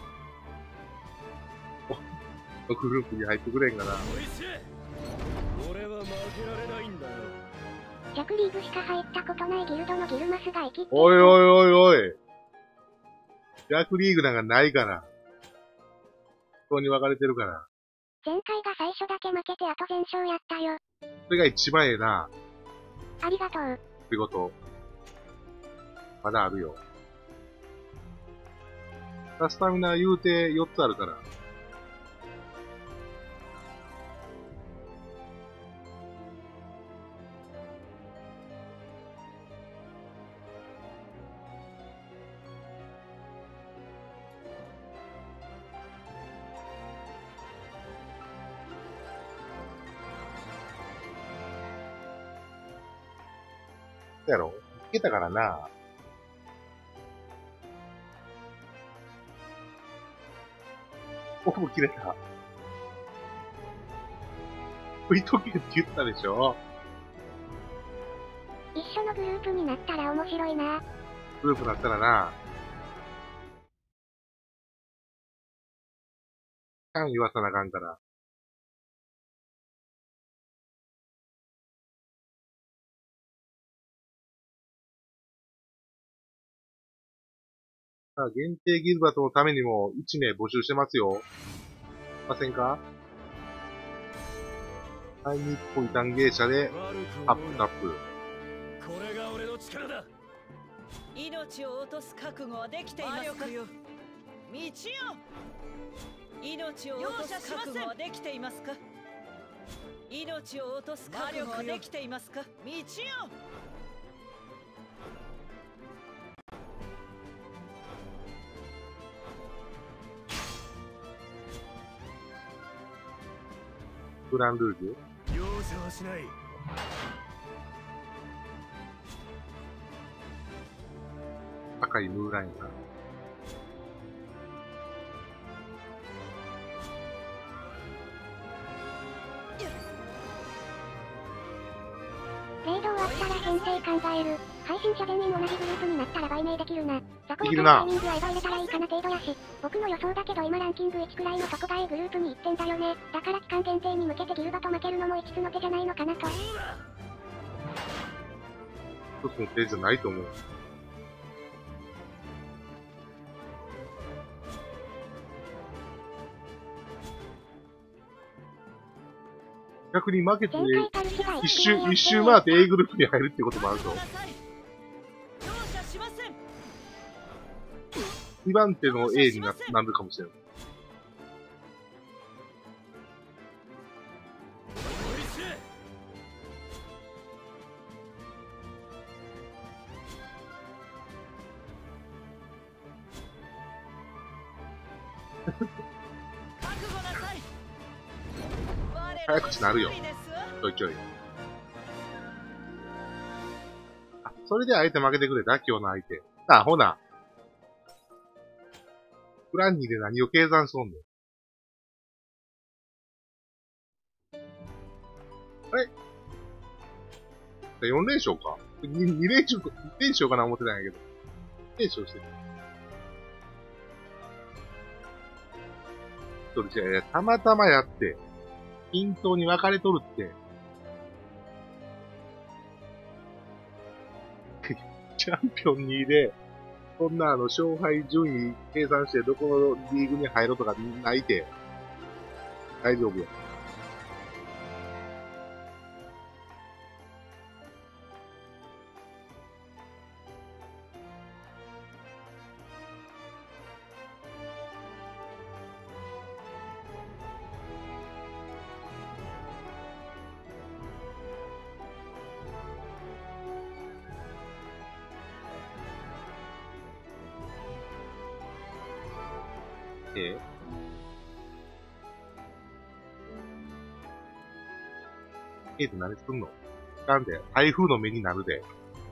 グループに入ってくれんかな。 俺は負けられないんだよ。 弱リーグしか入ったことないギルドのギルマスが生きっておいおいおいおい。弱リーグなんかないから。ここに分かれてるから。 前回が最初だけ負けてあと全勝やったよ。 それが一番ええな。 ありがとう。 仕事。まだあるよ。スタミナ言うてよっつあるから。やろいけたからな。オフ切れた。振りとけって言ったでしょ。 一緒のグループになったら面白いな。 グループだったらな。ちゃん言わさなあかんから。さあ、限定ギルバトのためにもいち名募集してますよ。ませんか？はい、日本異端芸者で、アップタップ。 これが俺の力だ。 命を落とす覚悟はできていますか？道よ。命を落とす覚悟はできていますか？命を落とす覚悟はできていますか？道よ。 グランルージュ容赦はしない。 赤いムーラインが。 レイド終わったら編成考える。配信者全員同じグループになったら売名できるな。ザコヤとタイミング合えば入れたらいいかな程度やし。僕の予想だけど今ランキングいちくらいのそこが A グループにいってんだよね。だから期間限定に向けてギルドと負けるのも一つの手じゃないのかなと。 一つの手じゃないと思う。逆に負けて、一周、一周回って A グループに入るってこともあるぞ。にばん手の A にな、なるかもしれない。早口なるよ。ちょいちょい。あ、それで相手負けてくれた今日の相手。あ、ほな。プランニーで何を計算しとんねん。あれ ?よん 連勝か ?に 連勝、いち連勝かな思ってたんやけど。連勝してる。それじゃ、たまたまやって、均等に分かれとるって。チャンピオンにで、そんなあの、勝敗順位計算してどこのリーグに入ろうとかないて。大丈夫や。えええって何すんの？なんで、台風の目になるで。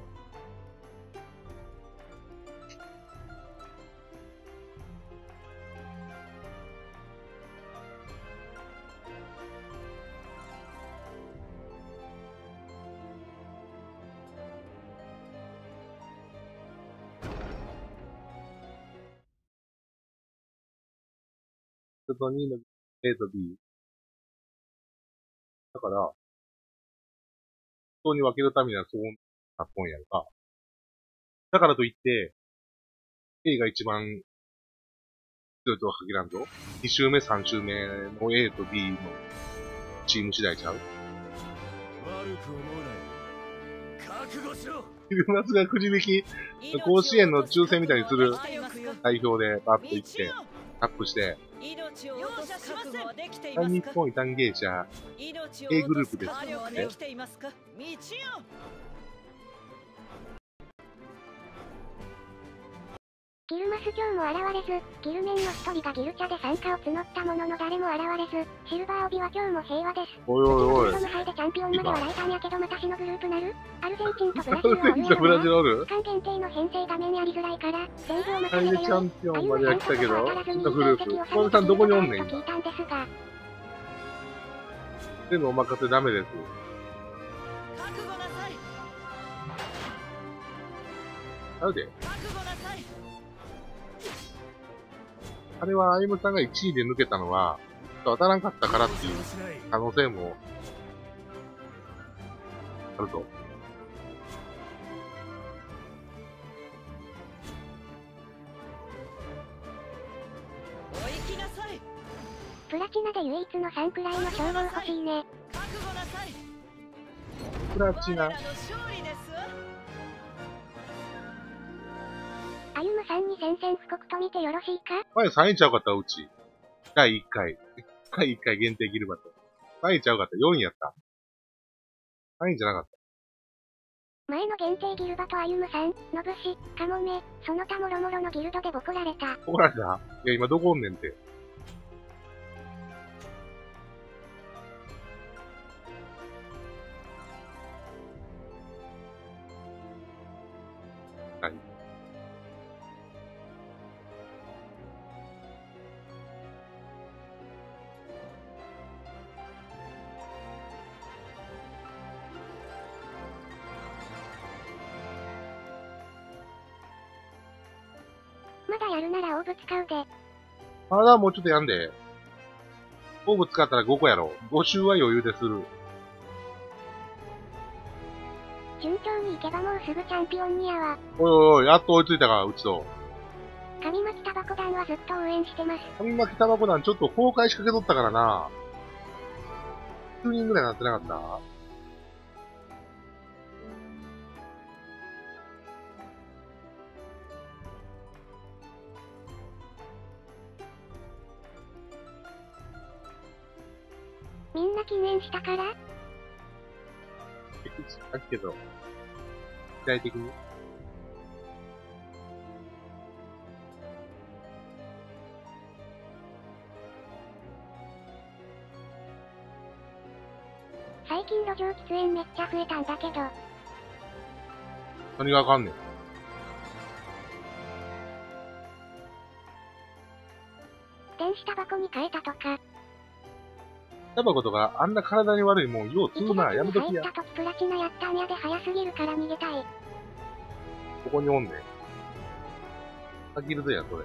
ちょっとにの A と B。だから、 当に分けるためにはそうなっとんやんか。だからといって、A が一番強いとは限らんぞ。に周目、さん周目の A と B のチーム次第ちゃう。 悪く思うなよ。覚悟しろ。 昼夏がくじ引き、甲子園の抽選みたいにする代表でバッと行って、アップして、大日本異端芸者 A グループですって。 ギルマス今日も現れず、ギルメンの一人がギルチャで参加を募ったものの誰も現れず、シルバー帯は今日も平和です。 おいおいおい。 無敗でチャンピオンまではライターんやけどまたしのグループなる？アルゼンチンとブラジルはおるやろ。ブラジルおる？ 期間限定の編成画面やりづらいから、全部お任せでよ。 チャンピオンまでは来たけど、のグループ。小野さんどこにおんねん今。 聞いたんですが。 全部お任せダメです。 覚悟なさい。 なんで？ 覚悟なさい。 あれは、アイムさんがいちいで抜けたのは、当たらんかったからっていう可能性も、あると。 お行きなさい。 プラチナで唯一のさんくらいの称号欲しいね。 覚悟なさい。 プラチナ。 我らの勝利ですわ。 歩夢さんに宣戦布告と見てよろしいか？ 前さんいちゃうかったうち。だいいっかい。だいいっかい限定ギルバト。さんいちゃうかった。よんいやった。さんいじゃなかった。 前の限定ギルバト歩夢さん、のぶし、かもめ、その他もろもろのギルドでボコられた。 ボコられた？いや、今どこおんねんって。はい。 まだやるならオーブ使うで。 まだもうちょっとやんで。オーブ使ったらごこやろ。ご周は余裕でする。 順調にいけばもうすぐチャンピオンにやわ。 おいおいおい、やっと追いついたか、うちと。 紙巻きタバコ団はずっと応援してます。 紙巻きタバコ団ちょっと崩壊しかけとったからな。きゅうにんぐらいになってなかった？ みんな記念したから？ だけど、具体的に。 最近路上喫煙めっちゃ増えたんだけど。 何がわかんねん。 電子タバコに変えたとか。 タバコとかあんな体に悪いもん、よう吸うな、やめときや。 入った時プラチナやったんやで早すぎるから逃げたい。 ここにおんねん。あきるぜや、それ。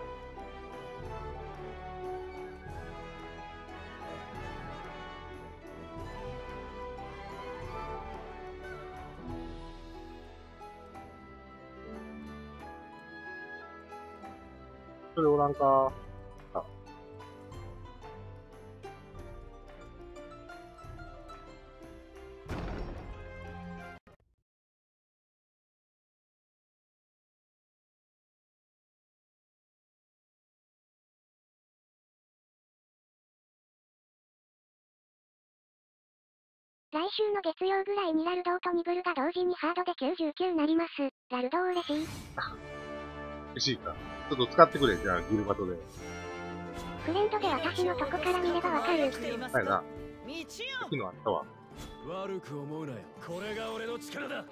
それおらんか。あ。 来週の月曜ぐらいにラルドーとニブルが同時にハードできゅうじゅうきゅうなります。ラルドー嬉しい。 嬉しいか。ちょっと使ってくれ、じゃあ、ギルバトで。 フレンドで私のとこから見ればわかる。 はいな。さっきのあったわ。 悪く思うなよ。これが俺の力だ。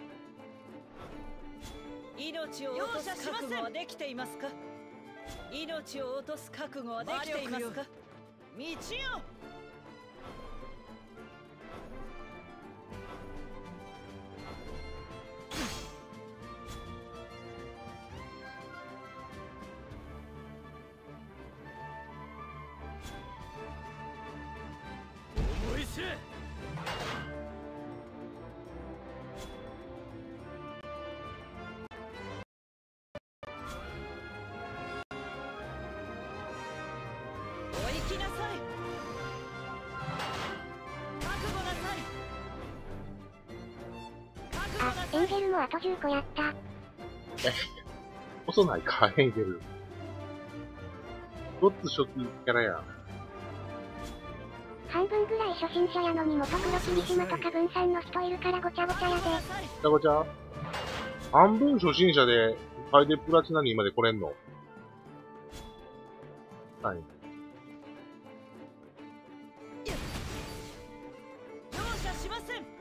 命を落とす覚悟はできていますか？命を落とす覚悟はできていますか？道よ。 思い知れ。 きなさい。覚悟なさい。覚悟なさい。 あ、エンゲルもあとじゅっこやった。 え、遅ないか、エンゲル。ごっつ初期キャラや。 半分ぐらい初心者やのに元プロ霧島とか分散の人いるからごちゃごちゃやで。 ごちゃごちゃ半分初心者で、ハイデプラチナにまで来れんの？はい。 容赦しません。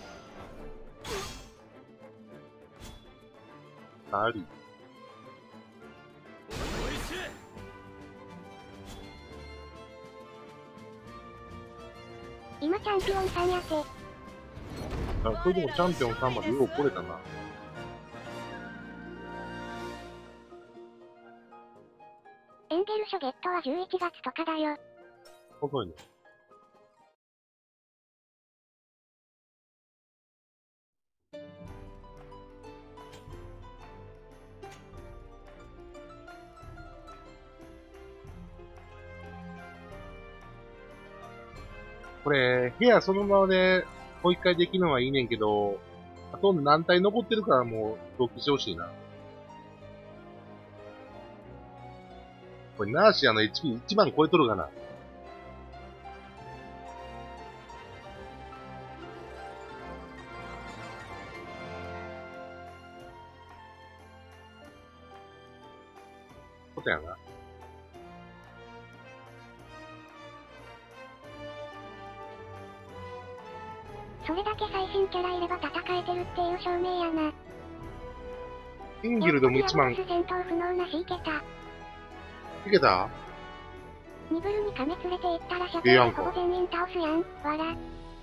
あり。 今チャンピオンさんやて。 あ、それでもチャンピオンさんまでよう来れたな。 エンゲル初ゲットはじゅういちがつとかだよ。 遅いね。これ、部屋そのままで、もう一回できるのはいいねんけど、あと何体残ってるからもう、同期してほしいな。これ、ナーシアの エイチピーいち 万超えとるかな。ことやな。 それだけ最新キャラいれば戦えてるっていう証明やな。 インギルドもいちまん。い戦闘不能なしいけた。 けた？ ニブルに亀連れて行ったらシャペでほぼ全員倒すやん。わら。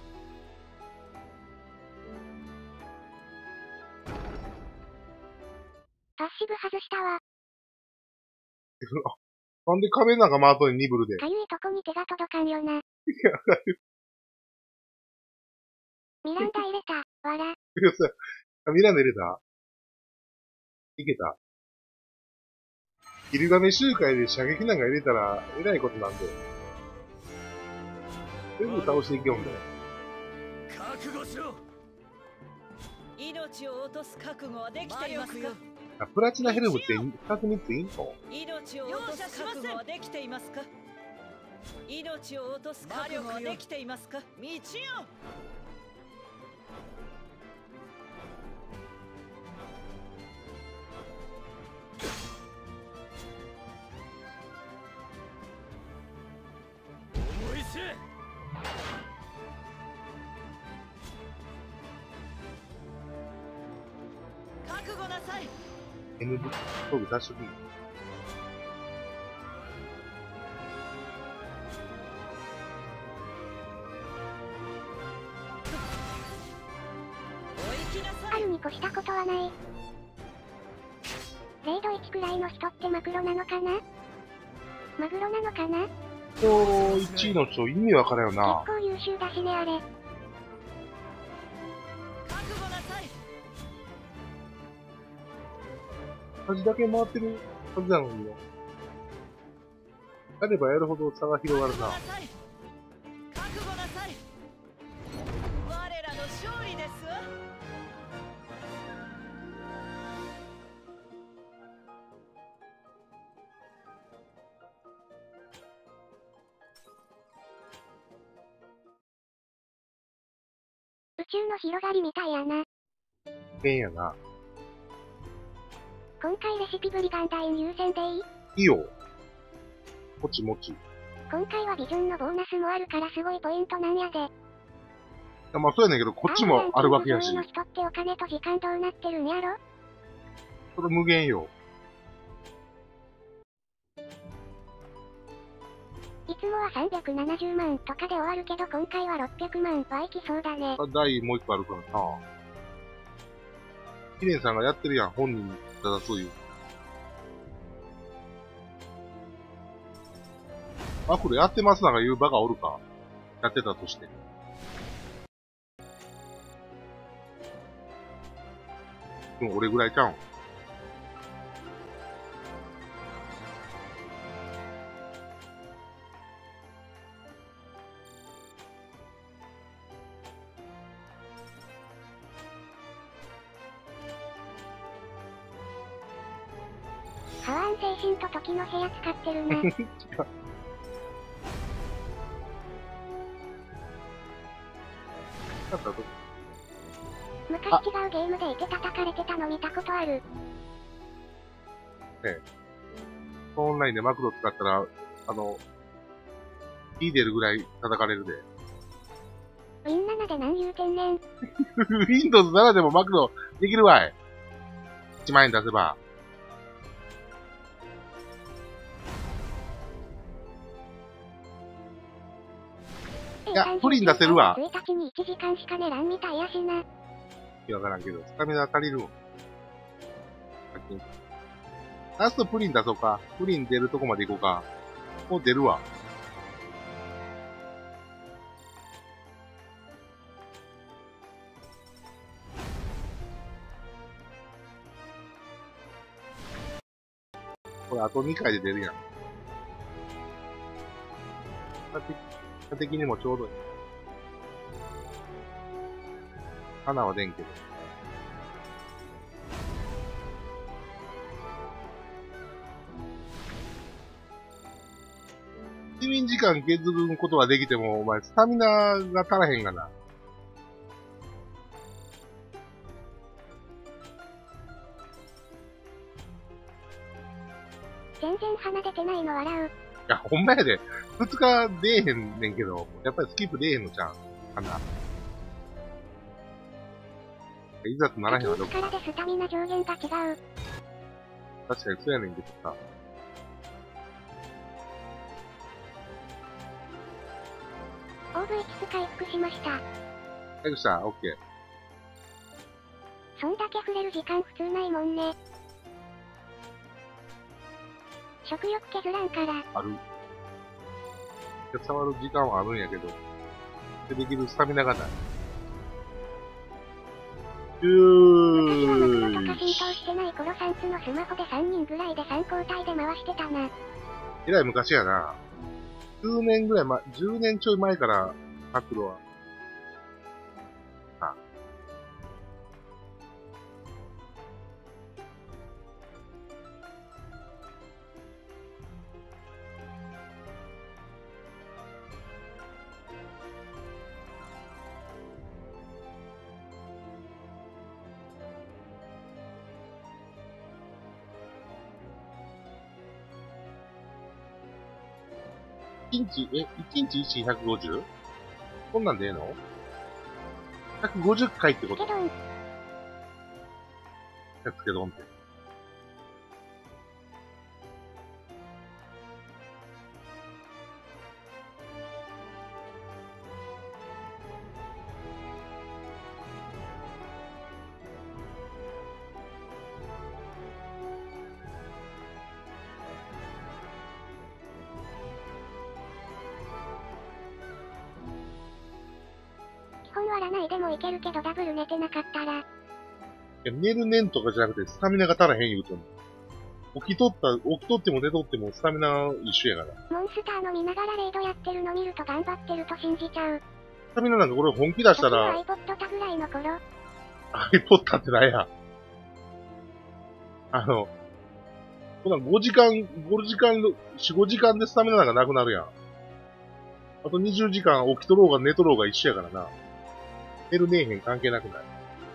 パッシブ外したわ。 なんで亀なんか回っとんねん、ニブルで。 かゆいとこに手が届かんよな。ミランダ入れた。わら。 ミランダ入れた？いけた？ギルガメ集会で射撃なんか入れたら、えらいことなんで。全部倒していけよんだよ。 覚悟しろ。 命を落とす覚悟はできていますか？ あ、プラチナヘルムってふたつみっついいの？ 命を落とす覚悟はできていますか？命を落とす覚悟はできていますか？道よ。 思いせ。 覚悟なさい。 エヌブイ装備出しとき。 お行きなさい。 あるに越したことはない。レイドいちくらいの人ってマクロなのかな？マグロなのかな？ 今日いちいの人意味わからんよな。 結構優秀だしねあれ。 覚悟なさい。 端だけ回ってるはずなのによ。やればやるほど差が広がるな。 覚悟なさい。我らの勝利ですわ。 宇宙の広がりみたいやな。 変やな。 今回レシピブリガンダイン優先でいい？ いいよ。もちもち。 今回はビジョンのボーナスもあるからすごいポイントなんやで。 いやまあそうやねんけど、こっちもあるわけやし。 の人ってお金と時間どうなってるんやろ？ それ無限よ。 いつもはさんびゃくななじゅうまんとかで終わるけど今回はろっぴゃくまんはいきそうだね。 台もう一個あるからな。キレンさんがやってるやん、本人にただそういう。あ、これやってますなんか言うバカおるか？やってたとして。でも俺ぐらいちゃうん。 ハワーン精神と時の部屋使ってるね。昔違うゲームでいて叩かれてたの見たことある。 ええ。オンラインでマクロ使ったら、あの、火出るぐらい叩かれるで。 ウィンななで何言うてんねん。 ウィンドウズなな でもマクロできるわい。いちまんえん出せば。いや、プリン出せるわ。 ついたちにいちじかんしか寝らんみたいやしな。 いや、わからんけど、スタミナ足りるもん。ラストプリン出そうか。プリン出るとこまで行こうか。もう出るわ。これあとにかいで出るやん。他的にもちょうどいい。花は出んけど。睡眠時間削ることはできても、お前、スタミナが足らへんがな。 全然鼻出てないの笑う。 いや、ほんまやで。二日出えへんねんけど、やっぱりスキップ出えへんのじゃん。鼻。いざとならへんわ、どこか。 力でスタミナ上限が違う。 確かにそうやねんけどさ。 オーブイキス回復しました。 回復した、オッケー。 そんだけ触れる時間普通ないもんね。食欲削らんから。 ある。触る時間はあるんやけど、できるスタミナがない。うー昔はマクロとか浸透してない頃サンツのスマホでさんにんぐらいでさん交代で回してたな。 えらい昔やな。じゅうねんぐらい前、じゅうねんちょい前から、マクロは。あ。いちにち、え、いちにちいちひゃくごじゅう？ こんなんでええの ?ひゃくごじゅっ 回ってことつけどん。 つけどんって。 基本割らないでもいけるけどダブル寝てなかったら。 いや、寝るねんとかじゃなくて、スタミナが足らへん言うとんの。起きとった、起きとっても寝とってもスタミナ一緒やから。 モンスターの見ながらレイドやってるの見ると頑張ってると信じちゃう。 スタミナなんかこれ本気出したら、 時は iPod たぐらいの頃。 iPod ってなんや。あの、こんなんごじかん、ごじかん、よん、ごじかんでスタミナなんかなくなるやん。あとにじゅうじかん起きとろうが寝とろうが一緒やからな。寝る寝えへん関係なくない。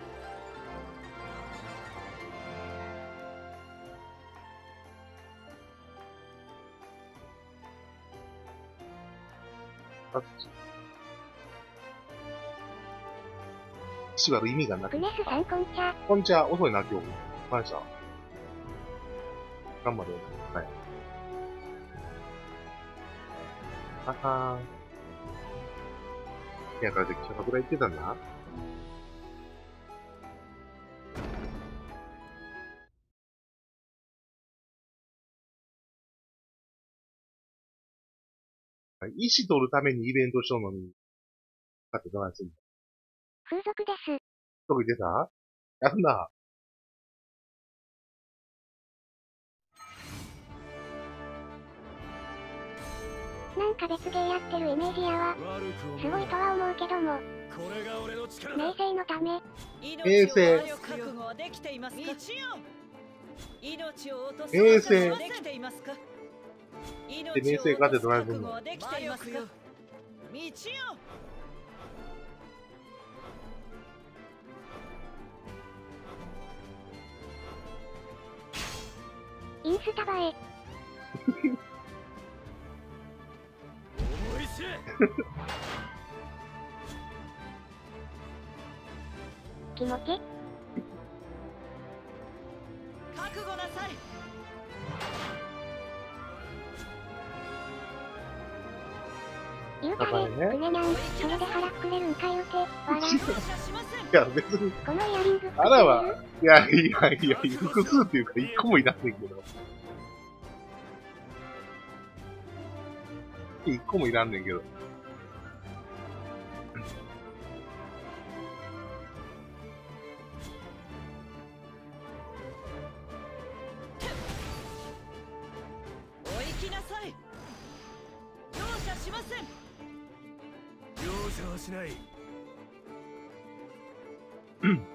あっち。しばる意味がなくクネスさんこんちゃ。 こんちゃ、遅いな、今日。感謝。頑張れ。はい。ははー。いや、からでキャバクラ行ってたんだ。石取るためにイベントしとんのに、買ってどないすんの？ 風俗です。 特に出た？やんな。 なんか別ゲーやってるイメージやわ。すごいとは思うけども。名声のため。 命を覚悟はできていますか？ 命を落とす衛星覚悟はできていますか？ で、名声勝てどないすんの？ 覚悟はできていますか？道よ。 インスタ映え。 思い知れ。 気持ち。 覚悟なさい。 言うたれ、くねにゃん、それで腹くれるんか言うて、笑いや、別に、 このイヤリング、 あらは、いやいやいや、複数っていうか一個もいらんねんけど。一個もいらんねんけど。 お行きなさい。容赦しません。 容赦はしない。 うん。 思い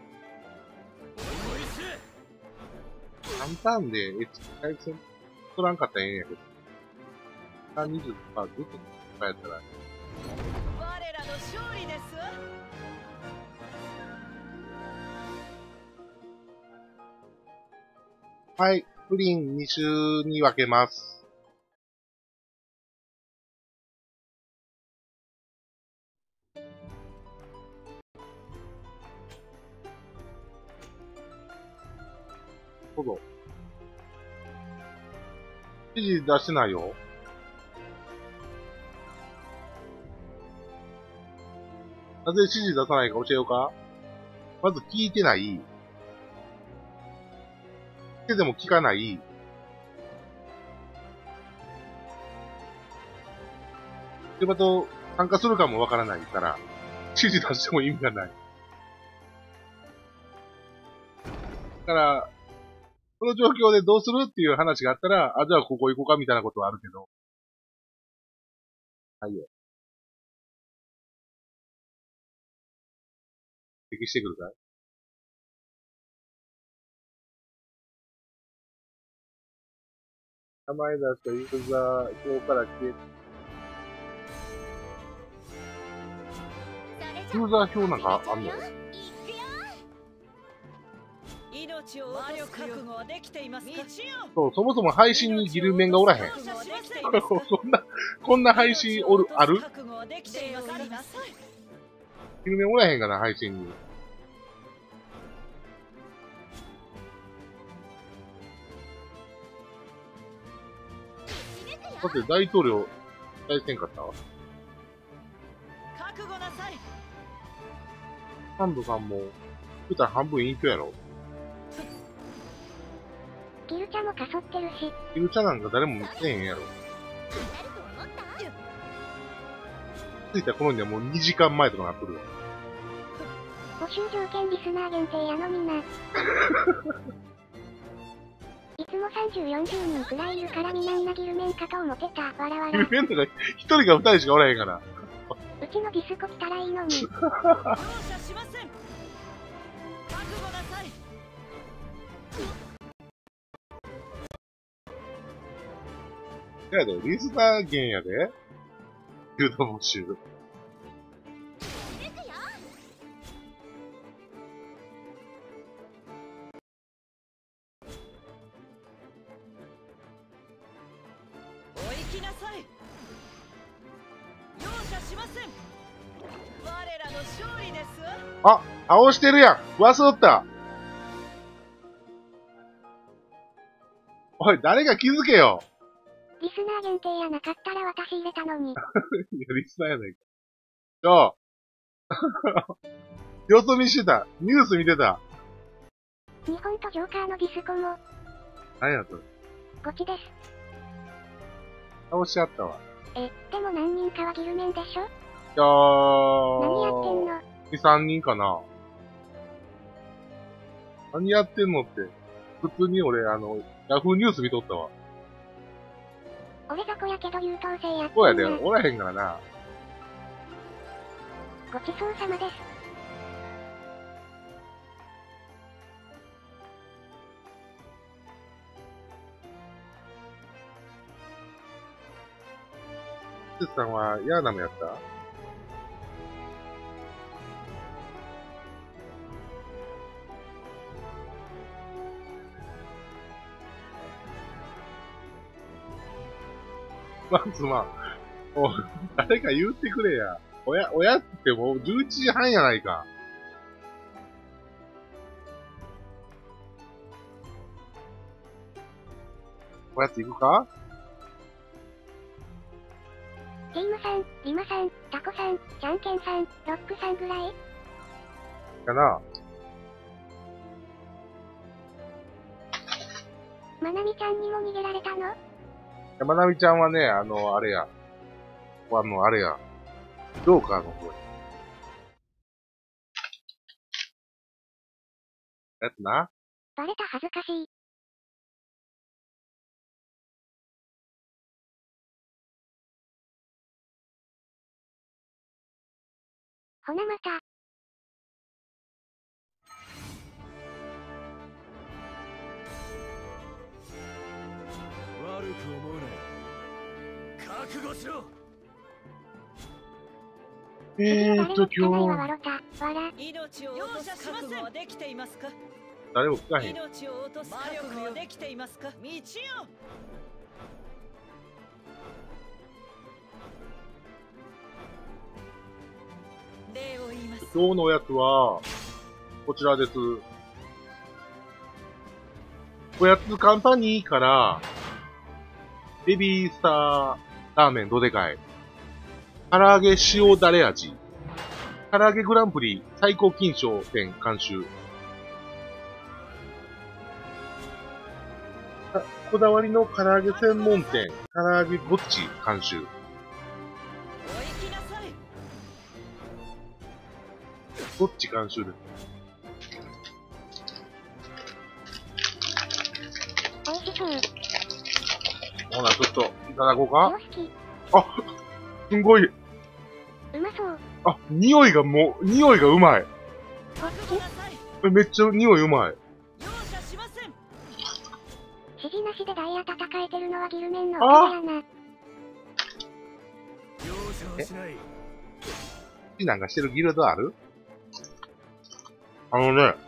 知れ。 簡単で、エッチ回戦取らんかったらええんやけど。さんじゅうパーセントずっと使えたら。 我らの勝利ですわ。 はい、プリンに種に分けます。どうぞ。指示出してないよ。なぜ指示出さないか教えようか？まず聞いてない。聞いてても聞かない。で、また参加するかもわからないから、指示出しても意味がない。だから、この状況でどうするっていう話があったら、あ、じゃあここ行こうかみたいなことはあるけど。はいよ。適してくるかい？名前出したユーザー表から消え、ユーザー表なんかあんの？ 命を落とす覚悟はできていますか？ そう、そもそも配信にギルメンがおらへん。こんな、こんな配信おる、ある？ギルメンおらへんかな、配信に。だって大統領、大せんかったわ。 覚悟なさい。 サンドさんも、普段半分隠居やろ。 ギルチャもかそってるし。 ギルチャなんか誰も見てへんやろ。着いた頃にはもうにじかんまえとかなっとるわ。 募集条件リスナー限定やのにな。いつもさんじゅう、よんじゅうにんくらいいるからみんなギルメンかと思ってた。わらわら。 ギルメンとか一人か二人しかおらへんから。 うちのディスコ来たらいいのに。 容赦しません。覚悟なさい。 やで、リスナー限やで。ユーザー募集。 お行きなさい。容赦しません。我らの勝利ですわ。 あ、倒してるやん。忘れとった。おい、誰か気づけよ。 リスナー限定やなかったら私入れたのに。 いや、リスナーやないか。よ様子見してた。ニュース見てた。 日本とジョーカーのディスコも。 何やそれ。 ゴチです。 倒しちゃったわ。 え、でも何人かはギルメンでしょ？ いやー。 何やってんの？ に、さんにんかな。何やってんのって。普通に俺、あの、ヤフーニュース見とったわ。 俺雑魚やけど優等生やってんね。 そうやで、おらへんからな。 ごちそうさまです。 テスさんはヤーナムやったまずまあ、お、誰か言ってくれや。おや、おやってもうじゅういちじはんやないか。おやつ行くかチームさん、リマさん、タコさん、じゃんけんさん、ロックさんぐらいかな。 まなみちゃんにも逃げられたの？ まなみちゃんはね、あの、あれや。あの、あれや。ジョーカーの方やつな。 バレた恥ずかしい。ほなまた。 悪く思うな。覚悟しろ。 えーっと、今日。 わろた、わら。 命を落とす覚悟はできていますか？ 誰も聞かへん。 命を落とす覚悟はできていますか？道よ。礼を言います。 今日のおやつは、こちらです。おやつカンパニーから、ベビースターラーメンどでかい。唐揚げ塩だれ味。唐揚げグランプリ最高金賞店監修。こだわりの唐揚げ専門店、唐揚げごっち監修。 お行きなさい。 ごっち監修です。 おいしそう。 ほな、ちょっと、いただこうか。 好き。 あ、すんごい。 うまそう。 あ、匂いがもう、匂いがうまい。 覚悟なさい。 えめっちゃ匂いうまい。 容赦しません。 指示なしでダイヤ戦えてるのはギルメンのおかげやな。 容赦はしない。 好きなんかしてるギルドある？あのね、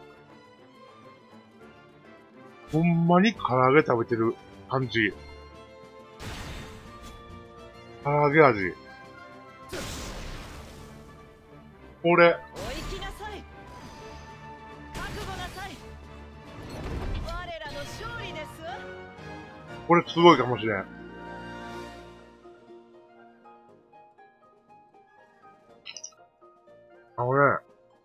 ほんまに唐揚げ食べてる感じ。唐揚げ味。これ、 お行きなさい。覚悟なさい。我らの勝利ですわ。 これすごいかもしれん。あのね、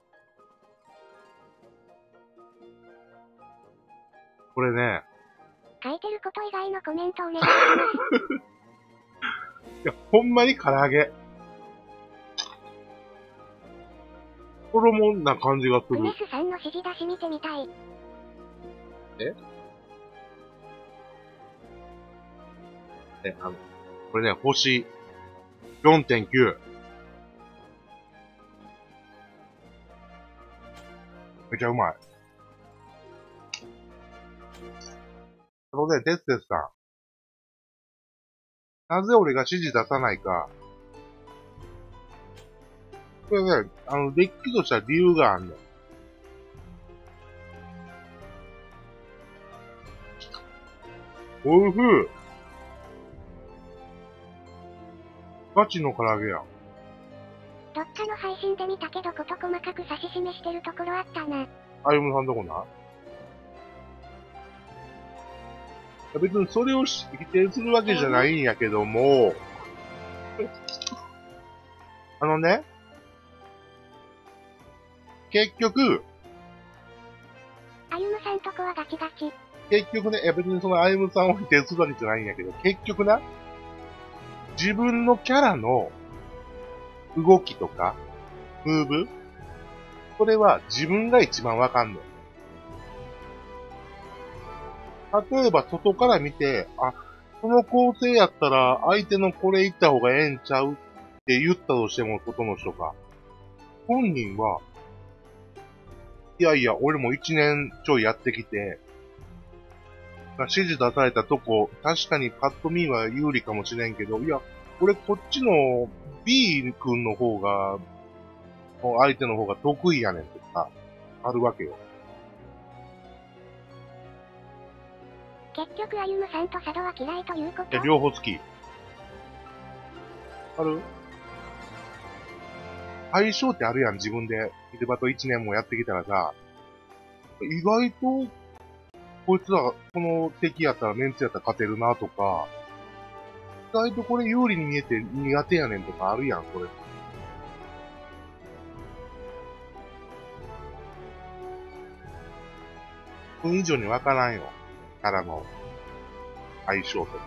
これね、 書いてること以外のコメントお願いします。 いや、ほんまに唐揚げ。衣な感じがする。 ウネスさんの指示出し見てみたい。 ええ、あの、これね、星 よんてんきゅう。めちゃうまい。あのね、テステスさん。なぜ俺が指示出さないか。これね、あの、デッキとした理由があんの。おいしい。ガチの唐揚げやん。 どっかの配信で見たけどこと細かく指し示してるところあったな。 あゆむさんとこな。別にそれを否定するわけじゃないんやけども、あのね、結局、 あゆむさんとこはガチガチ。 結局ね、いや別にそのあゆむさんを否定するわけじゃないんやけど、結局な、自分のキャラの動きとか、ムーブ、それは自分が一番わかんの。例えば外から見て、あ、この構成やったら相手のこれ言った方がええんちゃうって言ったとしても外の人が。本人は、いやいや、俺も一年ちょいやってきて、指示出されたとこ、確かにパッと見は有利かもしれんけど、いや、 俺こっちの B 君の方が、相手の方が得意やねんとか、あるわけよ。 結局歩夢さんと佐渡は嫌いということ？ いや、両方好き。ある？相性ってあるやん、自分で。ミルバトいちねんもやってきたらさ、意外と、こいつら、この敵やったら、メンツやったら勝てるなとか、意外とこれ有利に見えて苦手やねんとかあるやん、これ。これ以上にわからんよ。キャラの相性とか。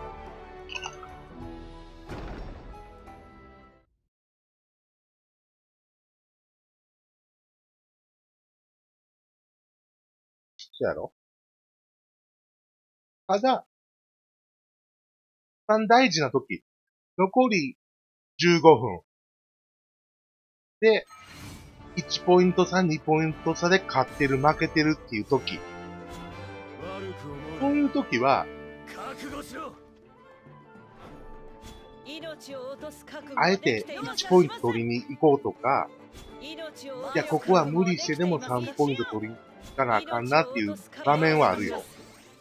そうやろ？ただ、一番大事な時、残りじゅうごふん。で、いちポイント差、にポイント差で勝ってる、負けてるっていう時。そういう時は、あえていちポイント取りに行こうとか、いや、ここは無理してでもさんポイント取りに行かなあかんなっていう場面はあるよ。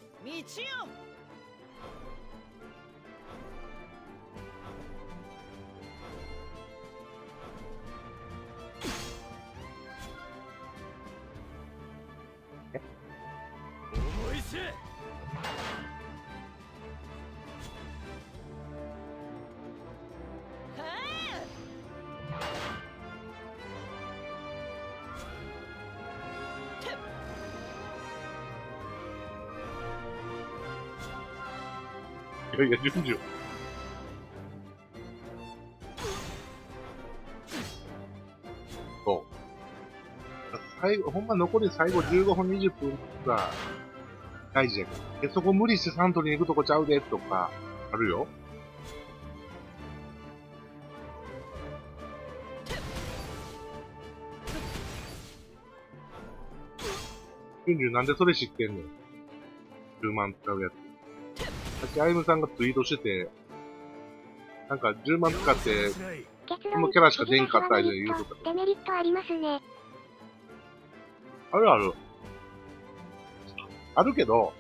いやいや、順序。そう。最後、ほんま残り最後じゅうごふん、にじゅっぷんが大事やけど。で、そこ無理してサントリーに行くとこちゃうで、とか、あるよ。順序なんでそれ知ってんの？ じゅう 万使うやつ。さっきアイムさんがツイートしてて、なんかじゅうまん使って、このキャラしか出んかった間に言うとか。 デメリットありますね。 あるある。あるけど、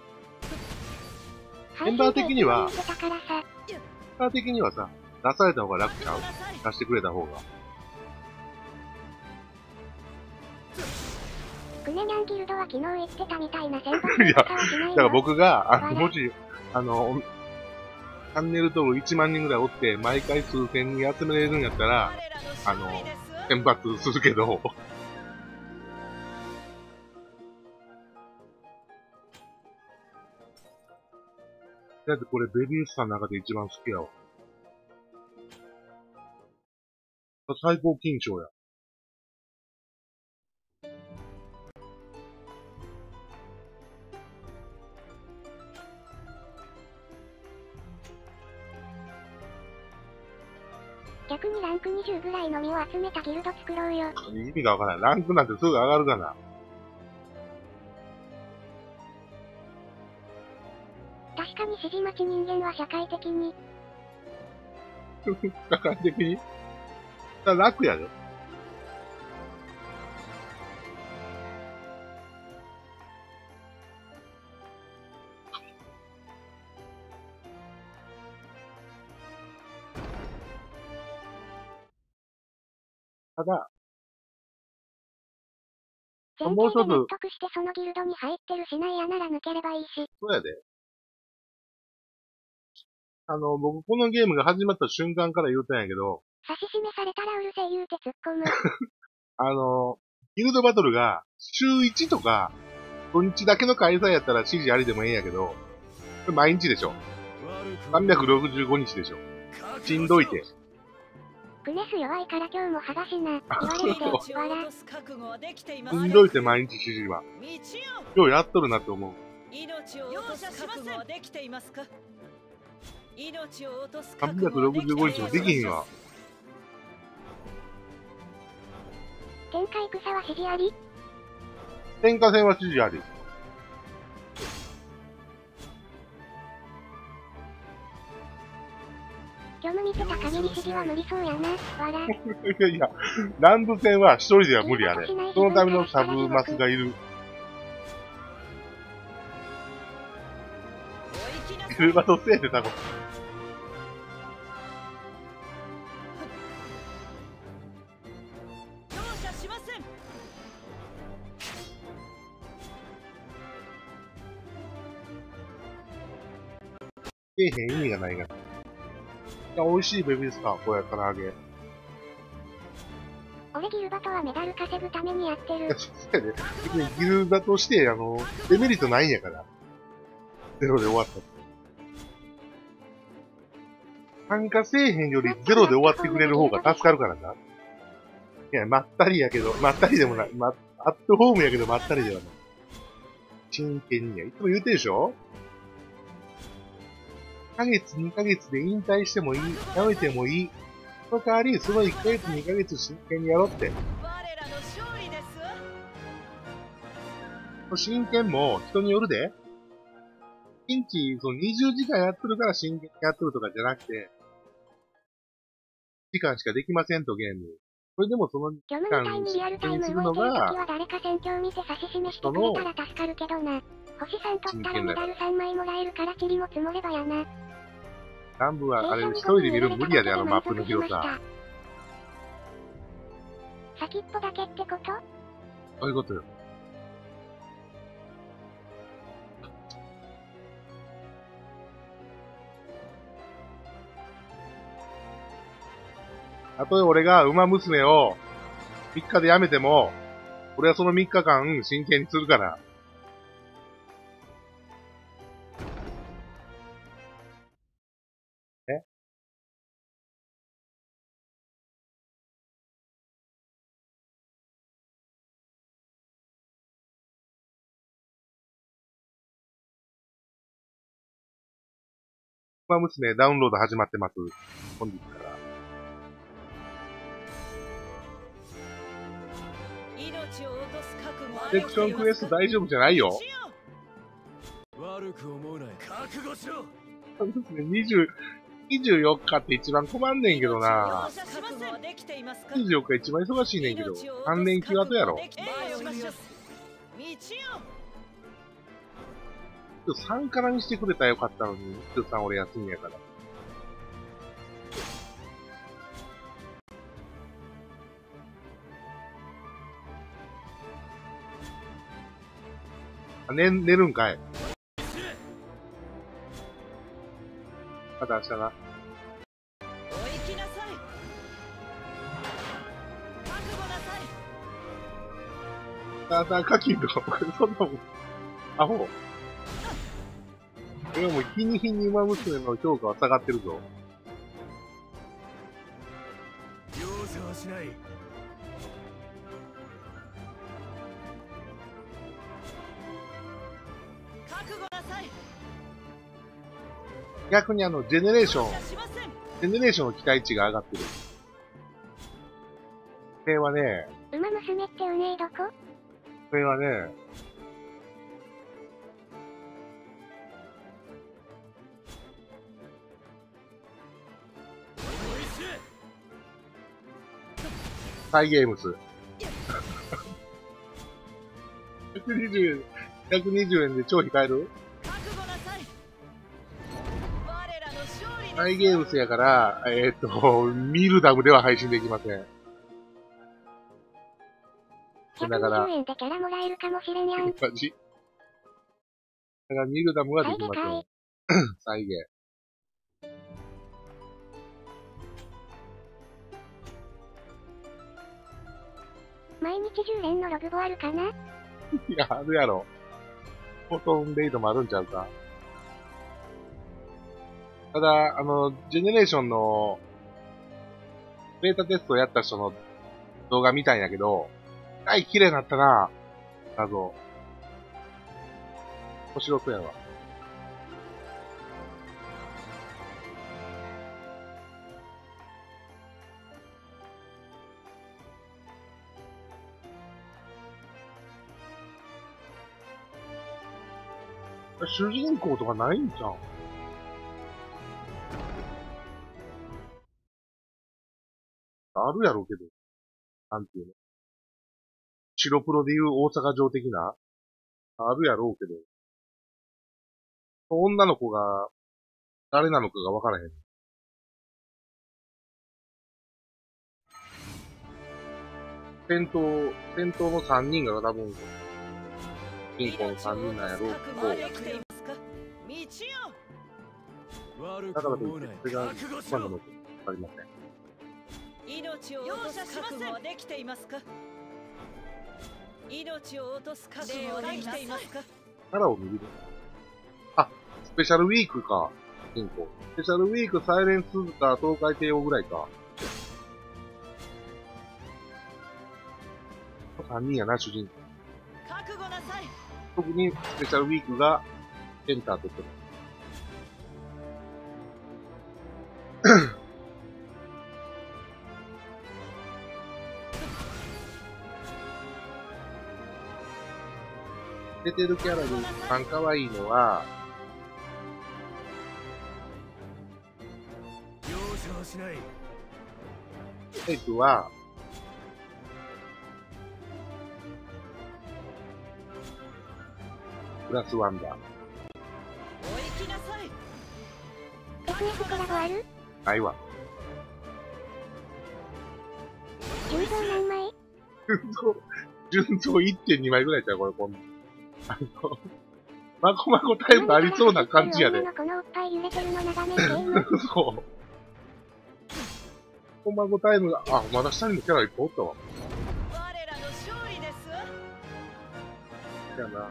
メンバー的には、メンバー的にはさ、出された方が楽ちゃう？出してくれた方が。 クネニャンギルドは昨日言ってたみたいな戦闘いや、だから僕が、あの、もし、あの、チャンネル登録いちまんにんぐらいおって、毎回数千人集めれるんやったら、あの、選抜するけど、だってこれベビウスさんの中で一番好きやわ。最高金賞や。 逆にランクにじゅうぐらいの実を集めたギルド作ろうよ。 意味がわからない。ランクなんてすぐ上がるかな。 確かに指示待ち人間は社会的に。 社会的に楽やで。ただ、 もう一つ。納得してそのギルドに入ってるしないやなら抜ければいいし。 そうやで。あの、僕このゲームが始まった瞬間から言うたんやけど、 差し示されたらうるせえ言うて突っ込む。あの、ギルドバトルが週いちとか土日だけの開催やったら指示ありでもええんやけど、これ毎日でしょ。さんびゃくろくじゅうごにちでしょ。しんどいて。 クネス弱いから今日も剥がしな。言われて、笑。 しんどいて毎日指示は。ようやっとるなって思う。 命を落とす覚悟はできていますか？命を落とすさんびゃくろくじゅうごにちもできひんわ。 天下戦は指示あり？ 天下戦は指示あり。 虚無見てた次は無理そうやな。わら。 いやいや、ランド戦は一人では無理やね。そのためのサブマスがいる。ギルバトせいでたこ容赦しません。 けえへん意味がないが。いや、美味しいベビースター、こうやったら揚げ。い俺ギルバトはメダル稼ぐためにやってや、 る。 そうやで。別にギルバトして、あの、デメリットないんやから。ゼロで終わった。参加せえへんよりゼロで終わってくれる方が助かるからな。いや、まったりやけど、まったりでもない。ま、アットホームやけどまったりではない。真剣にや。いつも言うてるでしょ ?いっかげつ、にかげつで引退してもいい。やめてもいい。その代わり、そのいっかげつ、にかげつ真剣にやろうって。 我らの勝利ですわ。 真剣も人によるで。一日、そのにじゅうじかんやってるから真剣にやってるとかじゃなくて、時間しかできませんとゲーム。それでもその時虚無みたい間にリアルタイムするの動いてるときが、 は誰か戦況見て指し示してくれたら助かるけどな。星さん取ったらメダルさんまいもらえるから塵も積もればやな。 南部はあれ一人で見るの無理やで、あのマップの広さ。 先っぽだけってこと？ そういうことよ。たとえ俺が馬娘をみっかで辞めても、俺はそのみっかかん真剣にするから。え？馬娘ダウンロード始まってます。本日から。 命を落とす覚悟はセクションクエスト大丈夫じゃないよ。 悪く思うなよ。覚悟しろ。 馬娘にじゅう、にじゅうよっかって一番困んねんけどな。 覚悟はできていますか？ にじゅうよっか一番忙しいねんけど。さん連休後やろ。 ええ、しましょう。道よ。 さんからにしてくれたらよかったのに、さん俺休みやから。あ、寝、寝るんかい。また明日な。 お行きなさい。覚悟なさい。 さあさあ、課金とか、そんなもん。アホ。いやもう日に日に馬娘の評価は下がってるぞ。 容赦はしない。 覚悟なさい。 逆にあの、ジェネレーション、 容赦しません。 ジェネレーションの期待値が上がってる。これはね、 馬娘ってうねえどこ？ これはね、サイゲームス。ひゃくにじゅうえん、ひゃくにじゅうえんで超控える？ 覚悟なさい。我らの勝利です。 サイゲームスやから、えーっと、ミルダムでは配信できません。だから、 ひゃくにじゅうえんでキャラもらえるかもしれんやん。 マジ？だからミルダムはできません。サイゲー。 毎日じゅう連のログボあるかな？ いや、あるやろ。フォトンレイドもあるんちゃうか。ただ、あの、ジェネレーションの、ベータテストをやった人の動画見たんやけど、はい、綺麗になったな画像。面白そうやわ。主人公とかないんじゃん。 あるやろうけど。なんていうの。白プロでいう大阪城的なあるやろうけど。女の子が誰なのかがわからへん。戦闘、戦闘のさんにんが多分、主人公のさんにんなんやろうけど、だからといって、それが一番なのかわかりません。 命を落とす覚悟はできていますか？命を落とす覚悟はできていますか？ キャラを見る。あ、スペシャルウィークか、主人公。スペシャルウィーク、サイレンスズか、東海帝王ぐらいか。さんにんやな、主人公。 覚悟なさい。 特にスペシャルウィークがエンター取ってる。出てるキャラで一番可愛いのは、テイクは、グラスワンダー。 お行きなさい。 エフエフ コラボある？ ないわ。 純増何枚？ 純増、純増 いってんに 枚ぐらいちゃうこれ、こんな。あの、まこまこタイプありそうな感じやで。 女の子のおっぱい揺れてるの眺めていいの？ そう。まこまこタイムが、あ、まだ下にもキャラいっぱいおったわ。 我らの勝利ですわ。 やな。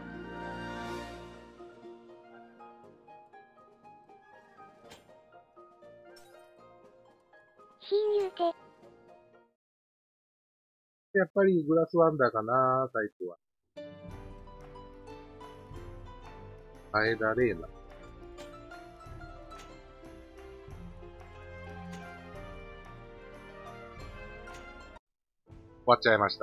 親友て。 やっぱりグラスワンダーかな、タイプは。前田玲奈。終わっちゃいました。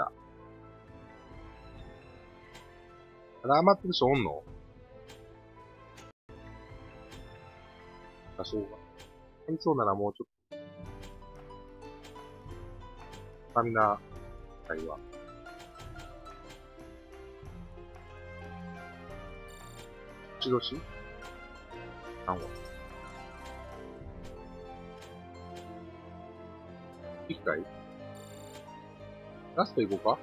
まだ余ってる人おんの？多少が。ありそうならもうちょっと。スタミナ、会話。打ち年さんわ。いっかいラスト行こうか。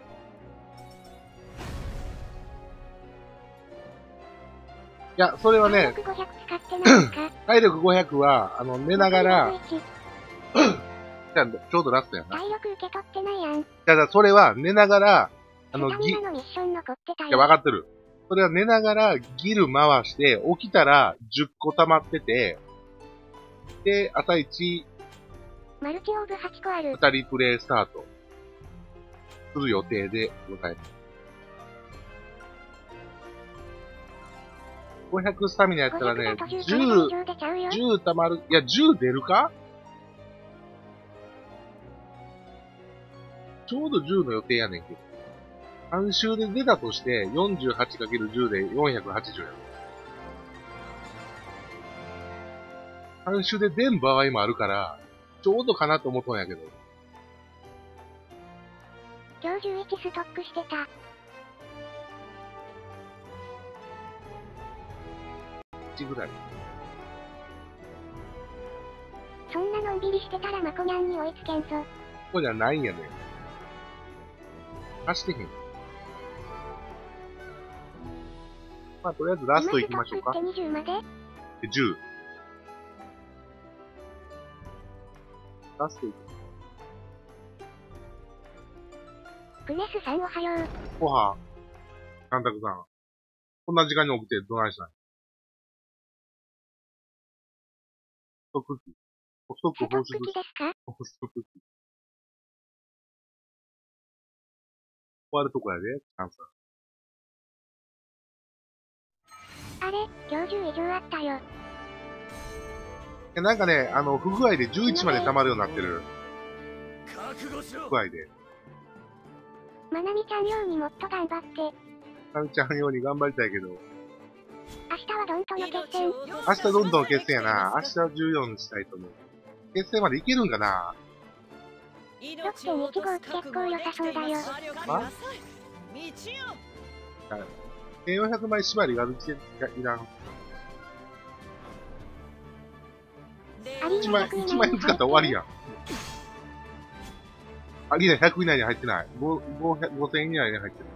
いや、それはね、 体力ごひゃく使ってないか？ 体力ごひゃくは、あの、寝ながら、じゃあちょうどラストやな。 体力受け取ってないやん。 だからそれは寝ながら、あの、ギ、いスタミナのミッション残ってたよ。 や、わかってる。それは寝ながらギル回して、起きたらじゅっこ溜まってて、で、朝一、 マルチオーブはちこある。 二人プレイスタート。する予定でございます。ごひゃくスタミナやったらね、じゅう、じゅう溜まる、いや、じゅう出るか？ちょうどじゅうの予定やねんけど。さん周で出たとして、よんじゅうはちかけるじゅう でよんひゃくはちじゅうやろ。さん周で出ん場合もあるから、ちょうどかなと思ったんやけど。 今日じゅういちストックしてた。 いちぐらい。 そんなのんびりしてたらまこにゃんに追いつけんぞ。 ここじゃないんやねん。走ってへん。まあ、とりあえずラスト行きましょうか。 今ストックってにじゅうまで？ で、じゅう。ラスト行く。 クネスさんおはよう。 ごはん。カンタクさん。こんな時間に起きてどないしたん？ストック機。ストック放出。 ストック機ですか？ ストック機。終わるとこやで、チャンス。 あれ、今日じゅう以上あったよ。 なんかね、あの、不具合でじゅういちまで溜まるようになってる。不具合で。 まなみちゃんようにもっと頑張って。 まなみちゃんように頑張りたいけど。 明日はドンとの決戦。 明日どんどん決戦やな。明日はじゅうよんにしたいと思う。決戦までいけるんかな？ ろくてんいちご結構良さそうだよ。 あせんよんひゃくまい縛りがいらん。いちまい、いちまい使ったら終わりやん。アリーナひゃく以内に入ってない。ご、ご、ごせん以内に入ってる。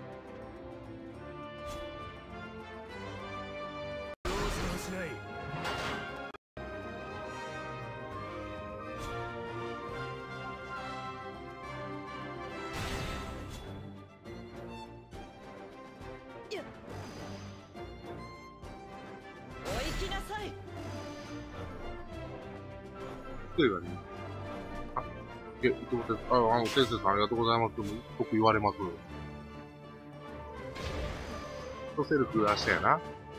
例えばね。あ、いや、伊藤先生、あ、あの、先生さんありがとうございます。僕言われます。とセルフ明日やな。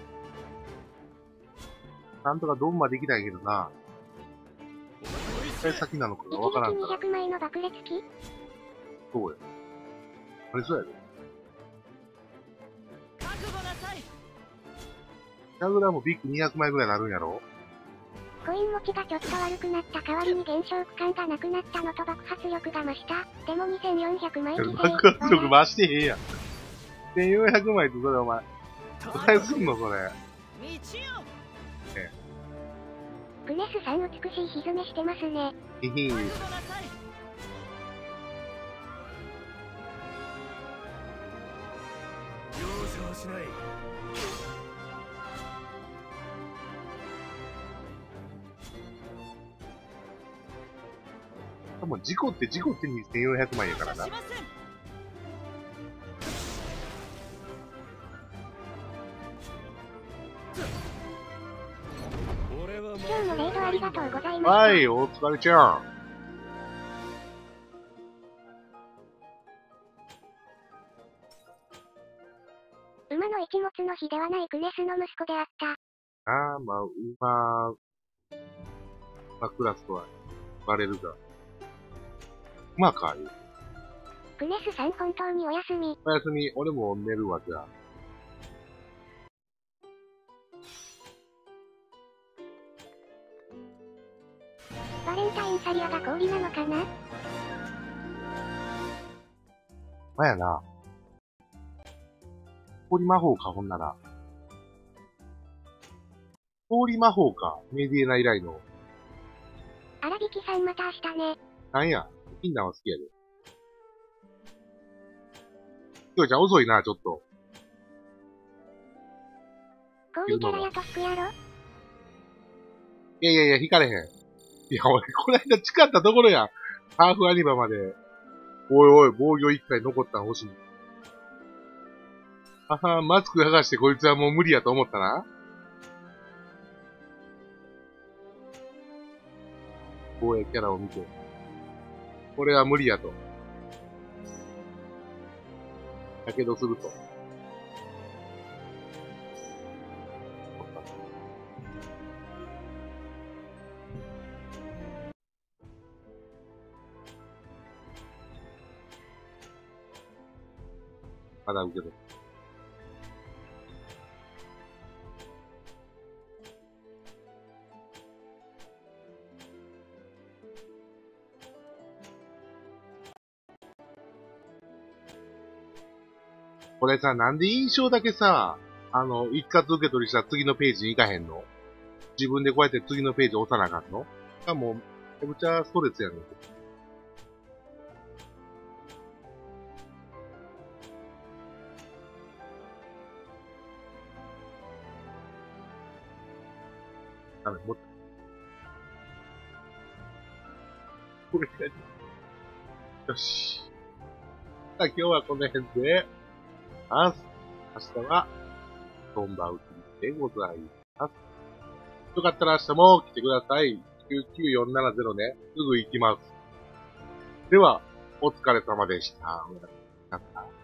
なんとかドンまで行きたいけどな。一回先なのかがわからんから。 にひゃくまいの爆裂機そうや。あれそうやで。キャグラもビッグにひゃくまいぐらいになるんやろ？ コイン持ちがちょっと悪くなった代わりに減少区間がなくなったのと爆発力が増した。でもにせんよんひゃくまい犠牲。 爆発力増してへんやん。せんよんひゃくまいってそれお前、答えすんのそれ。 クネスさん美しいひずめしてますね。 へへん。 しない。 もう事故って事故ってにせんよんひゃくまいやからな。 今日もレイドありがとうございます。 はい、お疲れちゃん。 馬の一物の日ではないクネスの息子であった。 ああ、まあ、馬、馬クラスとはバレるが。馬か、いう。 クネスさん本当にお休み。 お休み、俺も寝るわ、じゃあ。 バレンタインサリアが氷なのかな？ まやな。氷魔法か、ほんなら。氷魔法か、メディエナ以来の。 荒引さんまた明日ね。 なんや、キンダンは好きやで。きょうちゃん遅いな、ちょっと。 氷キャラやと引くやろ？ いやいやいや、引かれへん。いや、俺、こないだ誓ったところや。ハーフアニバまで。おいおい、防御一回残ったん欲しい。はは、マスク剥がしてこいつはもう無理やと思ったな。防衛キャラを見て。これは無理やと。やけどすると。まだ受け取る。これさ、なんで印象だけさ、あの、一括受け取りしたら次のページに行かへんの？自分でこうやって次のページ押さなあかんの？あ、もう、めちゃくちゃストレスやねん。ダメ、もっと。これやり。よし。さあ、今日はこの辺で、ます。明日は、トンバウキでございます。よかったら明日も来てください。きゅうきゅうよんななゼロね。すぐ行きます。では、お疲れ様でした。おやすみなさい。